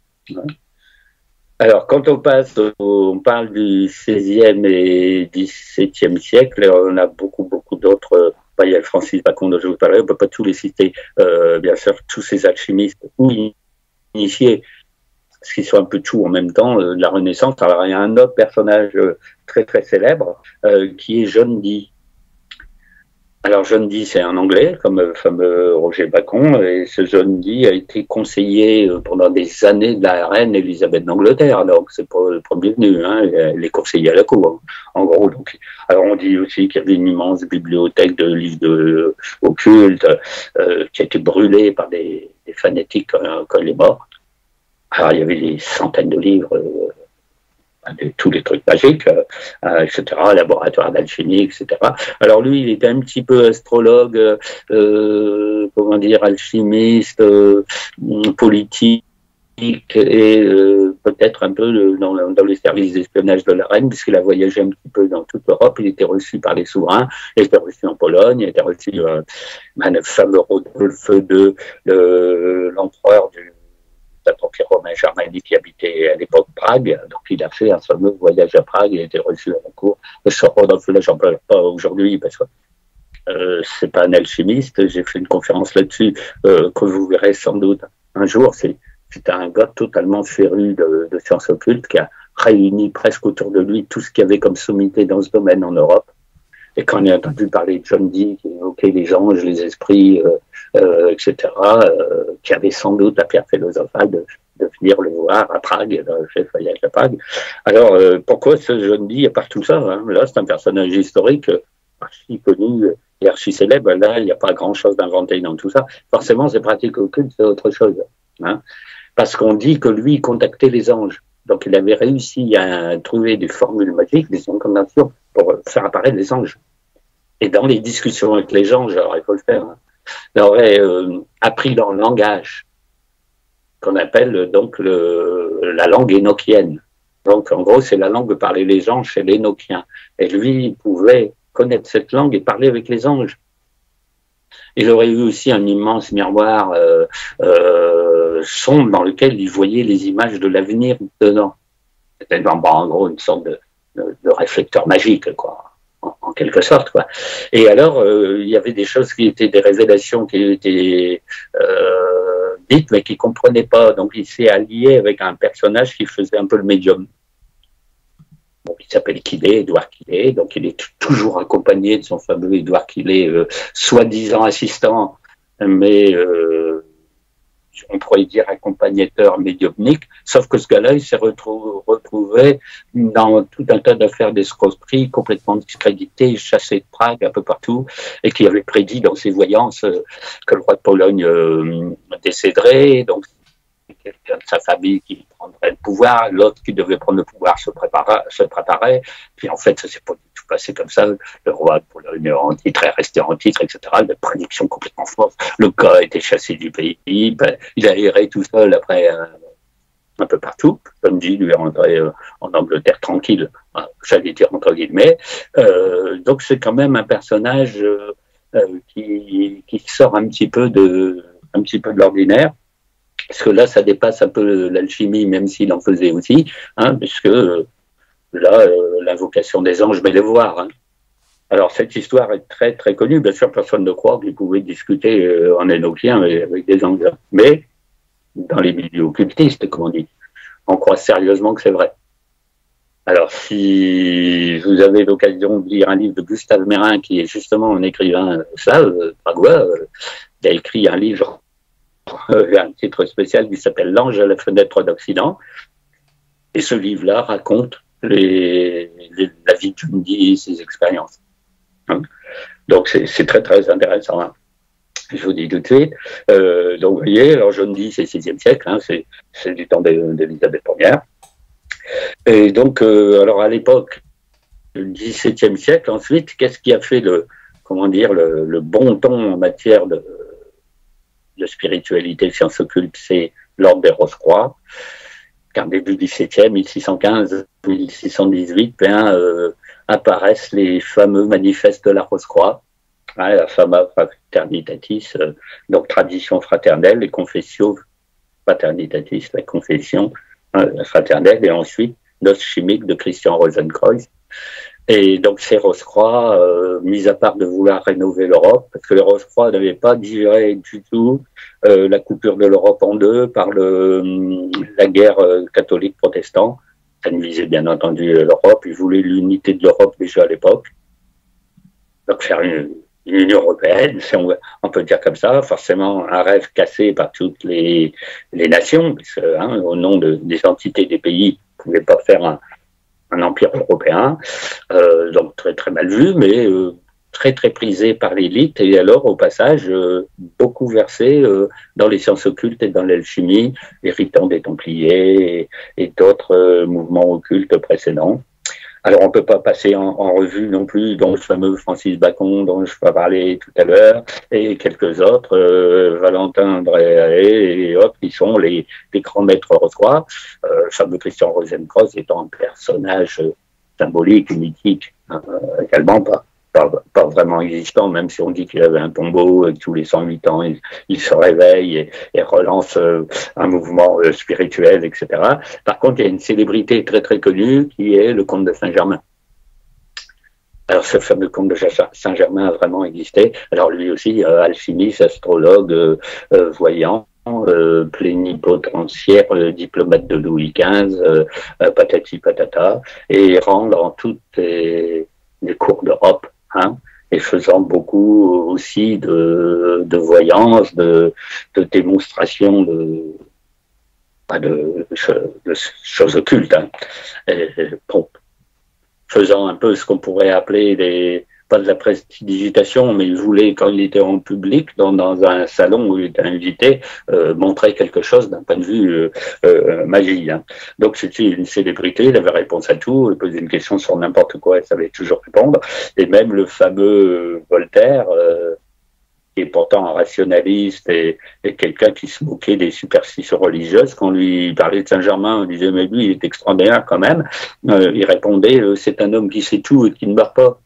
S2: Alors, quand on passe, on parle du seizième et dix-septième siècle, on a beaucoup, beaucoup d'autres. Il y a le Francis Bacon dont je vous parlais, on ne peut pas tous les citer, euh, bien sûr, tous ces alchimistes ou initiés, parce qu'ils sont un peu tout en même temps, euh, de la Renaissance. Alors, il y a un autre personnage euh, très, très célèbre, euh, qui est John Dee. Alors, John Dee, c'est un Anglais, comme le fameux Roger Bacon, et ce John Dee a été conseiller euh, pendant des années de la reine Élisabeth d'Angleterre, donc c'est pas le premier venu, hein, il est conseiller à la cour, hein, en gros. Donc, alors, on dit aussi qu'il y avait une immense bibliothèque de livres de, euh, occultes, euh, qui a été brûlée par des, des fanatiques quand, quand il est mort. Alors, il y avait des centaines de livres, euh, de tous les trucs magiques, euh, et cetera, laboratoire d'alchimie, et cetera. Alors, lui, il était un petit peu astrologue, euh, comment dire, alchimiste, euh, politique, et euh, peut-être un peu le, dans, dans les services d'espionnage de la reine, puisqu'il a voyagé un petit peu dans toute l'Europe. Il était reçu par les souverains, il était reçu en Pologne, il était reçu euh, par le fameux Rodolphe deux, le, l'empereur du l'Empire romain germanique qui habitait à l'époque Prague. Donc, il a fait un fameux voyage à Prague. Il a été reçu à la cour. Ce Rodolphe-là, j'en parle pas aujourd'hui parce que euh, c'est pas un alchimiste. J'ai fait une conférence là-dessus euh, que vous verrez sans doute un jour. C'est c'est un gars totalement féru de, de sciences occultes qui a réuni presque autour de lui tout ce qu'il y avait comme sommité dans ce domaine en Europe. Et quand on a entendu parler de John Dee, qui évoquait les anges, les esprits, euh, euh, et cetera, euh, qui avait sans doute la pierre philosophale de, de venir le voir à Prague, dans le chef voyage à Prague. Alors, euh, pourquoi ce John Dee, à part tout ça, hein, là, c'est un personnage historique euh, archi connu et archi célèbre. Là, il n'y a pas grand-chose d'inventé dans tout ça. Forcément, c'est pratique occulte, c'est autre chose. Hein, parce qu'on dit que lui, il contactait les anges. Donc, il avait réussi à trouver des formules magiques, des incantations, pour faire apparaître les anges. Et dans les discussions avec les anges, alors il faut le faire, hein, il aurait euh, appris leur langage, qu'on appelle donc le, la langue énochienne. Donc, en gros, c'est la langue parlée les anges chez l'Énochien. Et lui, il pouvait connaître cette langue et parler avec les anges. Il aurait eu aussi un immense miroir euh, euh, sombre dans lequel il voyait les images de l'avenir dedans. C'était bon, en gros une sorte de, de, de réflecteur magique, quoi, en, en quelque sorte, quoi. Et alors, euh, il y avait des choses qui étaient des révélations qui étaient euh, dites, mais qu'il ne comprenait pas. Donc, il s'est allié avec un personnage qui faisait un peu le médium. Bon, il s'appelle Quillet, Édouard Quillet, donc il est toujours accompagné de son fameux Édouard Quillet, euh, soi-disant assistant, mais euh, on pourrait dire accompagnateur médiumnique, sauf que ce gars-là, il s'est retrou retrouvé dans tout un tas d'affaires d'escroquerie, complètement discrédité, chassé de Prague un peu partout, et qui avait prédit dans ses voyances euh, que le roi de Pologne euh, décéderait, donc quelqu'un de sa famille qui prendrait le pouvoir, l'autre qui devait prendre le pouvoir se préparait, se préparait. Puis en fait, ça s'est pas du tout passé comme ça. Le roi de Pologne en titre est resté en titre, et cetera. Des prédictions complètement fausses. Le gars a été chassé du pays. Il a erré tout seul après euh, un peu partout. Comme dit, lui est rentré euh, en Angleterre tranquille. Enfin, j'allais dire entre guillemets. Euh, donc c'est quand même un personnage euh, euh, qui, qui sort un petit peu de, un petit peu de l'ordinaire. Parce que là, ça dépasse un peu l'alchimie, même s'il en faisait aussi, hein, puisque euh, là, euh, l'invocation des anges met les voir. Hein. Alors, cette histoire est très, très connue. Bien sûr, personne ne croit qu'il pouvait discuter euh, en énochien avec, avec des anges. Mais, dans les milieux occultistes, comme on dit, on croit sérieusement que c'est vrai. Alors, si vous avez l'occasion de lire un livre de Gustave Mérin, qui est justement un écrivain slave, euh, pragois, euh, il a écrit un livre un titre spécial qui s'appelle L'ange à la fenêtre d'Occident. Et ce livre-là raconte les, les, la vie de John Dee et ses expériences. Hein. Donc c'est très très intéressant. Hein. Je vous dis tout de suite. Euh, donc vous voyez, alors John Dee c'est sixième siècle, hein, c'est du temps d'Élisabeth Ier. Et donc, euh, alors à l'époque, le dix-septième siècle, ensuite, qu'est-ce qui a fait le, comment dire, le, le bon ton en matière de de spiritualité, sciences occultes, c'est l'ordre des Rose-Croix, car début dix-septième, mille six cent quinze à mille six cent dix-huit, ben, euh, apparaissent les fameux manifestes de la Rose-Croix, hein, la Fama Fraternitatis, euh, donc tradition fraternelle, les confessio Fraternitatis, la confession hein, fraternelle, et ensuite Noces chimiques de Christian Rosenkreuz. Et donc ces Rose-Croix, euh, mis à part de vouloir rénover l'Europe, parce que les Rose-Croix n'avaient pas digéré du tout euh, la coupure de l'Europe en deux par le, la guerre euh, catholique-protestant. Ça ne visait bien entendu l'Europe, ils voulaient l'unité de l'Europe déjà à l'époque. Donc faire une, une Union européenne, si on, on peut dire comme ça, forcément un rêve cassé par toutes les, les nations, parce que, hein, au nom de, des entités des pays, on ne pouvait pas faire un un empire européen, euh, donc très très mal vu, mais euh, très très prisé par l'élite, et alors au passage euh, beaucoup versé euh, dans les sciences occultes et dans l'alchimie, héritant des Templiers et, et d'autres euh, mouvements occultes précédents. Alors on peut pas passer en, en revue non plus dans le fameux Francis Bacon dont je vais parler tout à l'heure, et quelques autres, euh, Valentin Andréae et autres, qui sont les, les grands maîtres Rose-Croix, euh, le fameux Christian Rosenkreuz étant un personnage symbolique, mythique, hein, également pas, pas, pas vraiment existant, même si on dit qu'il avait un tombeau et que tous les cent huit ans, il, il se réveille et, et relance euh, un mouvement euh, spirituel, et cetera. Par contre, il y a une célébrité très très connue qui est le comte de Saint-Germain. Alors, ce fameux comte de Saint-Germain a vraiment existé. Alors, lui aussi, euh, alchimiste, astrologue, euh, euh, voyant, euh, plénipotentiaire, euh, diplomate de Louis quinze, euh, euh, patati patata, et rend dans toutes les, les cours d'Europe hein, et faisant beaucoup aussi de, de voyances, de, de démonstrations de, de, de choses occultes. Hein. Et, bon, faisant un peu ce qu'on pourrait appeler des, pas de la prestidigitation, mais il voulait, quand il était en public, dans, dans un salon où il était invité, euh, montrer quelque chose d'un point de vue euh, euh, magie. Hein. Donc c'était une célébrité, il avait réponse à tout, il posait une question sur n'importe quoi, il savait toujours répondre. Et même le fameux Voltaire, euh, qui est pourtant un rationaliste et, et quelqu'un qui se moquait des superstitions religieuses, quand on lui parlait de Saint-Germain, on disait mais lui il est extraordinaire quand même, euh, il répondait euh, c'est un homme qui sait tout et qui ne meurt pas.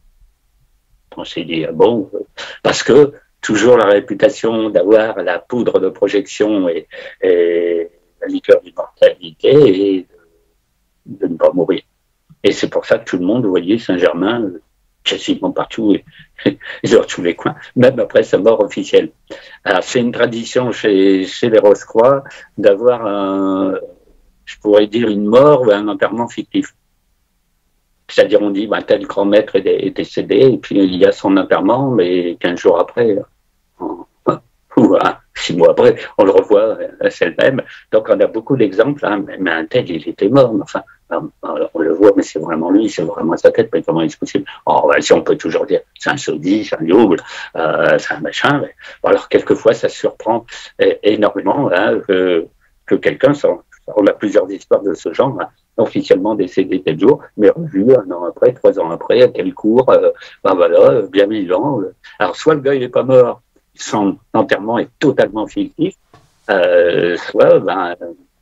S2: On s'est dit ah bon, parce que toujours la réputation d'avoir la poudre de projection et, et la liqueur d'immortalité et de, de ne pas mourir. Et c'est pour ça que tout le monde voyait Saint-Germain euh, quasiment partout et, et dans tous les coins, même après sa mort officielle. Alors c'est une tradition chez, chez les Rose-Croix d'avoir un, je pourrais dire une mort ou un enterrement fictif. C'est-à-dire on dit bah, tel grand maître est, est décédé et puis il y a son enterrement, mais quinze jours après, en, ou hein, six mois après, on le revoit, c'est le même. Donc on a beaucoup d'exemples, hein, mais un tel il était mort, mais enfin on le voit, mais c'est vraiment lui, c'est vraiment sa tête, mais comment est-ce possible? Oh, ben, si on peut toujours dire, c'est un sosie, c'est un double, euh, c'est un machin. Mais, alors, quelquefois, ça surprend énormément hein, que, que quelqu'un, on a plusieurs histoires de ce genre, hein, officiellement décédé tel jour, mais revu un an après, trois ans après, à tel cours, euh, ben voilà, bien vivant. Euh. Alors, soit le gars, il n'est pas mort, son enterrement est totalement fictif, euh, soit, ben,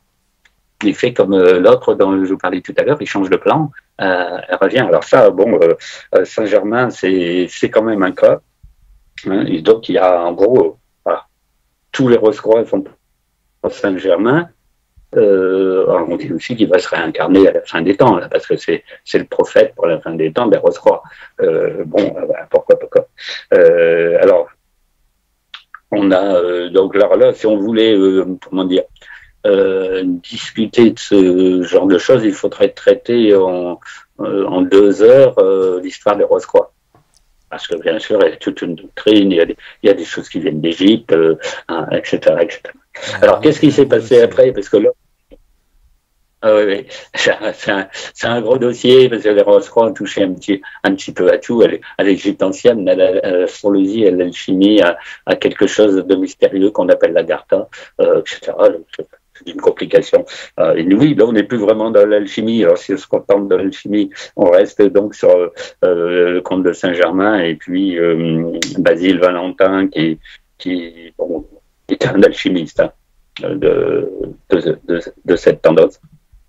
S2: il fait comme euh, l'autre dont je vous parlais tout à l'heure, il change de plan, euh, elle revient. Alors ça, bon, euh, Saint-Germain, c'est quand même un cas. Hein, et donc, il y a en gros, voilà, tous les Rose-Croix sont pour Saint-Germain. Euh, on dit aussi qu'il va se réincarner à la fin des temps, là, parce que c'est le prophète pour la fin des temps des Rose-Croix. Euh, bon, euh, pourquoi, pourquoi. Euh, alors, on a, euh, donc là, là, si on voulait, euh, comment dire, Euh, discuter de ce genre de choses, il faudrait traiter en, euh, en deux heures euh, l'histoire des Rose-Croix. Parce que bien sûr, il y a toute une doctrine, il y a des, il y a des choses qui viennent d'Égypte, euh, hein, et cetera, et cetera. Alors, qu'est-ce qui s'est passé après? Parce que là, ah oui, oui. c'est un, un gros dossier, parce que les Rose-Croix ont touché un petit, un petit peu à tout, à l'Égypte ancienne, à l'astrologie, à l'alchimie, à, à quelque chose de mystérieux qu'on appelle l'Agartha, euh, et cetera. C'est une complication euh, inouïe. Là, on n'est plus vraiment dans l'alchimie. Alors, si on se contente de l'alchimie, on reste donc sur euh, le comte de Saint-Germain et puis euh, Basile Valentin, qui, qui bon, était un alchimiste hein, de, de, de, de cette tendance.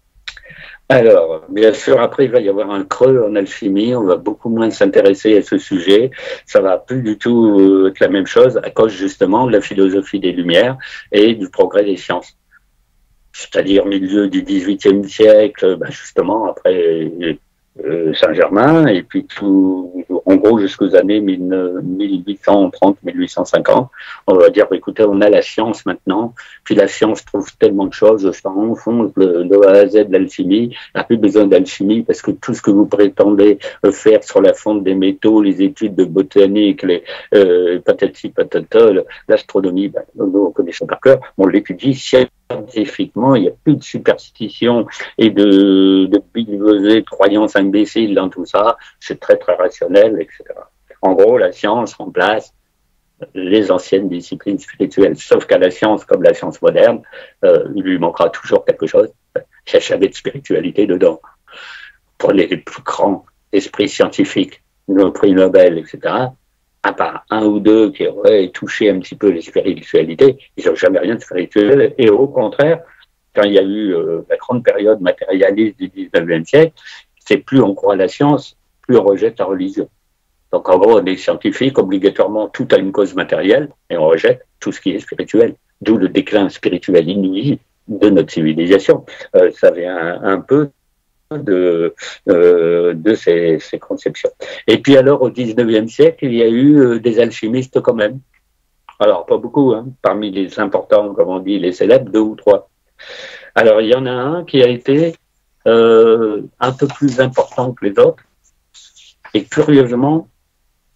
S2: Alors, bien sûr, après, il va y avoir un creux en alchimie. On va beaucoup moins s'intéresser à ce sujet. Ça va plus du tout être la même chose à cause, justement, de la philosophie des Lumières et du progrès des sciences. C'est-à-dire milieu du dix-huitième siècle, ben justement, après euh, Saint-Germain, et puis tout, en gros jusqu'aux années mille huit cent trente mille huit cent cinquante, on va dire, écoutez, on a la science maintenant, puis la science trouve tellement de choses, ça enfonce de, de A à Z de l'alchimie, il n'y a plus besoin d'alchimie, parce que tout ce que vous prétendez faire sur la fonte des métaux, les études de botanique, les euh, patati patata, l'astronomie, ben, nous on connaît ça par cœur, on l'étudie scientifiquement, il n'y a plus de superstition et de, de billevesées, de croyances imbéciles dans tout ça, c'est très très rationnel, et cetera. En gros, la science remplace les anciennes disciplines spirituelles, sauf qu'à la science, comme la science moderne, euh, il lui manquera toujours quelque chose, il n'y a jamais de spiritualité dedans. Pour les plus grands esprits scientifiques, nos prix Nobel, et cetera, à part un ou deux qui auraient touché un petit peu les spiritualités, ils n'ont jamais rien de spirituel. Et au contraire, quand il y a eu euh, la grande période matérialiste du dix-neuvième siècle, c'est plus on croit à la science, plus on rejette la religion. Donc en gros, on est scientifique, obligatoirement tout a une cause matérielle, et on rejette tout ce qui est spirituel. D'où le déclin spirituel inouï de notre civilisation. Euh, ça vient un, un peu de, euh, de ces, ces conceptions. Et puis alors, au dix-neuvième siècle, il y a eu euh, des alchimistes quand même. Alors, pas beaucoup, hein, parmi les importants, comme on dit, les célèbres, deux ou trois. Alors, il y en a un qui a été euh, un peu plus important que les autres, et curieusement,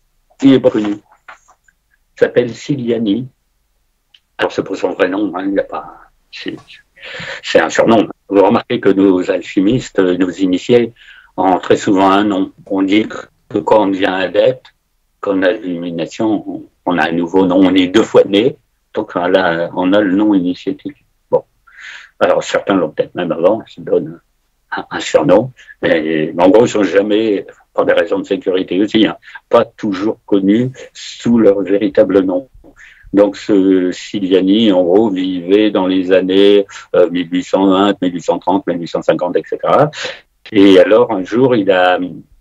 S2: il est pas connu. Il s'appelle Siliani. Alors, c'est pour son vrai nom, hein, il n'y a pas. C'est un surnom. Vous remarquez que nos alchimistes, nos initiés, ont très souvent un nom. On dit que quand on devient adepte, quand on a l'illumination, on a un nouveau nom. On est deux fois né, donc on a, on a le nom initiatique. Bon. Alors, certains l'ont peut-être même avant, se donnent un, un surnom. Mais, mais en gros, ils ne sont jamais, pour des raisons de sécurité aussi, hein, pas toujours connus sous leur véritable nom. Donc, ce Siliani, en gros, vivait dans les années euh, mille huit cent vingt, mille huit cent trente, mille huit cent cinquante, et cetera. Et alors, un jour, il a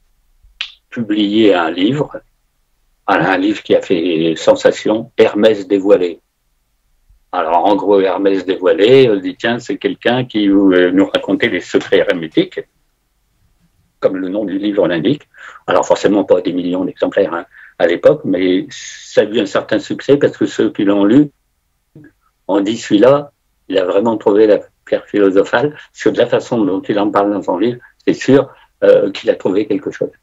S2: publié un livre, un livre qui a fait sensation, Hermès dévoilé. Alors, en gros, Hermès dévoilé, on dit, tiens, c'est quelqu'un qui nous racontait les secrets hermétiques, comme le nom du livre l'indique. Alors, forcément, pas des millions d'exemplaires, hein, à l'époque, mais ça a eu un certain succès parce que ceux qui l'ont lu ont dit celui-là, il a vraiment trouvé la pierre philosophale, parce que de la façon dont il en parle dans son livre, c'est sûr euh, qu'il a trouvé quelque chose.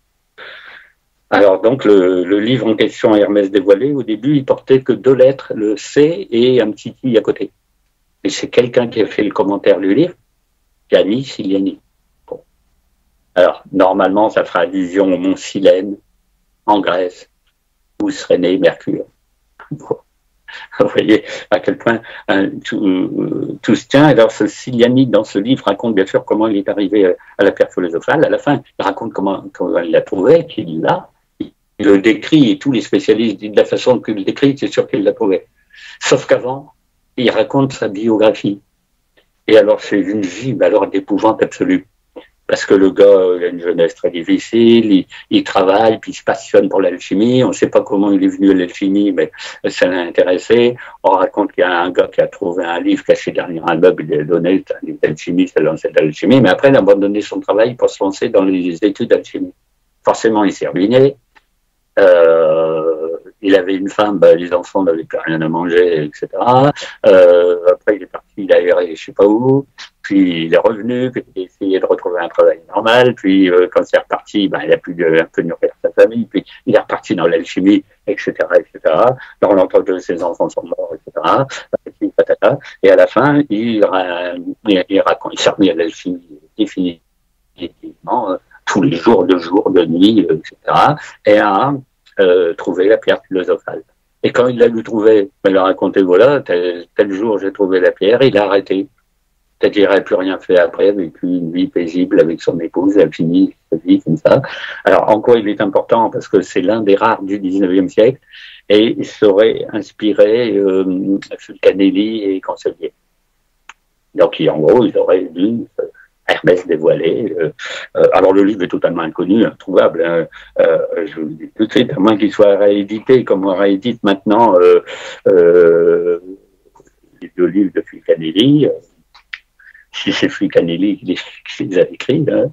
S2: Alors donc le, le livre en question, Hermès dévoilé, au début il portait que deux lettres, le C et un petit I à côté. Et c'est quelqu'un qui a fait le commentaire du livre, qui a mis Siliani. Bon. Alors normalement ça fera allusion au mont Silène, en Grèce, où serait né Mercure. Bon. Vous voyez à quel point hein, tout, euh, tout se tient. Alors ce Siliani, dans ce livre, raconte bien sûr comment il est arrivé à la pierre philosophale. À la fin, il raconte comment, comment il l'a trouvé, qu'il l'a. Il le décrit, et tous les spécialistes disent de la façon qu'il le décrit, c'est sûr qu'il l'a trouvé. Sauf qu'avant, il raconte sa biographie. Et alors c'est une vie, mais alors d'épouvante absolue. Parce que le gars, il a une jeunesse très difficile, il, il travaille, puis il se passionne pour l'alchimie. On ne sait pas comment il est venu à l'alchimie, mais ça l'a intéressé. On raconte qu'il y a un gars qui a trouvé un livre caché derrière un meuble, il l'a donné, c'est un livre d'alchimie, il s'est lancé dans l'alchimie, mais après il a abandonné son travail pour se lancer dans les études d'alchimie. Forcément, il s'est ruiné. Euh, il avait une femme, ben, les enfants n'avaient plus rien à manger, et cetera. Euh, après, il est parti, il a erré, je ne sais pas où. Puis il est revenu, puis il a essayé de retrouver un travail normal. Puis euh, quand c'est reparti, ben, il a pu un peu nourrir sa famille. Puis il est reparti dans l'alchimie, et cetera, et cetera. Dans l'entre-deux, ses enfants sont morts, et cetera. Et à la fin, il, il, il raconte, il s'est remis à l'alchimie définitivement, euh, tous les jours, de jour, de nuit, et cetera. Et a euh, trouvé la pierre philosophale. Et quand il l'a lui trouvé, il a raconté, voilà, tel, tel jour j'ai trouvé la pierre, il a arrêté. C'est-à-dire, il n'a plus rien fait après, il a vécu une vie paisible avec son épouse, il a fini sa vie comme ça. Alors, en quoi il est important? Parce que c'est l'un des rares du dix-neuvième siècle, et il serait inspiré euh, Fulcanelli et Cancellier. Donc, en gros, ils auraient lu euh, Hermès dévoilé. Euh, euh, alors, le livre est totalement inconnu, introuvable. Hein. Euh, je vous le dis tout de suite, à moins qu'il soit réédité, comme on réédite maintenant euh, euh, les deux livres de Fulcanelli. Euh, si c'est Fulcanelli qui les a écrits. Hein.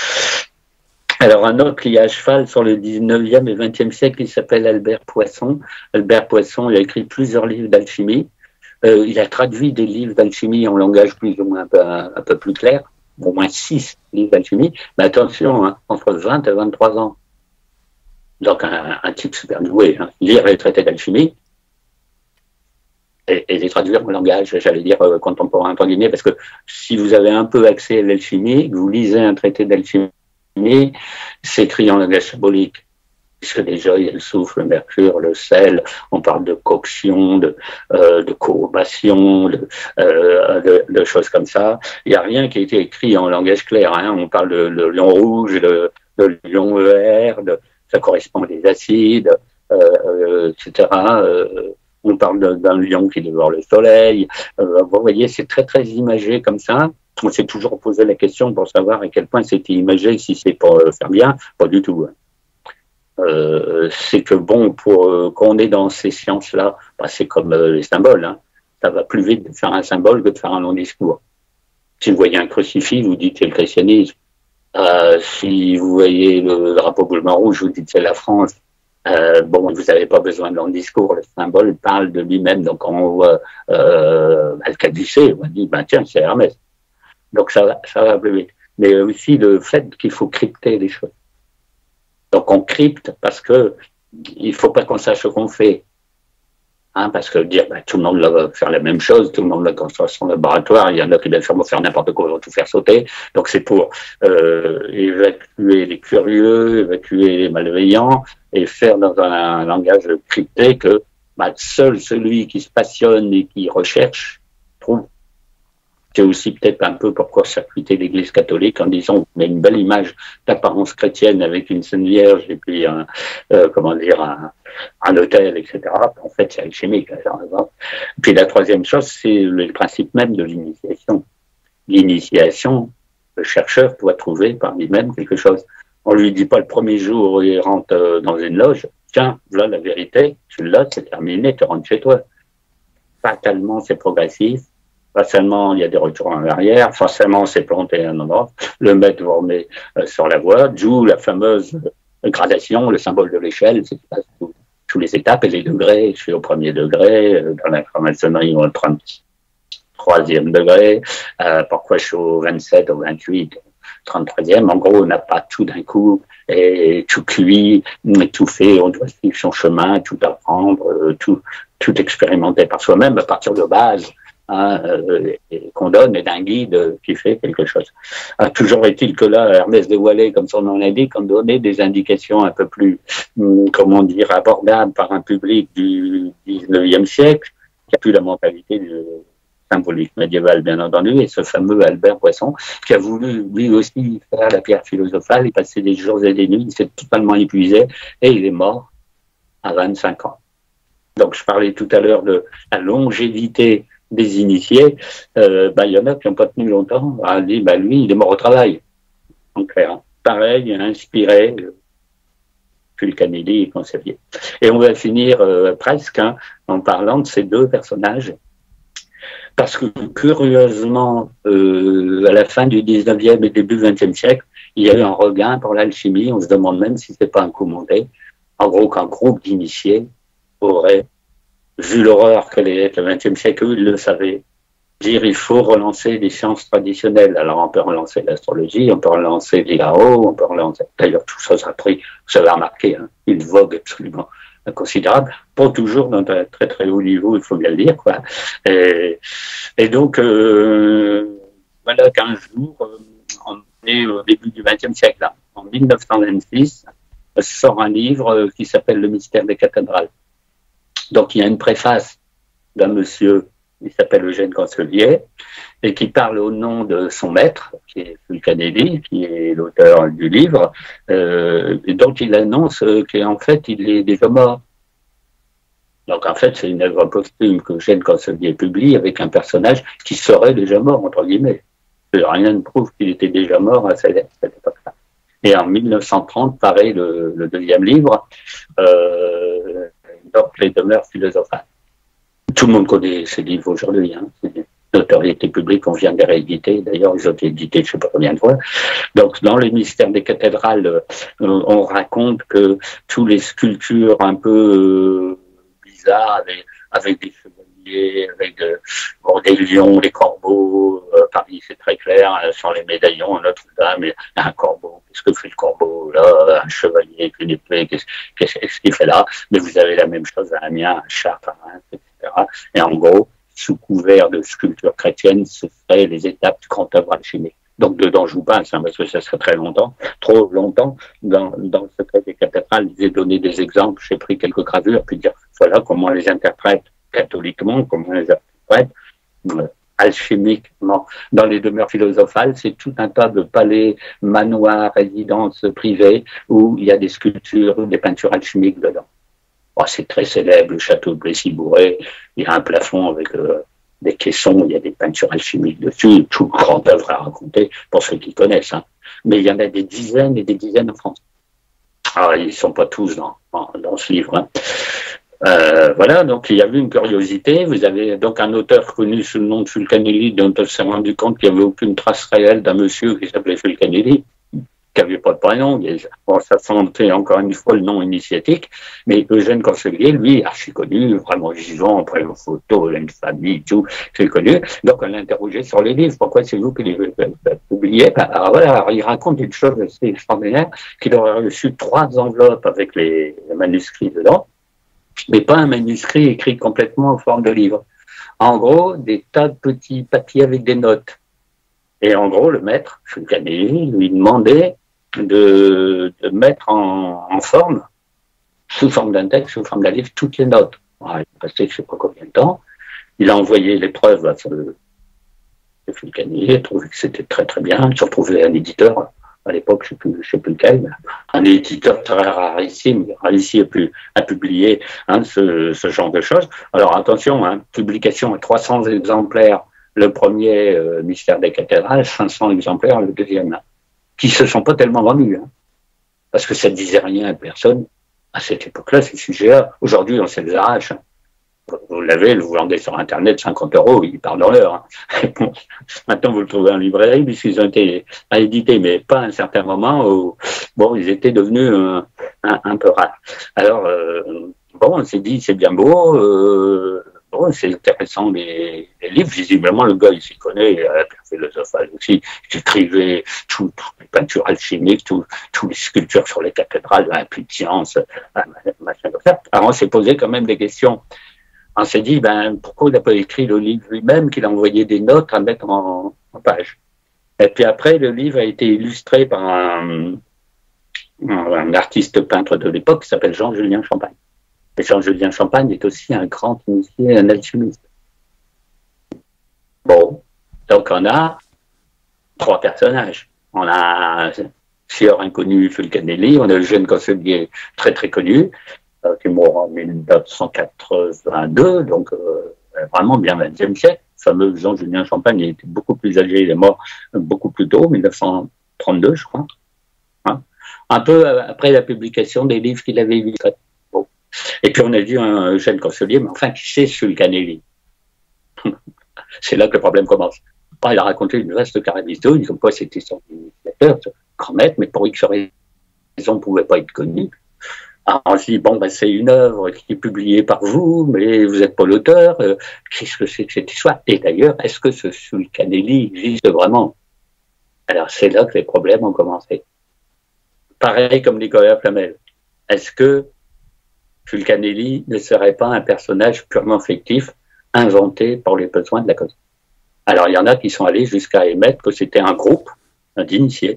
S2: Alors, un autre qui est à cheval sur le dix-neuvième et vingtième siècle, il s'appelle Albert Poisson. Albert Poisson, il a écrit plusieurs livres d'alchimie. Euh, il a traduit des livres d'alchimie en langage plus ou moins un peu, un, un peu plus clair, au moins six livres d'alchimie. Mais attention, hein, entre vingt et vingt-trois ans. Donc, un, un type super doué. Hein. Lire les traités d'alchimie, et, et les traduire en langage, j'allais dire, euh, contemporain, entre guillemets, parce que si vous avez un peu accès à l'alchimie, vous lisez un traité d'alchimie, c'est écrit en langage symbolique. Puisque déjà, il y a le soufre, le mercure, le sel, on parle de coction, de, euh, de courbation, de, euh, de, de choses comme ça. Il n'y a rien qui a été écrit en langage clair. Hein. On parle de, de lion rouge, de, de lion E R, de, ça correspond à des acides, euh, euh, et cetera. Euh, on parle d'un lion qui dévore le soleil. Euh, vous voyez, c'est très, très imagé comme ça. On s'est toujours posé la question pour savoir à quel point c'était imagé, si c'est pour euh, faire bien, pas du tout. Euh, c'est que bon, pour euh, quand on est dans ces sciences-là, bah, c'est comme euh, les symboles. Hein. Ça va plus vite de faire un symbole que de faire un long discours. Si vous voyez un crucifix, vous dites c'est le christianisme. Euh, si vous voyez le drapeau bleu rouge, vous dites c'est la France. Euh, bon, vous n'avez pas besoin de long discours, le symbole parle de lui-même. Donc, quand on voit euh, le caducée, on dit, ben tiens, c'est Hermès. Donc, ça va, ça va plus vite. Mais aussi le fait qu'il faut crypter les choses. Donc, on crypte parce que il ne faut pas qu'on sache ce qu'on fait. Hein, parce que dire bah, tout le monde va faire la même chose, tout le monde va construire son laboratoire, il y en a qui vont faire, faire n'importe quoi, vont tout faire sauter. Donc c'est pour euh, évacuer les curieux, évacuer les malveillants et faire dans un, un langage crypté que bah, seul celui qui se passionne et qui recherche trouve. C'est aussi peut-être un peu pour court-circuiter l'Église catholique en disant on a une belle image d'apparence chrétienne avec une Sainte Vierge et puis un, euh, comment dire, un, un hôtel, et cetera. En fait, c'est alchimique. Puis la troisième chose, c'est le principe même de l'initiation. L'initiation, le chercheur doit trouver par lui-même quelque chose. On lui dit pas le premier jour où il rentre dans une loge, tiens, voilà la vérité, tu l'as, c'est terminé, tu rentres chez toi. Fatalement, c'est progressif. Forcément, il y a des retours en arrière. Forcément, c'est planté à un endroit. Le maître vous remet euh, sur la voie, d'où la fameuse gradation, le symbole de l'échelle, c'est tous tous les étapes et les degrés. Je suis au premier degré, euh, dans la franc-maçonnerie, au trente-troisième degré. Euh, pourquoi je suis au vingt-sept, au vingt-huit, trente-troisième. En gros, on n'a pas tout d'un coup et tout cuit, tout fait. On doit suivre son chemin, tout apprendre, euh, tout, tout expérimenter par soi-même à partir de base. Hein, euh, qu'on donne et d'un guide qui fait quelque chose. Ah, toujours est-il que là, Ernest de Wallet, comme son nom l'indique, on donnait des indications un peu plus, hum, comment dire, abordables par un public du dix-neuvième siècle, qui a plus la mentalité du symbolique médiéval, bien entendu, et ce fameux Albert Poisson, qui a voulu lui aussi faire la pierre philosophale, il passait des jours et des nuits, il s'est totalement épuisé, et il est mort à vingt-cinq ans. Donc, je parlais tout à l'heure de la longévité des initiés, euh, bah, il y en a qui n'ont pas tenu longtemps. On a dit, bah, lui, il est mort au travail. En clair. Pareil, inspiré, Fulcanelli et Concevier. Et on va finir euh, presque hein, en parlant de ces deux personnages. Parce que, curieusement, euh, à la fin du dix-neuvième et début du vingtième siècle, il y a eu un regain pour l'alchimie. On se demande même si c'est pas un coup monté. En gros, qu'un groupe d'initiés aurait vu l'horreur que l'est le vingtième siècle, eux, ils le savaient, dire il faut relancer les sciences traditionnelles. Alors on peut relancer l'astrologie, on peut relancer l'I A O, on peut relancer... D'ailleurs, tout ça, ça a pris, vous avez remarqué, hein, une vogue absolument considérable, pas toujours dans un très très haut niveau, il faut bien le dire, quoi. Et, et donc, euh, voilà qu'un jour, euh, on est au début du vingtième siècle, là, en mille neuf cent vingt-six, sort un livre qui s'appelle Le mystère des cathédrales. Donc, il y a une préface d'un monsieur, il s'appelle Eugène Cancelier, et qui parle au nom de son maître, qui est Fulcanelli, qui est l'auteur du livre, euh, et donc il annonce qu'en fait, il est déjà mort. Donc, en fait, c'est une œuvre posthume que Eugène Cancelier publie avec un personnage qui serait déjà mort, entre guillemets. Rien ne prouve qu'il était déjà mort à cette, cette époque-là. Et en mille neuf cent trente, paraît le, le deuxième livre, euh, donc les demeures philosophales. Tout le monde connaît ces livres aujourd'hui, hein. C'est une notoriété publique, on vient de les rééditer, d'ailleurs ils ont été édités je ne sais pas combien de fois. Donc dans les mystères des cathédrales, euh, on raconte que tous les sculptures un peu euh, bizarres, avec, avec des chevaliers, avec euh, bon, des lions, des corbeaux, euh, Paris c'est très clair, euh, sur les médaillons à Notre-Dame, il y a un corbeau, qu'est-ce que fait le corbeau là, un chevalier avec une épée, qu'est-ce qu'est-ce qu'il fait là? Mais vous avez la même chose à Amiens, à Chartres, à Reims, et cetera. Et en gros, sous couvert de sculpture chrétienne, ce seraient les étapes du grand œuvre alchimique. Donc dedans, je vous passe, hein, parce que ça serait très longtemps, trop longtemps, dans, dans le secret des cathédrales, j'ai donné des exemples, j'ai pris quelques gravures, puis dire, voilà comment on les interprète catholiquement, comment on les interprète euh, alchimiquement. Dans les demeures philosophales, c'est tout un tas de palais, manoirs, résidences privées, où il y a des sculptures, des peintures alchimiques dedans. Oh, c'est très célèbre, le château de Plessis-Bourret, il y a un plafond avec euh, des caissons, il y a des peintures alchimiques dessus, tout grand œuvre à raconter, pour ceux qui connaissent. Hein. Mais il y en a des dizaines et des dizaines en France. Alors, ils ne sont pas tous dans, dans, dans ce livre. Hein. Euh, voilà, donc il y avait une curiosité. Vous avez donc un auteur connu sous le nom de Fulcanelli, dont on s'est rendu compte qu'il n'y avait aucune trace réelle d'un monsieur qui s'appelait Fulcanelli, qui n'avait pas de prénom. Bon, ça sentait encore une fois le nom initiatique, mais Eugène Cancelier, lui, archi connu, vraiment vivant, après une photo, une famille, tout, c'est connu. Donc on l'a interrogé sur les livres. Pourquoi c'est vous qui les publié. Ben, alors voilà, alors il raconte une chose assez extraordinaire, qu'il aurait reçu trois enveloppes avec les, les manuscrits dedans, mais pas un manuscrit écrit complètement en forme de livre. En gros, des tas de petits papiers avec des notes. Et en gros, le maître, Fulcanelli, lui demandait de, de mettre en, en forme, sous forme d'un texte, sous forme d'un livre, toutes les notes. Alors, il est passé je ne sais pas combien de temps. Il a envoyé les preuves à ce Fulcanelli, il a trouvé que c'était très très bien. Il s'est retrouvé un éditeur, à l'époque, je ne sais, sais plus lequel, mais un éditeur très rarissime, réussi à, pu, à publier hein, ce, ce genre de choses. Alors attention, hein, publication à trois cents exemplaires, le premier euh, Mystère des cathédrales, cinq cents exemplaires, le deuxième, hein, qui ne se sont pas tellement vendus, hein, parce que ça ne disait rien à personne à cette époque-là, ces sujets-là. Aujourd'hui, on se les arrache. Hein. Vous l'avez, vous vendez sur Internet cinquante euros, il part dans l'heure. Hein. Bon, maintenant, vous le trouvez en librairie, puisqu'ils ont été édités, mais pas à un certain moment où, bon, ils étaient devenus euh, un, un peu rares. Alors, euh, bon, on s'est dit, c'est bien beau, euh, bon, c'est intéressant les, les livres. Visiblement, le gars, il s'y connaît, il a fait philosophage aussi, il écrivait toutes les peintures alchimiques, toutes tout les sculptures sur les cathédrales, un peu de science, machin comme ça. Alors, on s'est posé quand même des questions. On s'est dit, ben, pourquoi il n'a pas écrit le livre lui-même, qu'il a envoyé des notes à mettre en, en page. Et puis après, le livre a été illustré par un, un artiste peintre de l'époque qui s'appelle Jean-Julien Champagne. Et Jean-Julien Champagne est aussi un grand initié, un alchimiste. Bon, donc on a trois personnages. On a un sieur inconnu, Fulcanelli, on a le jeune chancelier très très connu, qui est mort en mille neuf cent quatre-vingt-deux, donc euh, vraiment bien vingtième siècle. Le fameux Jean-Julien Champagne, il était beaucoup plus âgé, il est mort beaucoup plus tôt, mille neuf cent trente-deux, je crois. Hein, un peu après la publication des livres qu'il avait illustrés. Bon. Et puis on a dit un jeune chancelier, mais enfin, qui c'est Fulcanelli? C'est là que le problème commence. Il a raconté une vaste carrière d'histoire, comme quoi c'était son initiateur, son grand maître, mais pour X raison, ne pouvait pas être connu. Alors on se dit, bon, ben, c'est une œuvre qui est publiée par vous, mais vous n'êtes pas l'auteur. Euh, Qu'est-ce que c'est que cette histoire? Et d'ailleurs, est-ce que ce Fulcanelli existe vraiment? Alors c'est là que les problèmes ont commencé. Pareil comme Nicolas Flamel. Est-ce que Fulcanelli ne serait pas un personnage purement fictif, inventé pour les besoins de la cause? Alors il y en a qui sont allés jusqu'à émettre que c'était un groupe d'initiés.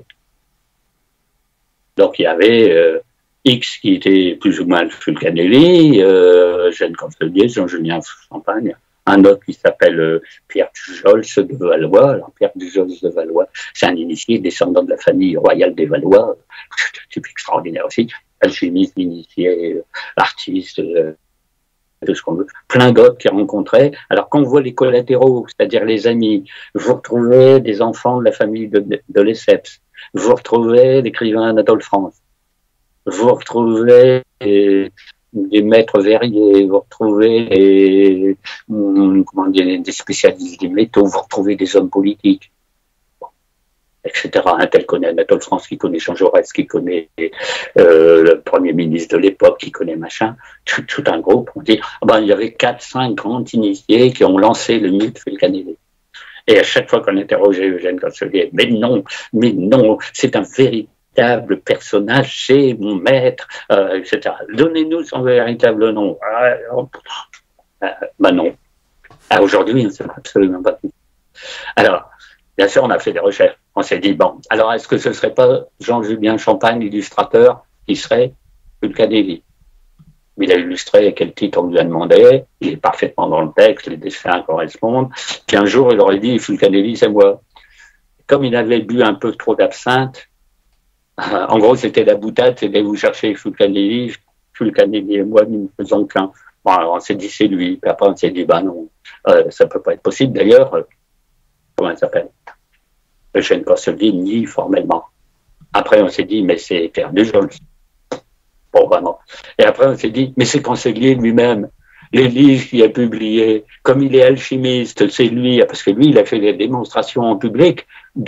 S2: Donc il y avait... Euh, X qui était plus ou moins Fulcanelli, euh, jeune chancelier, Jean-Julien Champagne, un autre qui s'appelle euh, Pierre Dujols de Valois. Alors Pierre Dujols de Valois, c'est un initié descendant de la famille royale des Valois, c'est extraordinaire aussi, alchimiste, initié, euh, artiste, euh, tout ce qu'on veut, plein d'autres qu'il rencontrait. Alors quand on voit les collatéraux, c'est-à-dire les amis, vous retrouvez des enfants de la famille de, de, de Lesseps, vous retrouvez l'écrivain Anatole France, vous retrouvez des, des maîtres verriers, vous retrouvez des, comment dire, des spécialistes des métaux, vous retrouvez des hommes politiques, bon, et cetera. Un tel connaît Anatole France, qui connaît Jean Jaurès, qui connaît euh, le Premier ministre de l'époque, qui connaît machin, tout, tout un groupe. On dit, ah ben, il y avait quatre, cinq grands initiés qui ont lancé le mythe Fulcanelli. Et à chaque fois qu'on interrogeait Eugène Chancelier, mais non, mais non, c'est un véritable personnage, c'est mon maître, euh, et cetera. Donnez-nous son véritable nom. Ah, euh, ben non. Ah, aujourd'hui, on ne sait absolument pas tout. Alors, bien sûr, on a fait des recherches. On s'est dit, bon, alors est-ce que ce ne serait pas Jean-Julien Champagne, illustrateur, qui serait Fulcanelli? Il a illustré quel titre on lui a demandé, il est parfaitement dans le texte, les dessins correspondent. Puis un jour, il aurait dit, Fulcanelli, c'est moi. Comme il avait bu un peu trop d'absinthe, en gros, c'était la boutade, c'était vous chercher Fulcanelli, Fulcanelli et moi, nous ne faisons qu'un. Bon, alors on s'est dit, c'est lui. Puis après, on s'est dit, bah non, euh, ça peut pas être possible. D'ailleurs, euh, comment il s'appelle? Eugène Chancelier nie formellement. Après, on s'est dit, mais c'est Pierre Dujols. Bon, vraiment. Et après, on s'est dit, mais c'est Chancelier lui-même. Les livres qu'il a publiés, comme il est alchimiste, c'est lui, parce que lui, il a fait des démonstrations en public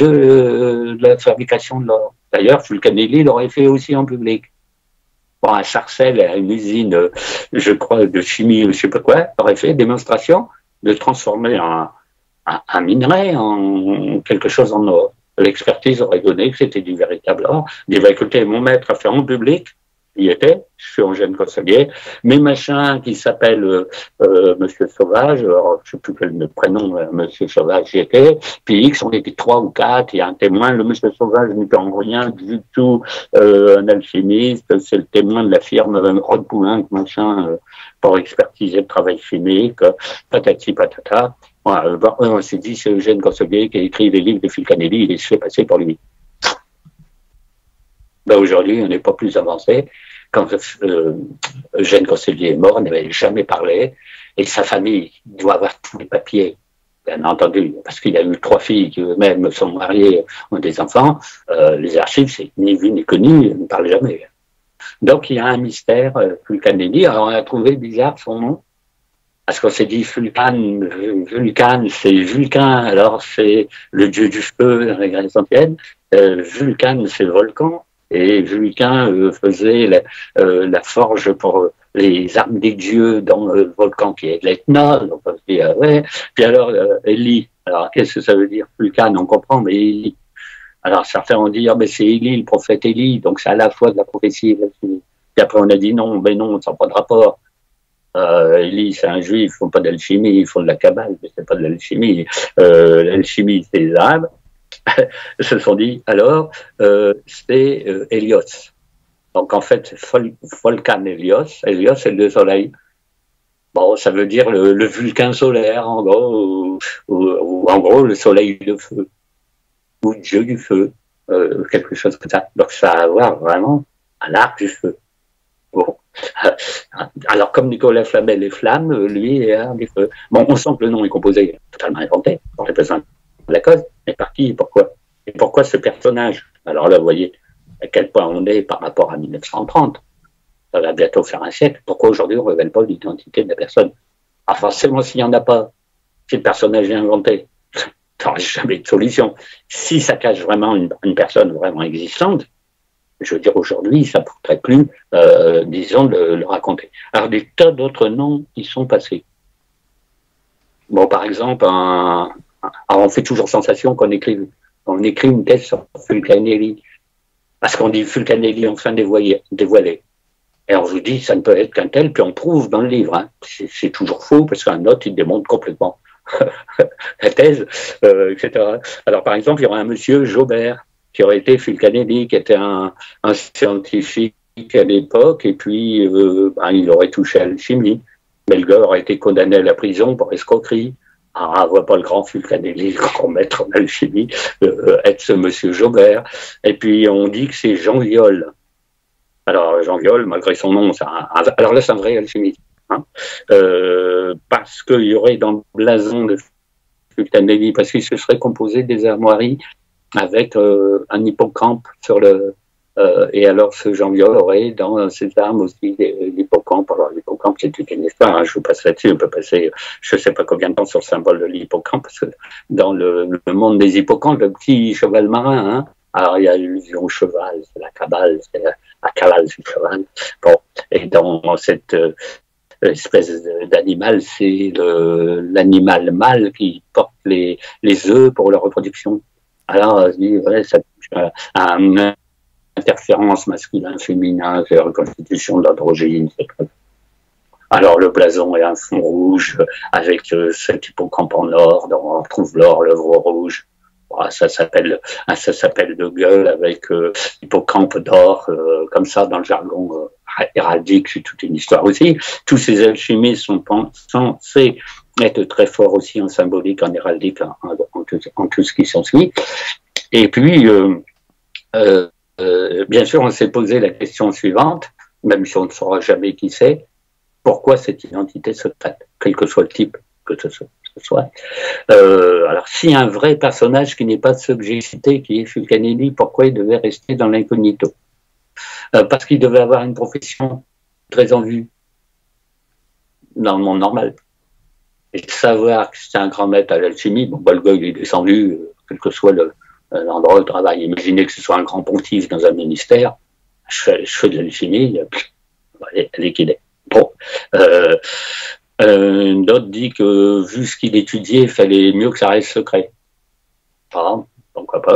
S2: de, de la fabrication de l'or. D'ailleurs, Fulcanelli l'aurait fait aussi en public. Bon, à Sarcelles, à une usine, je crois, de chimie ou je sais pas quoi, aurait fait une démonstration de transformer un, un, un minerai en quelque chose en or. l'expertise aurait donné que c'était du véritable or. Il dit, bah, écoutez, mon maître a fait en public, il y était, je suis Eugène Cosselier, mes machins qui s'appellent euh, euh, Monsieur Sauvage, alors, je ne sais plus quel prénom, euh, Monsieur Sauvage y était, puis X, on était trois ou quatre, il y a un témoin, le Monsieur Sauvage n'était en rien du tout euh, un alchimiste, c'est le témoin de la firme euh, Rod Poulenc, machin, euh, pour expertiser le travail chimique, euh, patati patata. Voilà, euh, bon, on s'est dit, c'est Eugène Cosselier qui a écrit les livres de Fulcanelli, il se fait passer pour lui. Ben aujourd'hui, on n'est pas plus avancé. Quand euh, Eugène Cosselier est mort, on n'avait jamais parlé, et sa famille doit avoir tous les papiers, bien entendu, parce qu'il a eu trois filles qui eux-mêmes sont mariées, ont des enfants. Euh, les archives, c'est ni vu ni connu, on ne parle jamais. Donc il y a un mystère, euh, Fulcanelli. Alors on a trouvé bizarre son nom, parce qu'on s'est dit Vulcan, Vulcan, c'est Vulcain, alors c'est le dieu du feu dans les Grèces anciennes. Euh, Vulcan, c'est le volcan. Et Vulcain euh, faisait la, euh, la forge pour les armes des dieux dans le volcan qui est l'Etna. Donc on se dit, ah ouais. Puis alors, euh, Élie. Alors qu'est-ce que ça veut dire Vulcain, on comprend, mais Élie. Alors certains ont dit, ah ben c'est Élie, le prophète Élie, donc c'est à la fois de la prophétie. Puis après on a dit non, ben non, ça n'a pas de rapport. Euh, Élie, c'est un juif, ils font pas d'alchimie, ils font de la cabale, mais c'est pas de l'alchimie. Euh, l'alchimie, c'est les âmes. Se sont dit, alors, euh, c'est euh, Hélios. Donc, en fait, Volcan Hélios, Hélios, c'est le soleil. Bon, ça veut dire le, le Vulcain solaire, en gros, ou, ou, ou en gros, le soleil de feu, ou Dieu du feu, euh, quelque chose comme ça. Donc, ça a à voir vraiment à l'art du feu. Bon. Alors, comme Nicolas Flamel est flamme, lui est art du feu. Bon, on sent que le nom est composé, totalement inventé, pour les besoins de la cause. Mais par qui et pourquoi? Et pourquoi ce personnage? Alors là, vous voyez à quel point on est par rapport à mille neuf cent trente. Ça va bientôt faire un siècle. Pourquoi aujourd'hui on ne révèle pas l'identité de la personne? Ah, forcément, s'il n'y en a pas, si le personnage est inventé, il n'y aura jamais de solution. Si ça cache vraiment une, une personne vraiment existante, je veux dire, aujourd'hui, ça ne pourrait plus, euh, disons, le, le raconter. Alors, des tas d'autres noms qui sont passés. Bon, par exemple, un... Alors, on fait toujours sensation qu'on écrit, on écrit une thèse sur Fulcanelli. Parce qu'on dit Fulcanelli enfin dévoilé. dévoilé. Et on vous dit, ça ne peut être qu'un tel, puis on prouve dans le livre. Hein. C'est toujours faux, parce qu'un autre, il démontre complètement la thèse, euh, et cetera. Alors, par exemple, il y aura un monsieur Jaubert, qui aurait été Fulcanelli, qui était un, un scientifique à l'époque, et puis euh, ben, il aurait touché à l'alchimie. Mais le gars aurait été condamné à la prison pour escroquerie. Ah, on voit pas le grand Fulcanelli, le grand maître en alchimie, euh, être ce monsieur Jaubert. Et puis, on dit que c'est Jean Viol. Alors, Jean Viol, malgré son nom, c'est un, un, alors là, c'est un vrai alchimiste. Hein, euh, parce qu'il y aurait dans le blason de Fulcanelli, parce qu'il se serait composé des armoiries avec euh, un hippocampe sur le... Euh, et alors, ce Jean Viol aurait dans ses armes aussi l'hippocampe. Alors, l'hippocampe, c'est toute une histoire. Hein, je vous passe là-dessus. On peut passer, je ne sais pas combien de temps sur le symbole de l'hippocampe, parce que dans le, le monde des hippocampes, le petit cheval marin, hein, alors il y a l'illusion au cheval, c'est la cabale, c'est la, la cabale du cheval. Bon, et dans cette euh, espèce d'animal, c'est l'animal mâle qui porte les, les œufs pour leur reproduction. Alors, je dis, ouais, ça touche à un interférence masculin-féminin, c'est la reconstitution de l'androgyne. Alors le blason est un fond rouge avec euh, cet hippocampe en or, on retrouve l'or, l'œuvre rouge. Voilà, ça s'appelle ça s'appelle de gueule avec euh, hippocampe d'or, euh, comme ça dans le jargon euh, héraldique, c'est toute une histoire aussi. Tous ces alchimistes sont censés être très forts aussi en symbolique, en héraldique, en, en, en, tout, en tout ce qui s'ensuit. Et puis euh, euh, Euh, bien sûr, on s'est posé la question suivante, même si on ne saura jamais qui c'est, pourquoi cette identité se traite, quel que soit le type que ce soit. Euh, alors, si un vrai personnage qui n'est pas ce que j'ai cité, qui est Fulcanelli, pourquoi il devait rester dans l'incognito? euh, Parce qu'il devait avoir une profession très en vue dans le monde normal. Et savoir que c'est un grand maître à l'alchimie, bon, bah, le gars, il est descendu, euh, quel que soit le l'endroit de travail. Imaginez que ce soit un grand pontife dans un ministère, je fais, je fais de l'alchimie, elle est qu'il est. Bon. Euh, euh, D'autres dit que, vu ce qu'il étudiait, il fallait mieux que ça reste secret. Ah, pourquoi pas.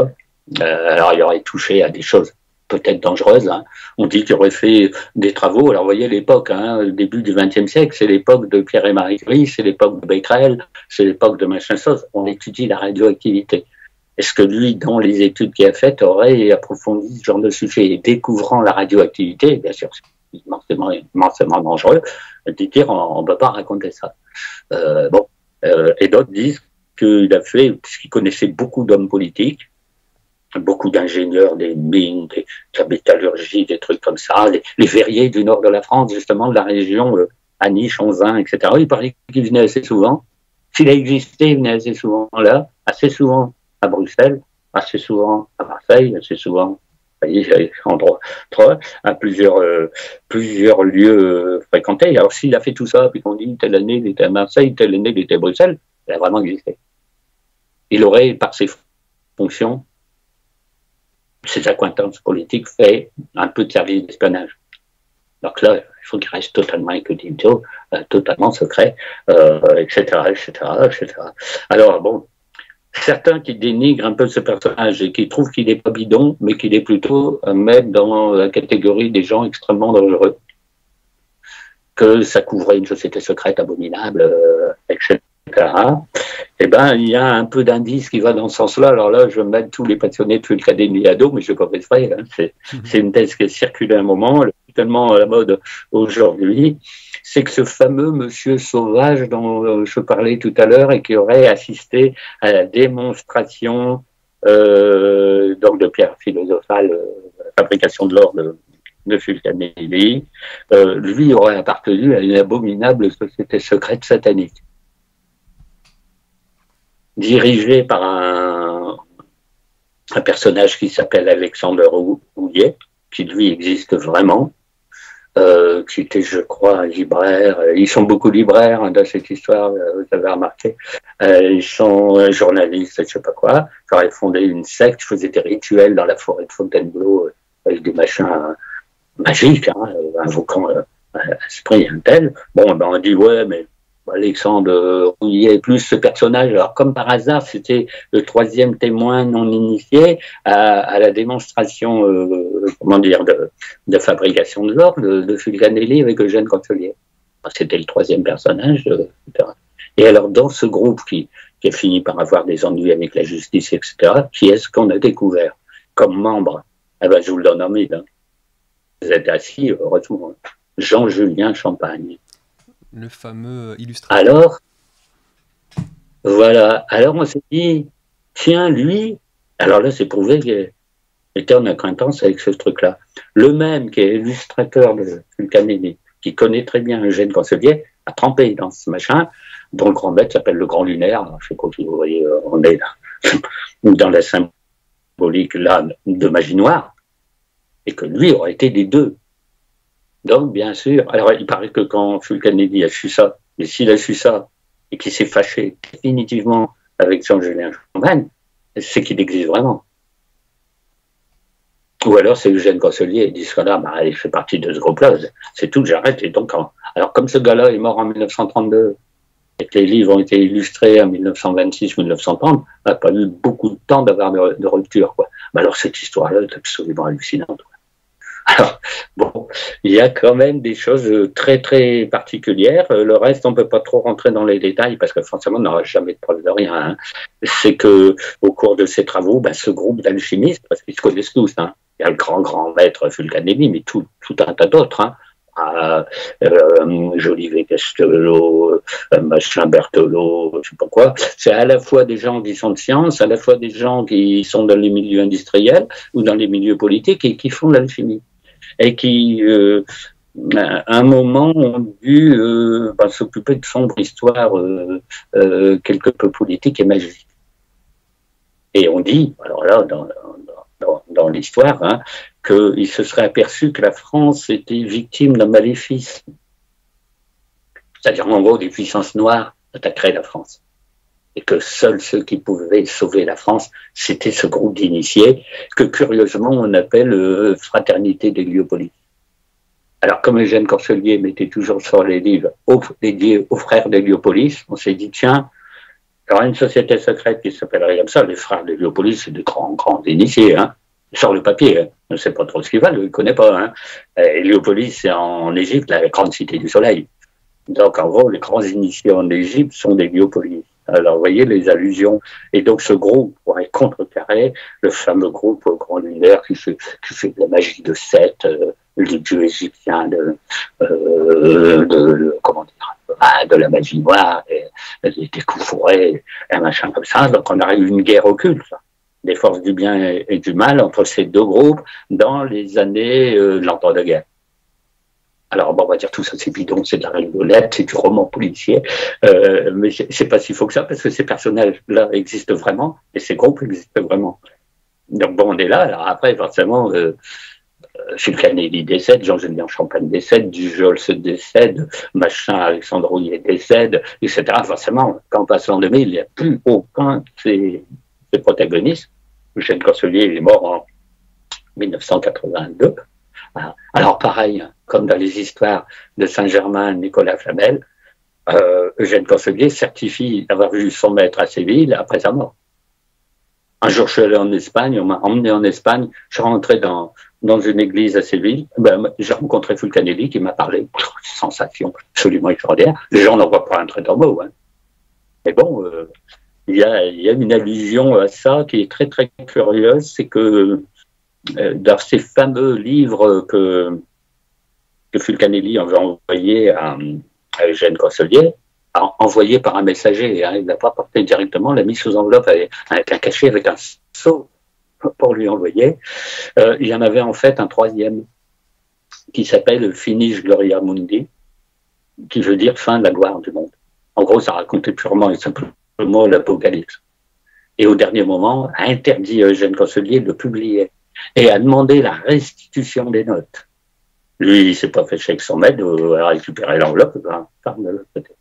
S2: Euh, alors, il aurait touché à des choses peut-être dangereuses. Hein. On dit qu'il aurait fait des travaux. Alors, vous voyez l'époque, hein, le début du vingtième siècle, c'est l'époque de Pierre et Marie Curie, c'est l'époque de Becquerel, c'est l'époque de machin chose. On étudie la radioactivité. Est-ce que lui, dans les études qu'il a faites, aurait approfondi ce genre de sujet et découvrant la radioactivité, bien sûr, c'est immensément, immensément dangereux, de dire on ne peut pas raconter ça. Euh, bon, euh, et d'autres disent qu'il a fait, puisqu'il connaissait beaucoup d'hommes politiques, beaucoup d'ingénieurs, des mines, des, de la métallurgie, des trucs comme ça, les, les verriers du nord de la France, justement, de la région, euh, Annie, Onzin, et cetera. Il parlait qu'il venait assez souvent. S'il a existé, il venait assez souvent là, assez souvent à Bruxelles, assez souvent à Marseille, assez souvent endroit, à plusieurs, euh, plusieurs lieux euh, fréquentés. Alors s'il a fait tout ça, puis qu'on dit telle année il était à Marseille, telle année il était à Bruxelles, il a vraiment existé. Il aurait, par ses fonctions, ses accointances politiques, fait un peu de service d'espionnage. Donc là, il faut qu'il reste totalement incognito, euh, totalement secret, euh, et cetera, et cetera, et cetera. Alors bon, certains qui dénigrent un peu ce personnage et qui trouvent qu'il n'est pas bidon, mais qu'il est plutôt à mettre dans la catégorie des gens extrêmement dangereux, que ça couvrait une société secrète abominable, euh, et cetera. Eh ben, il y a un peu d'indice qui va dans ce sens-là. Alors là, je mets tous les passionnés de Fulcanelli à dos, mais je ne vais pas faire hein. C'est, c'est une thèse qui a circulé un moment, tellement à la mode aujourd'hui. C'est que ce fameux monsieur sauvage dont je parlais tout à l'heure et qui aurait assisté à la démonstration euh, donc de pierre philosophale, euh, la fabrication de l'or de, de Fulcanelli, euh, lui aurait appartenu à une abominable société secrète satanique, dirigée par un, un personnage qui s'appelle Alexandre Houillet, qui lui existe vraiment, Euh, qui était, je crois, libraire. Ils sont beaucoup libraires hein, dans cette histoire, vous avez remarqué. Euh, ils sont euh, journalistes, je sais pas quoi. Ils auraient fondé une secte, faisaient des rituels dans la forêt de Fontainebleau euh, avec des machins euh, magiques, hein, euh, invoquant euh, un esprit un tel. Bon, ben on dit ouais, mais Alexandre Houillet plus ce personnage. Alors comme par hasard, c'était le troisième témoin non initié à, à la démonstration, euh, comment dire, de, de fabrication de l'or de, de Fulcanelli avec Eugène Cancelier. C'était le troisième personnage. Euh, et cetera. Et alors dans ce groupe qui, qui a fini par avoir des ennuis avec la justice, et cetera, qui est-ce qu'on a découvert comme membre? Eh ben, je vous le donne en mille. Hein. Vous êtes assis, heureusement. Jean-Julien Champagne.
S1: Le fameux illustrateur.
S2: Alors, voilà. Alors on s'est dit, tiens, lui, alors là c'est prouvé qu'il était en acquaintance avec ce truc-là. Le même qui est illustrateur de Fulcanelli, qui connaît très bien Eugène Cancelier, a trempé dans ce machin, dont le grand maître s'appelle le Grand Lunaire. Alors, je sais pas si vous voyez, on est là, dans la symbolique là de magie noire, et que lui aurait été des deux. Donc, bien sûr, alors il paraît que quand Fulcanelli a su ça, mais s'il a su ça, et qu'il s'est fâché définitivement avec Jean-Julien Champagne, c'est qu'il existe vraiment. Ou alors c'est Eugène Cancelier, il dit ce gars-là, bah, il fait partie de ce groupe-là, c'est tout, j'arrête. Et donc, en... alors comme ce gars-là est mort en mille neuf cent trente-deux, et que les livres ont été illustrés en mille neuf cent vingt-six mille neuf cent trente, on n'a pas eu beaucoup de temps d'avoir de, de rupture, quoi. Bah, alors cette histoire-là est absolument hallucinante. Alors, bon, il y a quand même des choses très, très particulières. Le reste, on ne peut pas trop rentrer dans les détails parce que forcément, on n'aura jamais de preuve de rien. Hein. C'est que, au cours de ces travaux, ben, ce groupe d'alchimistes, parce qu'ils se connaissent tous, hein, il y a le grand, grand maître Fulcanelli, mais tout, tout un tas d'autres, hein. Ah, euh, Jolivet Castelot, euh, machin Berthelot, je sais pas quoi. C'est à la fois des gens qui sont de science, à la fois des gens qui sont dans les milieux industriels ou dans les milieux politiques et qui font l'alchimie. Et qui, euh, à un moment, ont dû euh, bah, s'occuper de sombre histoire euh, euh, quelque peu politique et magique. Et on dit, alors là, dans, dans, dans l'histoire, hein, qu'il se serait aperçu que la France était victime d'un maléfice. C'est-à-dire, en gros, des puissances noires attaqueraient la France. Et que seuls ceux qui pouvaient sauver la France, c'était ce groupe d'initiés que, curieusement, on appelle euh, Fraternité d'Héliopolis. Alors, comme Eugène Cancelier mettait toujours sur les livres dédiés aux frères d'Héliopolis, on s'est dit, tiens, Alors, une société secrète qui s'appellerait comme ça, les frères de Héliopolis, c'est des grands, grands initiés, hein. Sur le papier, hein. On ne sait pas trop ce qu'ils veulent, il ne connaît pas, hein. Héliopolis, c'est en Égypte, la grande cité du soleil. Donc, en gros, les grands initiés en Égypte sont des Héliopolis. Alors, vous voyez les allusions. Et donc, ce groupe pourrait contrecarrer le fameux groupe au grand lunaire qui fait, qui fait de la magie de Seth, euh, le dieu égyptien de, euh, de, comment dire, ah, de la magie noire, et, et des coups fourrés, et un machin comme ça. Donc, on aurait eu une guerre occulte, des forces du bien et, et du mal entre ces deux groupes dans les années euh, de l'entre-deux-guerres. Alors, bon, on va dire tout ça, c'est bidon, c'est de la rigolette, c'est du roman policier, euh, mais c'est pas si faux que ça, parce que ces personnages-là existent vraiment, et ces groupes existent vraiment. Donc, bon, on est là, alors après, forcément, euh, Fulcanelli décède, Jean-Julien Champagne décède, Dujol se décède, machin, Alexandre Rouillet décède, et cetera. Forcément, quand on passe l'an deux mille, il n'y a plus aucun de ces, ces protagonistes. Eugène Corsellier, il est mort en mille neuf cent quatre-vingt-deux. Alors, pareil, comme dans les histoires de Saint-Germain, Nicolas Flamel, euh, Eugène Corsellier certifie d'avoir vu son maître à Séville après sa mort. Un jour, je suis allé en Espagne, on m'a emmené en Espagne, je suis rentré dans, dans une église à Séville, ben, j'ai rencontré Fulcanelli qui m'a parlé, sensation absolument extraordinaire. Les gens n'envoient pas un très mot, hein. Mais bon, euh, il y a, y a une allusion à ça qui est très très curieuse, c'est que euh, dans ces fameux livres que, que Fulcanelli avait envoyés à, à Eugène Corsellier, envoyé par un messager, hein, il n'a pas porté directement, l'a mis sous enveloppe avec, avec un cachet, avec un sceau pour lui envoyer. Euh, il y en avait en fait un troisième qui s'appelle Finis Gloria Mundi, qui veut dire fin de la gloire du monde. En gros, ça racontait purement et simplement l'Apocalypse. Et au dernier moment, a interdit à Eugène Corsellier de le publier et a demandé la restitution des notes. Lui, il ne s'est pas fait chier avec son maître, a récupéré l'enveloppe, ben, ferme de l'autre côté.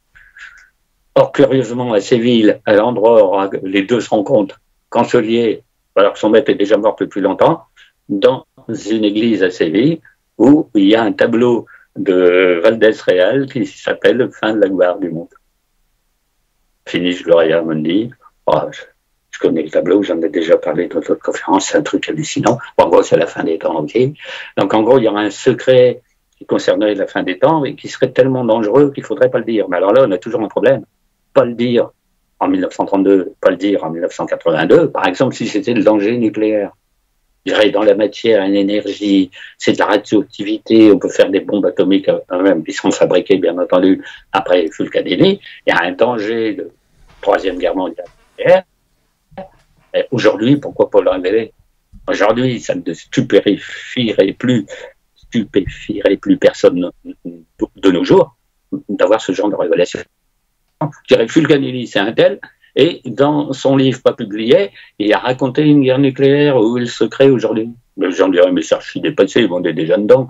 S2: Or, curieusement, à Séville, à l'endroit où les deux se rencontrent, Corsellier, alors que son maître est déjà mort depuis longtemps, dans une église à Séville, où il y a un tableau de Valdés Real qui s'appelle Fin de la gloire du monde. Finis Gloria Mundi. Oh, je, je connais le tableau, j'en ai déjà parlé dans d'autres conférences, c'est un truc hallucinant. Bon, en gros, c'est la fin des temps aussi. Donc, en gros, il y aura un secret qui concernerait la fin des temps et qui serait tellement dangereux qu'il ne faudrait pas le dire. Mais alors là, on a toujours un problème. Pas le dire en mille neuf cent trente-deux, pas le dire en mille neuf cent quatre-vingt-deux, par exemple, si c'était le danger nucléaire. Je dirais, dans la matière, une énergie, c'est de la radioactivité, on peut faire des bombes atomiques même, qui seront fabriquées, bien entendu, après Fulcanelli. Il y a un danger de Troisième Guerre mondiale. Aujourd'hui, pourquoi pas le révéler? Aujourd'hui, ça ne stupéfierait plus, stupéfierait plus personne de nos jours d'avoir ce genre de révélation. Je dirais Fulcanelli, c'est un tel, et dans son livre pas publié, il a raconté une guerre nucléaire où il se crée aujourd'hui. Les gens diraient, mais ça, je suis dépassé, on est déjà dedans.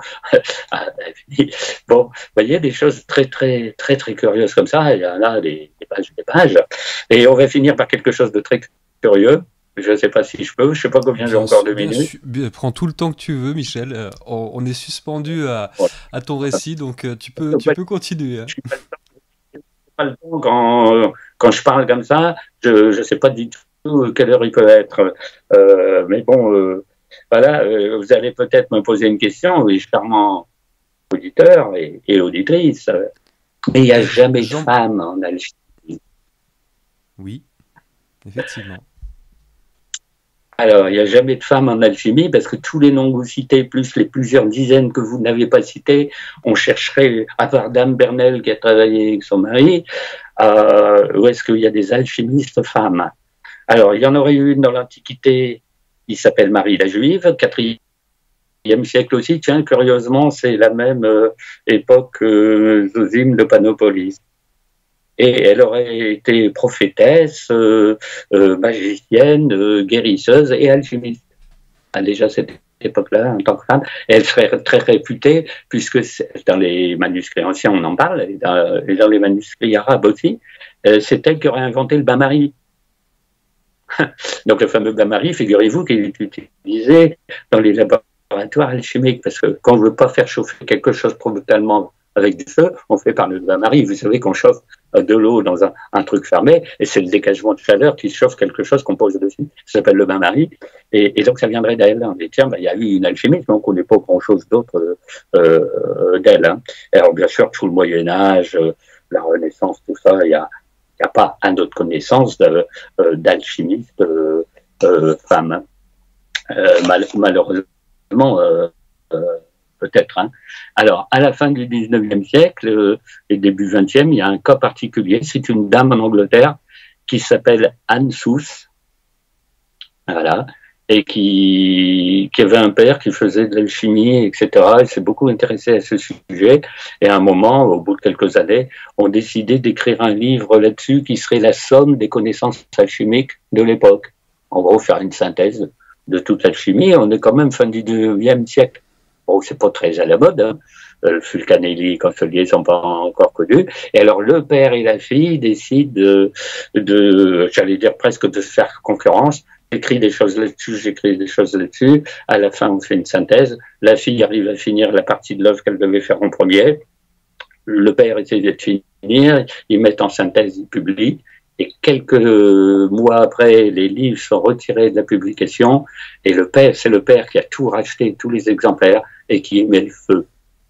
S2: Bon, vous voyez, des choses très, très, très, très curieuses comme ça, il y en a des, des pages, des pages. Et on va finir par quelque chose de très curieux. Je ne sais pas si je peux, je ne sais pas combien j'ai encore deux minutes.
S1: Bien, prends tout le temps que tu veux, Michel. Euh, on, on est suspendu à, à ton récit, donc euh, tu peux, tu peux continuer. Hein.
S2: Pas le temps quand, quand je parle comme ça, je ne sais pas du tout quelle heure il peut être. Euh, mais bon, euh, voilà, euh, vous allez peut-être me poser une question, oui, charmant auditeur et, et auditrice. Mais il n'y a jamais Jean... de femme en alchimie.
S1: Oui, effectivement.
S2: Alors, il n'y a jamais de femme en alchimie parce que tous les noms que vous citez, plus les plusieurs dizaines que vous n'avez pas cités, on chercherait, à part Dame Bernel qui a travaillé avec son mari, euh, où est-ce qu'il y a des alchimistes femmes? Alors, il y en aurait une dans l'Antiquité qui s'appelle Marie la Juive, quatrième siècle aussi. Tiens, curieusement, c'est la même euh, époque que Zosime de Panopolis. Et elle aurait été prophétesse, euh, euh, magicienne, euh, guérisseuse et alchimiste. À déjà cette époque-là, en tant que femme, et elle serait très réputée, puisque dans les manuscrits anciens, on en parle, et dans, et dans les manuscrits arabes aussi, euh, c'est elle qui aurait inventé le bain-marie. Donc le fameux bain-marie, figurez-vous qu'il est utilisé dans les laboratoires alchimiques, parce que quand on ne veut pas faire chauffer quelque chose brutalement avec du feu, on fait par le bain-marie. Vous savez qu'on chauffe de l'eau dans un, un truc fermé, et c'est le dégagement de chaleur qui chauffe quelque chose qu'on pose dessus. Ça s'appelle le bain-marie, et, et donc ça viendrait d'elle. On dit, tiens, ben, il y a eu une alchimiste, donc on n'est pas grand-chose d'autre euh, d'elle. Hein. Alors bien sûr, tout le Moyen-Âge, euh, la Renaissance, tout ça, il n'y a, y a pas un autre connaissance d'alchimistes euh, euh, femmes. Euh, mal, malheureusement, euh, euh, peut-être. Hein. Alors, à la fin du dix-neuvième siècle euh, et début vingtième, il y a un cas particulier. C'est une dame en Angleterre qui s'appelle Anne Sousse, voilà, et qui, qui avait un père qui faisait de l'alchimie, et cetera. Elle s'est beaucoup intéressée à ce sujet. Et à un moment, au bout de quelques années, on décidait d'écrire un livre là-dessus qui serait la somme des connaissances alchimiques de l'époque. En gros, faire une synthèse de toute l'alchimie. On est quand même fin du dix-neuvième siècle. Bon, c'est pas très à la mode, hein. Le Fulcanelli, Cancellier sont pas encore connus. Et alors, le père et la fille décident de, de j'allais dire presque de se faire concurrence. J'écris des choses là-dessus, j'écris des choses là-dessus. À la fin, on fait une synthèse. La fille arrive à finir la partie de l'œuvre qu'elle devait faire en premier. Le père essaie de finir. Ils mettent en synthèse, ils publient. Et quelques mois après, les livres sont retirés de la publication. Et le père, c'est le père qui a tout racheté, tous les exemplaires, et qui y met le feu.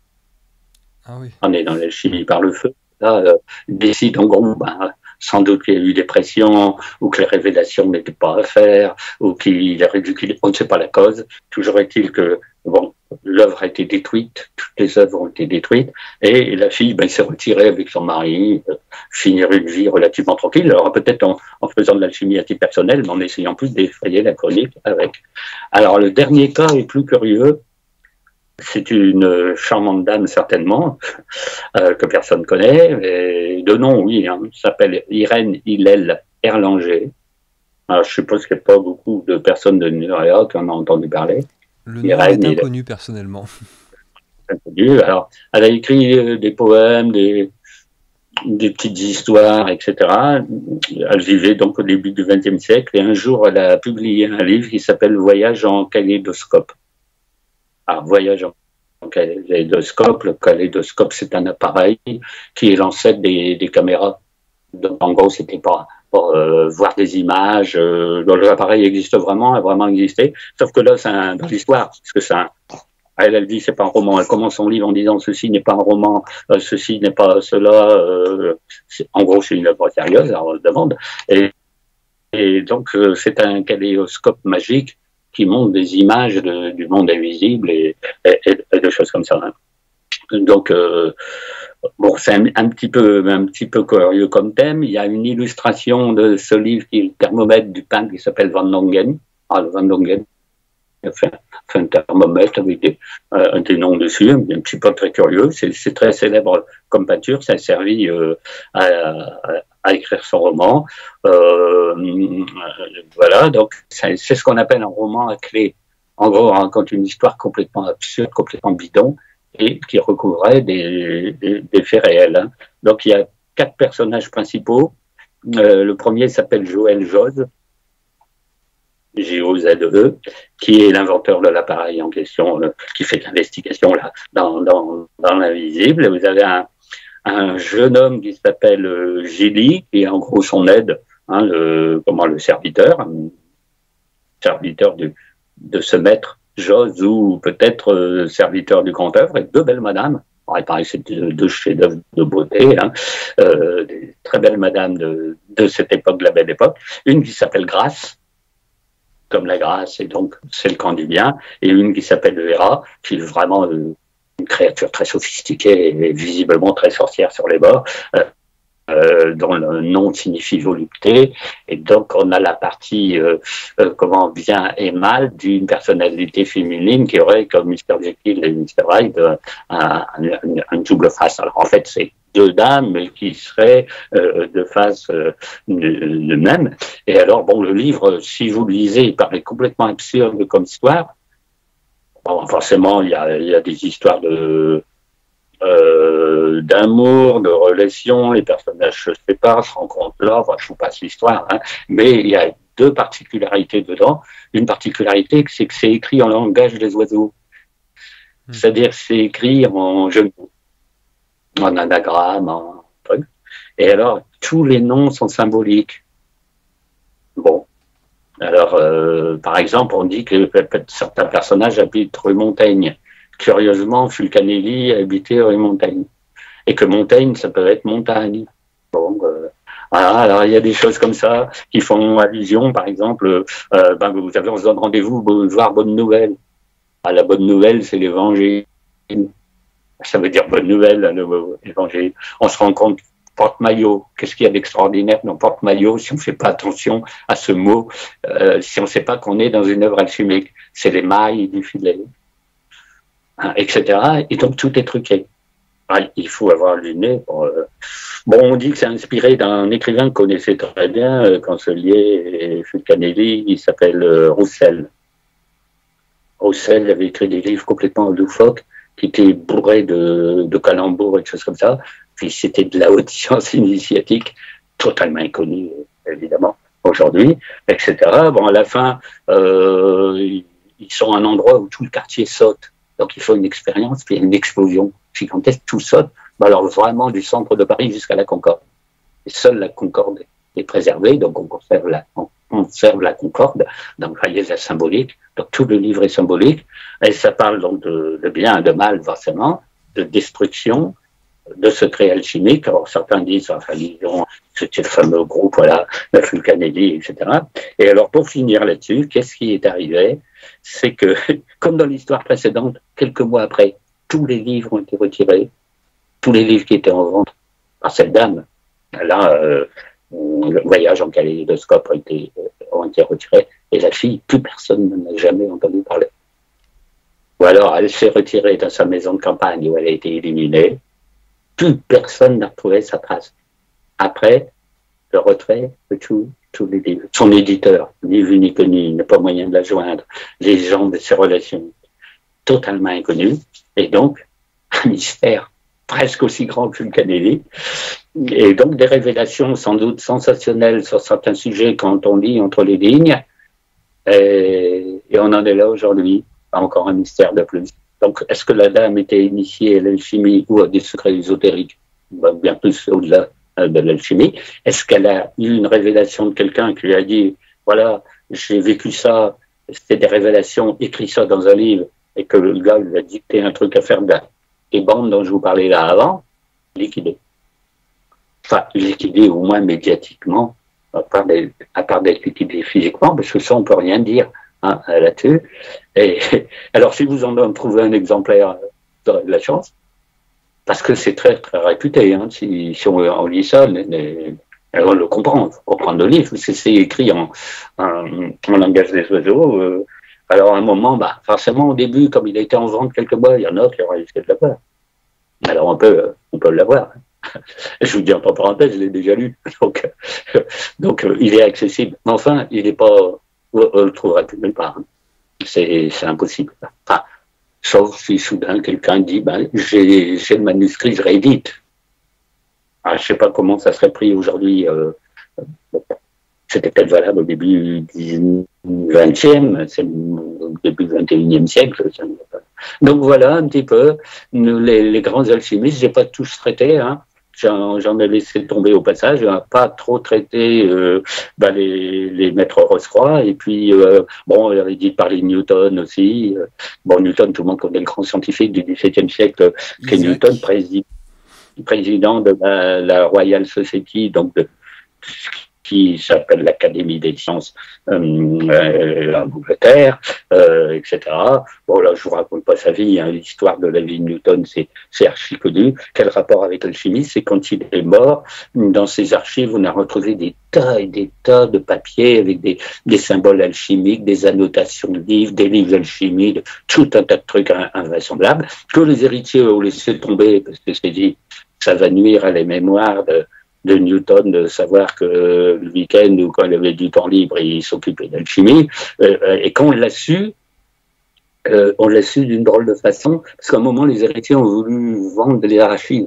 S1: Ah oui.
S2: On est dans l'alchimie par le feu. Là, euh, il décide en gros, ben, sans doute qu'il y a eu des pressions, ou que les révélations n'étaient pas à faire, ou qu'il a ridiculé, on ne sait pas la cause. Toujours est-il que, bon, l'œuvre a été détruite, toutes les œuvres ont été détruites, et la fille, ben, s'est retirée avec son mari, euh, finir une vie relativement tranquille, alors peut-être en, en faisant de l'alchimie à titre personnel, mais en essayant plus d'effrayer la chronique avec. Alors, le dernier cas est plus curieux. C'est une charmante dame, certainement, euh, que personne connaît, et de nom, oui, hein, s'appelle Irène Hillel Erlanger. Alors, je suppose qu'il n'y a pas beaucoup de personnes de New York qui en ont entendu parler.
S1: Le nom Irène, est inconnu, il... personnellement.
S2: Inconnu. Alors, elle a écrit euh, des poèmes, des, des petites histoires, et cetera. Elle vivait donc au début du vingtième siècle, et un jour, elle a publié un livre qui s'appelle Voyage en kaléidoscope. Alors, voyage en kaléidoscope. Le kaléidoscope, c'est un appareil qui est l'ancêtre des, des caméras. Donc, en gros, c'était pour, pour euh, voir des images. Euh, l'appareil existe vraiment, a vraiment existé. Sauf que là, c'est un, dans l'histoire, parce que c'est un, elle, elle dit, c'est pas un roman. Elle commence son livre en disant, ceci n'est pas un roman, euh, ceci n'est pas cela. Euh, en gros, c'est une œuvre sérieuse, alors on le demande. Et, et donc, euh, c'est un kaléidoscope magique qui montre des images de, du monde invisible et, et, et de choses comme ça. Hein. Donc, euh, bon, c'est un, un petit peu, un petit peu curieux comme thème. Il y a une illustration de ce livre qui est le thermomètre du peintre qui s'appelle Van Dongen. Ah, le Van Dongen a fait, fait un thermomètre avec des, euh, des noms dessus, un petit peu très curieux. C'est très célèbre comme peinture. Ça a servi euh, à, à à écrire son roman. Euh, voilà, donc c'est ce qu'on appelle un roman à clé. En gros, on raconte une histoire complètement absurde, complètement bidon, et qui recouvrait des, des, des faits réels. Hein. Donc il y a quatre personnages principaux. Euh, le premier s'appelle Joël Jose, J O Z E, qui est l'inventeur de l'appareil en question, euh, qui fait de l'investigation là, dans, dans, dans l'invisible. Vous avez un un jeune homme qui s'appelle euh, Gilly, qui est en gros son aide, hein, le, comment, le serviteur, un serviteur du, de ce maître Jose, ou peut-être euh, serviteur du grand œuvre, et deux belles madames. Bon, il paraît que c'est deux, deux chefs-d'œuvre de beauté, hein, euh, des très belles madames de, de cette époque, de la belle époque. Une qui s'appelle Grâce, comme la grâce, et donc c'est le camp du bien, et une qui s'appelle Vera, qui est vraiment euh, une créature très sophistiquée et visiblement très sorcière sur les bords, euh, euh, dont le nom signifie volupté. Et donc, on a la partie, euh, euh, comment, bien et mal d'une personnalité féminine qui aurait, comme mister Jekyll et mister Hyde, un, un, un, un double face. Alors, en fait, c'est deux dames qui seraient euh, de face euh, de, de même. Et alors, bon, le livre, si vous le lisez, il paraît complètement absurde comme histoire. Bon, forcément, il y a, il y a des histoires de euh, d'amour, de relations, les personnages se séparent, se rencontrent là, enfin, je vous passe l'histoire, hein, mais il y a deux particularités dedans. Une particularité, c'est que c'est écrit en langage des oiseaux. Mmh. C'est-à-dire c'est écrit en jeu de mots. en anagramme, en truc. Et alors, tous les noms sont symboliques. Bon. Alors, euh, par exemple, on dit que certains personnages habitent rue Montaigne. Curieusement, Fulcanelli habitait rue Montaigne. Et que Montaigne, ça peut être montagne. Bon, euh, voilà, alors il y a des choses comme ça qui font allusion, par exemple, euh, ben, vous avez, on se donne rendez-vous pour voir Bonne Nouvelle. Ah, la bonne nouvelle, c'est l'évangile. Ça veut dire bonne nouvelle, l'évangile. On se rend compte, porte-maillot, qu'est-ce qu'il y a d'extraordinaire dans porte-maillot si on ne fait pas attention à ce mot, euh, si on ne sait pas qu'on est dans une œuvre alchimique. C'est les mailles du filet, hein, et cetera. Et donc tout est truqué. Ah, il faut avoir le nez pour... Euh... Bon, on dit que c'est inspiré d'un écrivain que connaissait très bien, euh, Cancelier et Fulcanelli, il s'appelle euh, Roussel. Roussel avait écrit des livres complètement loufoques, qui étaient bourrés de, de calembours et de choses comme ça. Puis c'était de la haute science initiatique, totalement inconnue, évidemment, aujourd'hui, et cetera. Bon, à la fin, euh, ils sont à un endroit où tout le quartier saute. Donc il faut une expérience, puis il y a une explosion gigantesque, tout saute. Ben alors vraiment du centre de Paris jusqu'à la Concorde. Et seule la Concorde est préservée, donc on conserve la, on conserve la Concorde, donc il y a la symbolique. Donc tout le livre est symbolique, et ça parle donc de, de bien et de mal forcément, de destruction, de secrets alchimiques. Alors certains disent, enfin disons, c'était le fameux groupe, voilà, la Fulcanelli, et cetera. Et alors pour finir là-dessus, qu'est-ce qui est arrivé? C'est que, comme dans l'histoire précédente, quelques mois après, tous les livres ont été retirés, tous les livres qui étaient en vente par cette dame. Là, euh, le voyage en kaléidoscope a été, ont été retirés, et la fille, plus personne n'en a jamais entendu parler. Ou alors, elle s'est retirée dans sa maison de campagne où elle a été éliminée, plus personne n'a retrouvé sa trace. Après, le retrait de tous tous les livres. Son éditeur, ni vu ni connu, il n'a pas moyen de la joindre, les gens de ses relations, totalement inconnus, et donc, un mystère presque aussi grand que Fulcanelli, et donc des révélations sans doute sensationnelles sur certains sujets quand on lit entre les lignes, et, et on en est là aujourd'hui, encore un mystère de plus. Donc, est-ce que la dame était initiée à l'alchimie ou à des secrets ésotériques? Ben, bien plus au-delà de l'alchimie. Est-ce qu'elle a eu une révélation de quelqu'un qui lui a dit, voilà, j'ai vécu ça, c'était des révélations, écris ça dans un livre, et que le gars lui a dicté un truc à faire de les bandes dont je vous parlais là avant, liquidé. Enfin, liquidé au moins médiatiquement, à part d'être liquidé physiquement, parce que ça, on peut rien dire hein, là-dessus. Et alors, si vous en trouvez un exemplaire, vous aurez de la chance, parce que c'est très, très réputé. Hein, si, si on, on lit ça, les, les, on le comprend, il faut comprendre le livre, c'est écrit en, en, en langage des oiseaux. Euh, alors, à un moment, bah, forcément, au début, comme il a été en vente quelques mois, il y en a qui ont risqué de l'avoir. Alors, on peut, on peut l'avoir. Je vous dis entre parenthèses, je l'ai déjà lu. Donc, donc euh, il est accessible. Mais enfin, il n'est pas... On le trouvera plus nulle part. Hein. C'est impossible. Enfin, sauf si soudain quelqu'un dit ben, j'ai le manuscrit, je réédite. Ah, je ne sais pas comment ça serait pris aujourd'hui. Euh, C'était peut-être valable au début du vingtième, c'est au début du vingt et unième siècle. Donc voilà un petit peu les, les grands alchimistes. Je n'ai pas tous traité, hein. J'en ai laissé tomber au passage. Je n'ai pas trop traité euh, ben les, les maîtres Roscroix. Et puis, euh, bon, il avait dit de parler de Newton aussi. Bon, Newton, tout le monde connaît le grand scientifique du dix-septième siècle, qui est Newton, président, président de la, la Royal Society, donc de, qui s'appelle l'Académie des sciences euh, euh, en Angleterre, euh, et cetera. Bon, là, je vous raconte pas sa vie, hein, l'histoire de la vie de Newton, c'est archi connu. Quel rapport avec l'alchimie? C'est quand il est mort, dans ses archives, on a retrouvé des tas et des tas de papiers avec des, des symboles alchimiques, des annotations de livres, des livres d'alchimie, tout un tas de trucs invraisemblables, que les héritiers ont laissé tomber, parce que c'est dit, ça va nuire à la mémoire de de Newton, de savoir que le week-end ou quand il avait du temps libre, il s'occupait d'alchimie. Euh, et quand on l'a su, euh, on l'a su d'une drôle de façon, parce qu'à un moment, les héritiers ont voulu vendre les archives.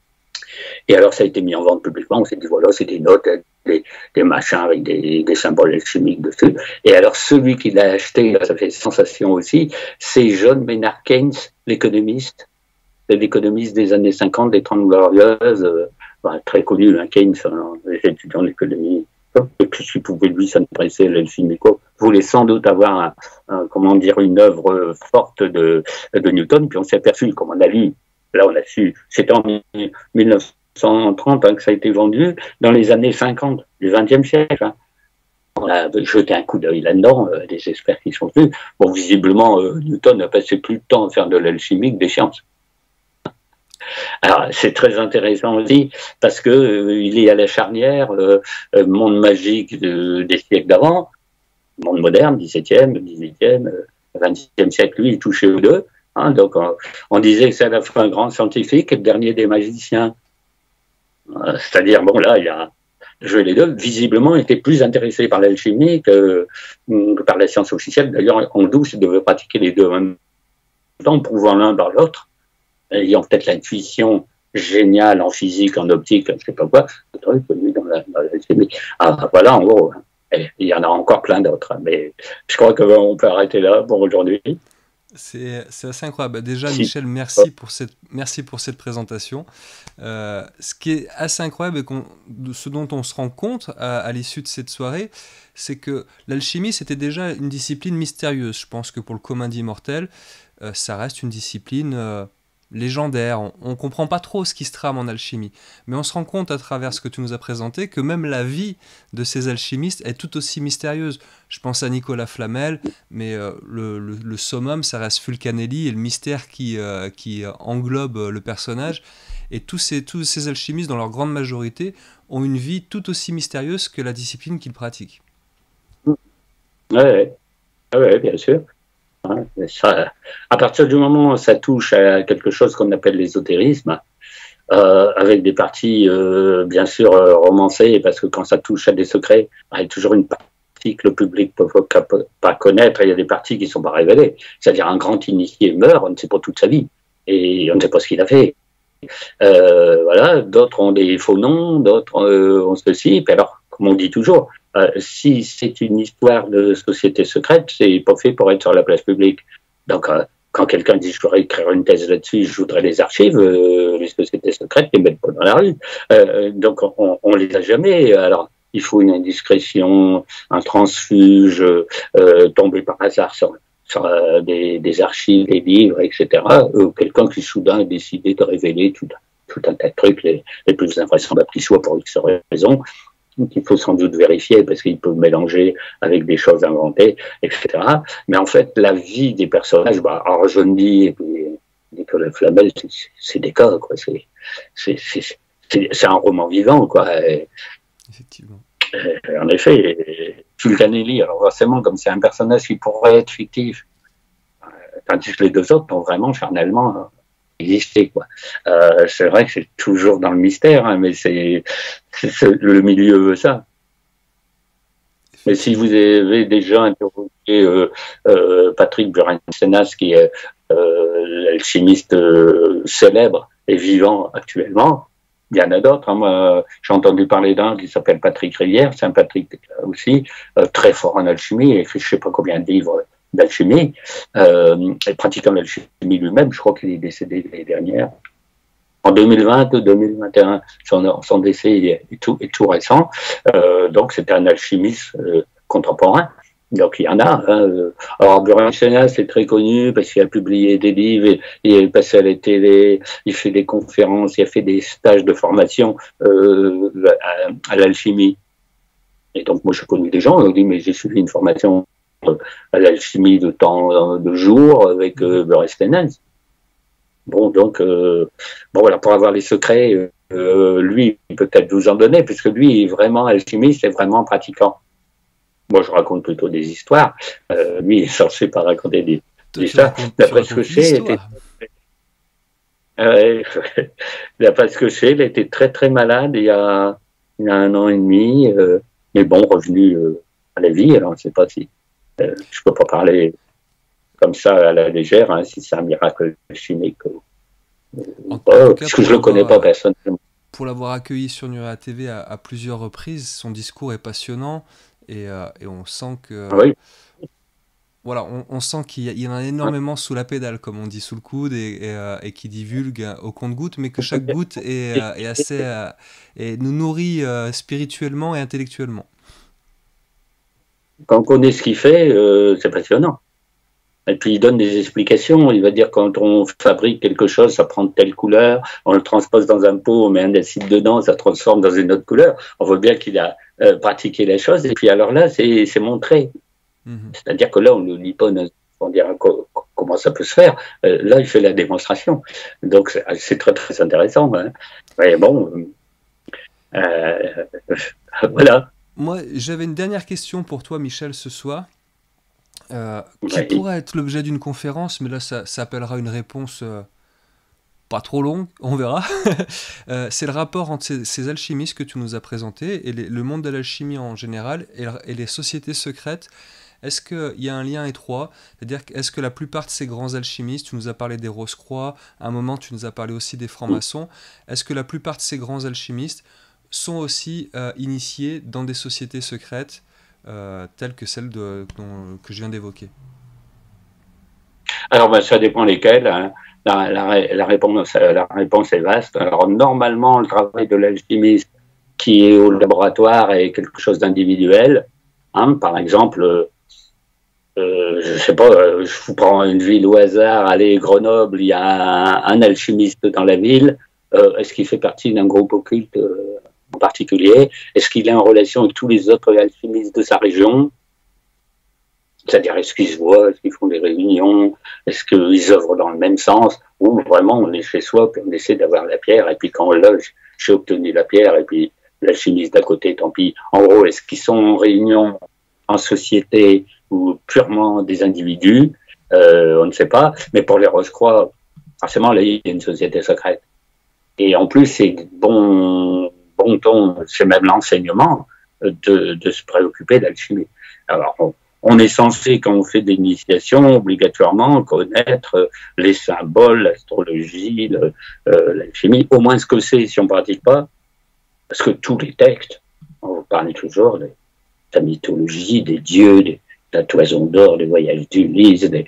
S2: Et alors, ça a été mis en vente publiquement. On s'est dit, voilà, c'est des notes, des, des machins avec des, des symboles alchimiques dessus. Et alors, celui qui l'a acheté, ça fait sensation aussi, c'est John Maynard Keynes, l'économiste, c'est l'économiste des années cinquante, des trente glorieuses, euh, bah, très connu, hein, Keynes, hein, les étudiants d'économie. Et puis, s'il pouvait lui s'intéresser à l'alchimie, voulait sans doute avoir, un, un, comment dire, une œuvre forte de, de Newton. Puis on s'est aperçu, comme on a lu, là on a su, c'était en mille neuf cent trente hein, que ça a été vendu, dans les années cinquante du vingtième siècle. Hein. On a jeté un coup d'œil là-dedans, euh, des experts qui sont venus. Bon, visiblement, euh, Newton a passé plus de temps à faire de l'alchimie que des sciences. Alors, c'est très intéressant aussi, parce que euh, il est à la charnière, euh, euh, monde magique de, des siècles d'avant, monde moderne, dix-septième, dix-huitième, euh, vingtième siècle, lui, il touchait aux deux. Hein, donc, on, on disait que c'est à la fois un grand scientifique et le dernier des magiciens. Euh, C'est-à-dire, bon, là, il a joué les deux. Visiblement, il était plus intéressé par l'alchimie que, que par la science officielle. D'ailleurs, en douce, il devait pratiquer les deux en même temps, prouvant l'un dans l'autre, ayant peut-être l'intuition géniale en physique, en optique, je ne sais pas quoi, lui dans l'alchimie. Ah, voilà, en gros. Et il y en a encore plein d'autres. Mais je crois qu'on peut arrêter là pour aujourd'hui.
S1: C'est assez incroyable. Déjà,
S2: Si.
S1: Michel, merci pour cette, merci pour cette présentation. Euh, ce qui est assez incroyable et de ce dont on se rend compte à, à l'issue de cette soirée, c'est que l'alchimie, c'était déjà une discipline mystérieuse. Je pense que pour le commun des mortels, euh, ça reste une discipline euh, légendaire. On ne comprend pas trop ce qui se trame en alchimie. Mais on se rend compte à travers ce que tu nous as présenté que même la vie de ces alchimistes est tout aussi mystérieuse. Je pense à Nicolas Flamel, mais euh, le, le, le summum, ça reste Fulcanelli et le mystère qui, euh, qui englobe le personnage. Et tous ces, tous ces alchimistes, dans leur grande majorité, ont une vie tout aussi mystérieuse que la discipline qu'ils pratiquent.
S2: Oui, ouais. Ouais, bien sûr. Hein, ça, à partir du moment où ça touche à quelque chose qu'on appelle l'ésotérisme, euh, avec des parties euh, bien sûr euh, romancées, parce que quand ça touche à des secrets, il y a toujours une partie que le public ne peut pas connaître, et il y a des parties qui ne sont pas révélées. C'est-à-dire un grand initié meurt, on ne sait pas toute sa vie, et on ne sait pas ce qu'il a fait. Euh, voilà, d'autres ont des faux noms, d'autres euh, ont ceci, puis alors, comme on dit toujours, Euh, si c'est une histoire de société secrète, c'est pas fait pour être sur la place publique. Donc, euh, quand quelqu'un dit je voudrais écrire une thèse là-dessus, je voudrais les archives, euh, les sociétés secrètes les mettent pas dans la rue. Euh, donc, on, on les a jamais. Alors, il faut une indiscrétion, un transfuge, euh, tomber par hasard sur, sur euh, des, des archives, des livres, et cetera. Euh, quelqu'un qui soudain a décidé de révéler tout, tout un tas de trucs, les, les plus invraisemblables qui soient pour X raisons, qu'il faut sans doute vérifier parce qu'il peut mélanger avec des choses inventées, et cetera. Mais en fait, la vie des personnages, bah, alors je me dis, et puis Nicolas Flamel, c'est des cas, quoi. C'est un roman vivant, quoi. Et,
S1: effectivement.
S2: Et, en effet, Fulcanelli, alors forcément, comme c'est un personnage qui pourrait être fictif, tandis que les deux autres ont vraiment charnellement exister, quoi. Euh, c'est vrai que c'est toujours dans le mystère, hein, mais c'est le milieu veut ça. Mais si vous avez déjà interrogé euh, euh, Patrick Burensenas, qui est euh, l'alchimiste euh, célèbre et vivant actuellement, il y en a d'autres. Hein. Moi, j'ai entendu parler d'un qui s'appelle Patrick Rivière, c'est un Patrick aussi, euh, très fort en alchimie, il a écrit je sais pas combien de livres d'alchimie, euh, et pratiquant l'alchimie lui-même, je crois qu'il est décédé l'année dernière. En deux mille vingt, deux mille vingt et un, son, son décès est tout, est tout récent. Euh, donc, c'était un alchimiste euh, contemporain. Donc, il y en a. Hein. Alors, Burensenas, c'est très connu parce qu'il a publié des livres, et, il est passé à la télé, il fait des conférences, il a fait des stages de formation euh, à, à l'alchimie. Et donc, moi, je connais des gens, on dit, mais j'ai suivi une formation à l'alchimie de temps de jour avec euh, Burensenas. Bon, donc, euh, bon, voilà, pour avoir les secrets, euh, lui, il peut peut-être vous en donner, puisque lui est vraiment alchimiste et vraiment pratiquant. Moi, je raconte plutôt des histoires. Euh, lui, il est censé pas raconter des, des histoires. D'après ce que je sais, était... euh, d'après ce que je sais, il était très, très malade il y a, il y a un an et demi, euh, mais bon, revenu euh, à la vie, alors je ne sais pas si euh, je peux pas parler comme ça à la légère, hein, si c'est un miracle chimique ou
S1: en,
S2: pas,
S1: en
S2: parce que je ne le connais pas personnellement.
S1: Pour l'avoir accueilli sur Nurea T V à, à plusieurs reprises, son discours est passionnant et, euh, et on sent que
S2: oui.
S1: voilà, on, on sent qu'il y, a- il y en a énormément sous la pédale, comme on dit, sous le coude, et, et, euh, et qui divulgue euh, au compte-goutte, mais que chaque goutte est, euh, est assez, euh, et nous nourrit euh, spirituellement et intellectuellement.
S2: Quand on connaît ce qu'il fait, euh, c'est passionnant. Et puis il donne des explications. Il va dire quand on fabrique quelque chose, ça prend telle couleur, on le transpose dans un pot, on met un acide dedans, ça transforme dans une autre couleur. On voit bien qu'il a euh, pratiqué la chose. Et puis alors là, c'est montré.
S1: Mhm.
S2: C'est-à-dire que là, on ne lit pas, on dira comment ça peut se faire. Euh, là, il fait la démonstration. Donc c'est très très intéressant. Hein. Mais bon, euh, voilà.
S1: Moi, j'avais une dernière question pour toi, Michel, ce soir, euh, qui
S2: Oui.
S1: pourrait être l'objet d'une conférence, mais là, ça, ça appellera une réponse euh, pas trop longue, on verra. Euh, c'est le rapport entre ces, ces alchimistes que tu nous as présentés et les- le monde de l'alchimie en général et, la- et les sociétés secrètes. Est-ce qu'il y a un lien étroit? C'est-à-dire, que- est-ce que la plupart de ces grands alchimistes, tu nous as parlé des Rose-Croix, à un moment tu nous as parlé aussi des francs-maçons, est-ce que la plupart de ces grands alchimistes sont aussi euh, initiés dans des sociétés secrètes euh, telles que celles de, dont- que je viens d'évoquer?
S2: Alors, ben, ça dépend lesquels. Hein. La, la, la, réponse, la réponse est vaste. Alors, normalement, le travail de l'alchimiste qui est au laboratoire est quelque chose d'individuel. Hein. Par exemple, euh, je sais pas, euh, je vous prends une ville au hasard, allez, Grenoble, il y a un, un alchimiste dans la ville. Euh, Est-ce qu'il fait partie d'un groupe occulte euh, en particulier? Est-ce qu'il est en relation avec tous les autres alchimistes de sa région? C'est-à-dire, est-ce qu'ils se voient, est-ce qu'ils font des réunions, est-ce qu'ils œuvrent dans le même sens, ou vraiment on est chez soi, puis on essaie d'avoir la pierre, et puis quand on loge, j'ai obtenu la pierre, et puis l'alchimiste d'à côté, tant pis. En gros, est-ce qu'ils sont en réunion, en société, ou purement des individus? euh, On ne sait pas, mais pour les Rose-Croix, forcément, là, il y a une société secrète. Et en plus, c'est bon, bon ton, c'est même l'enseignement de, de se préoccuper d'alchimie. Alors, on, on est censé, quand on fait des initiations, obligatoirement connaître les symboles, l'astrologie, le, euh, l'alchimie, au moins ce que c'est si on ne pratique pas, parce que tous les textes, on vous parle toujours de la mythologie, des dieux, des, de la toison d'or, des voyages d'Ulysse, des,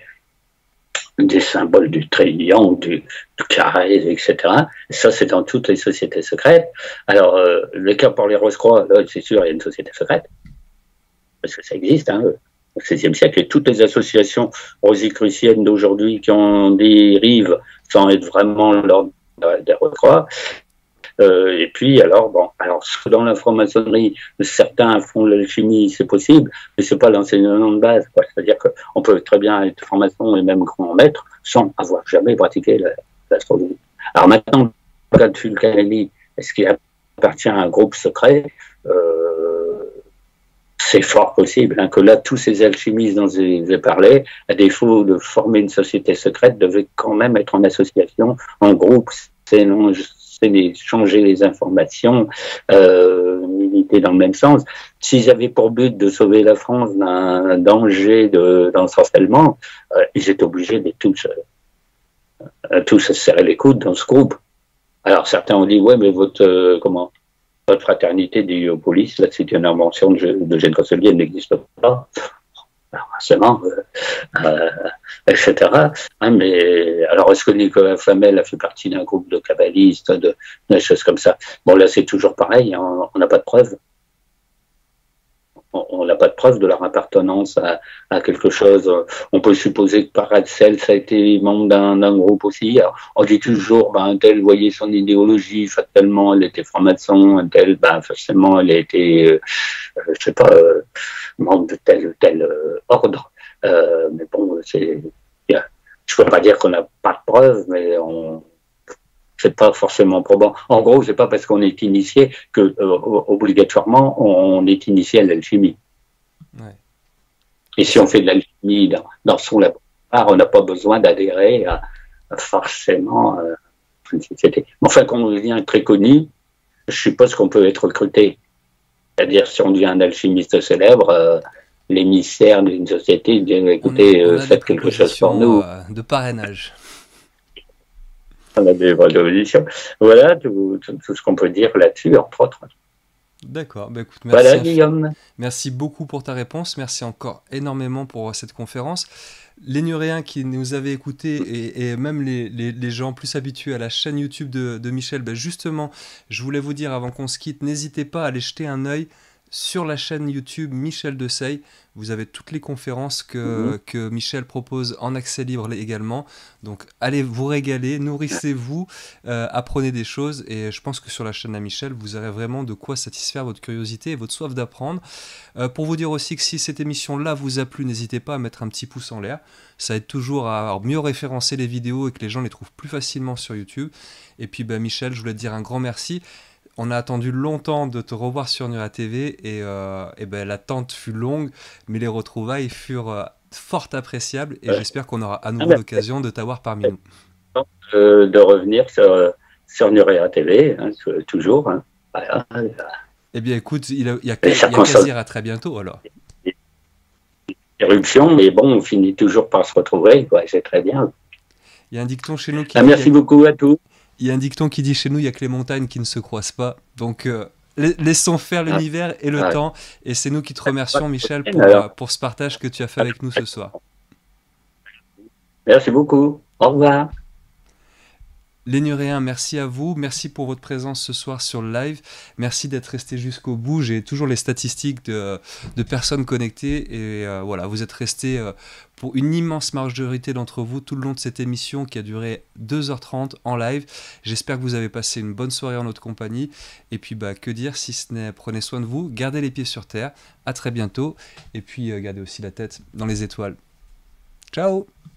S2: des symboles du triangle, du, du carré, et cetera. Et ça, c'est dans toutes les sociétés secrètes. Alors, euh, le cas pour les Rose-Croix, là, c'est sûr, il y a une société secrète, parce que ça existe, hein, au seizième siècle, et toutes les associations rosicruciennes d'aujourd'hui qui en dérivent sans être vraiment l'ordre des Rose-Croix. Euh, et puis, alors, bon, alors, dans la franc-maçonnerie, certains font l'alchimie, c'est possible, mais c'est pas l'enseignement de base, quoi. C'est-à-dire qu'on peut très bien être franc-maçon et même grand maître sans avoir jamais pratiqué l'astrologie. Alors maintenant, le cas de Fulcanelli, est-ce qu'il appartient à un groupe secret? euh, C'est fort possible, hein, que là, tous ces alchimistes dont j'ai parlé, à défaut de former une société secrète, devaient quand même être en association, en groupe, c'est non, changer les informations, euh, militer dans le même sens. S'ils avaient pour but de sauver la France d'un danger d'ensorcellement, de, euh, ils étaient obligés de tous, euh, tous se serrer les coudes dans ce groupe. Alors certains ont dit, ouais, mais votre, euh, comment, votre fraternité des Héliopolis, là, c'est une invention de, de Gene Cosselier, elle n'existe pas. Forcément, euh, euh, et cetera. Hein, mais alors, est-ce que Nicolas Flamel a fait partie d'un groupe de kabbalistes, de, de choses comme ça? Bon, là, c'est toujours pareil, hein, on n'a pas de preuves. On n'a pas de preuve de leur appartenance à, à quelque chose. On peut supposer que Paracels a été membre d'un groupe aussi. Alors, on dit toujours, ben, un tel voyait son idéologie, fatalement, elle était franc-maçon, un tel, ben, forcément, elle a été, euh, je sais pas, euh, membre de tel ou tel euh, ordre. Euh, mais bon, c'est, je peux pas dire qu'on n'a pas de preuves, mais on, c'est pas forcément probant. En gros, c'est pas parce qu'on est initié que euh, obligatoirement on est initié à l'alchimie. Ouais. Et si on fait de l'alchimie dans, dans son laboratoire, on n'a pas besoin d'adhérer à, à forcément euh, une société. Enfin, quand on devient très connu, je suppose qu'on peut être recruté. C'est-à-dire, si on devient un alchimiste célèbre, euh, l'émissaire d'une société dit, écoutez,
S1: on a, on a
S2: faites quelque chose pour nous.
S1: Euh, de parrainage.
S2: On a des propositions. Voilà tout, tout, tout ce qu'on peut dire là-dessus, entre autres.
S1: D'accord, bah écoute, merci,
S2: Voilà,
S1: infi-
S2: Guillaume.
S1: merci beaucoup pour ta réponse, merci encore énormément pour euh, cette conférence. Les Nuréens qui nous avaient écoutés et, et même les, les- les gens plus habitués à la chaîne YouTube de, de Michel, bah justement, je voulais vous dire avant qu'on se quitte, n'hésitez pas à aller jeter un œil sur la chaîne YouTube Michel Desailles. Vous avez toutes les conférences
S2: Mhm.
S1: que, que Michel propose en accès libre également. Donc allez vous régaler, nourrissez-vous, euh, apprenez des choses et je pense que sur la chaîne à Michel, vous aurez vraiment de quoi satisfaire votre curiosité et votre soif d'apprendre. Euh, pour vous dire aussi que si cette émission-là vous a plu, n'hésitez pas à mettre un petit pouce en l'air. Ça aide toujours à mieux référencer les vidéos et que les gens les trouvent plus facilement sur YouTube. Et puis bah, Michel, je voulais te dire un grand merci. On a attendu longtemps de te revoir sur Nuria T V et, euh, et ben, l'attente fut longue, mais les retrouvailles furent euh, fort appréciables et
S2: Euh,
S1: j'espère qu'on aura à
S2: ah
S1: nouveau
S2: ben,
S1: l'occasion de t'avoir parmi nous.
S2: euh, de revenir sur, sur Nurea T V, hein, toujours. Hein. Voilà.
S1: Eh bien écoute, il y a, il y a,
S2: Et
S1: qu'à-
S2: ça
S1: il y a qu'à se
S2: console
S1: dire à très bientôt alors.
S2: l'éruption, mais bon, on finit toujours par se retrouver, quoi. C'est très bien.
S1: Il y a un dicton chez nous qui
S2: Ah,
S1: dit, il y a,
S2: merci beaucoup à tous.
S1: il y a un dicton qui dit chez nous, il y a que les montagnes qui ne se croisent pas. Donc euh, la- laissons faire
S2: Ah,
S1: l'univers et le
S2: ah,
S1: temps. Et c'est nous qui te remercions Michel pour, euh,
S2: alors,
S1: pour ce partage que tu as fait avec nous ce soir.
S2: merci beaucoup. Au revoir.
S1: Les Nuréens, merci à vous, merci pour votre présence ce soir sur le live, merci d'être resté jusqu'au bout, j'ai toujours les statistiques de, de personnes connectées et euh, voilà, vous êtes restés euh, pour une immense majorité d'entre vous tout le long de cette émission qui a duré deux heures trente en live. J'espère que vous avez passé une bonne soirée en notre compagnie et puis bah, que dire si ce n'est prenez soin de vous, gardez les pieds sur terre, à très bientôt et puis euh, gardez aussi la tête dans les étoiles. Ciao!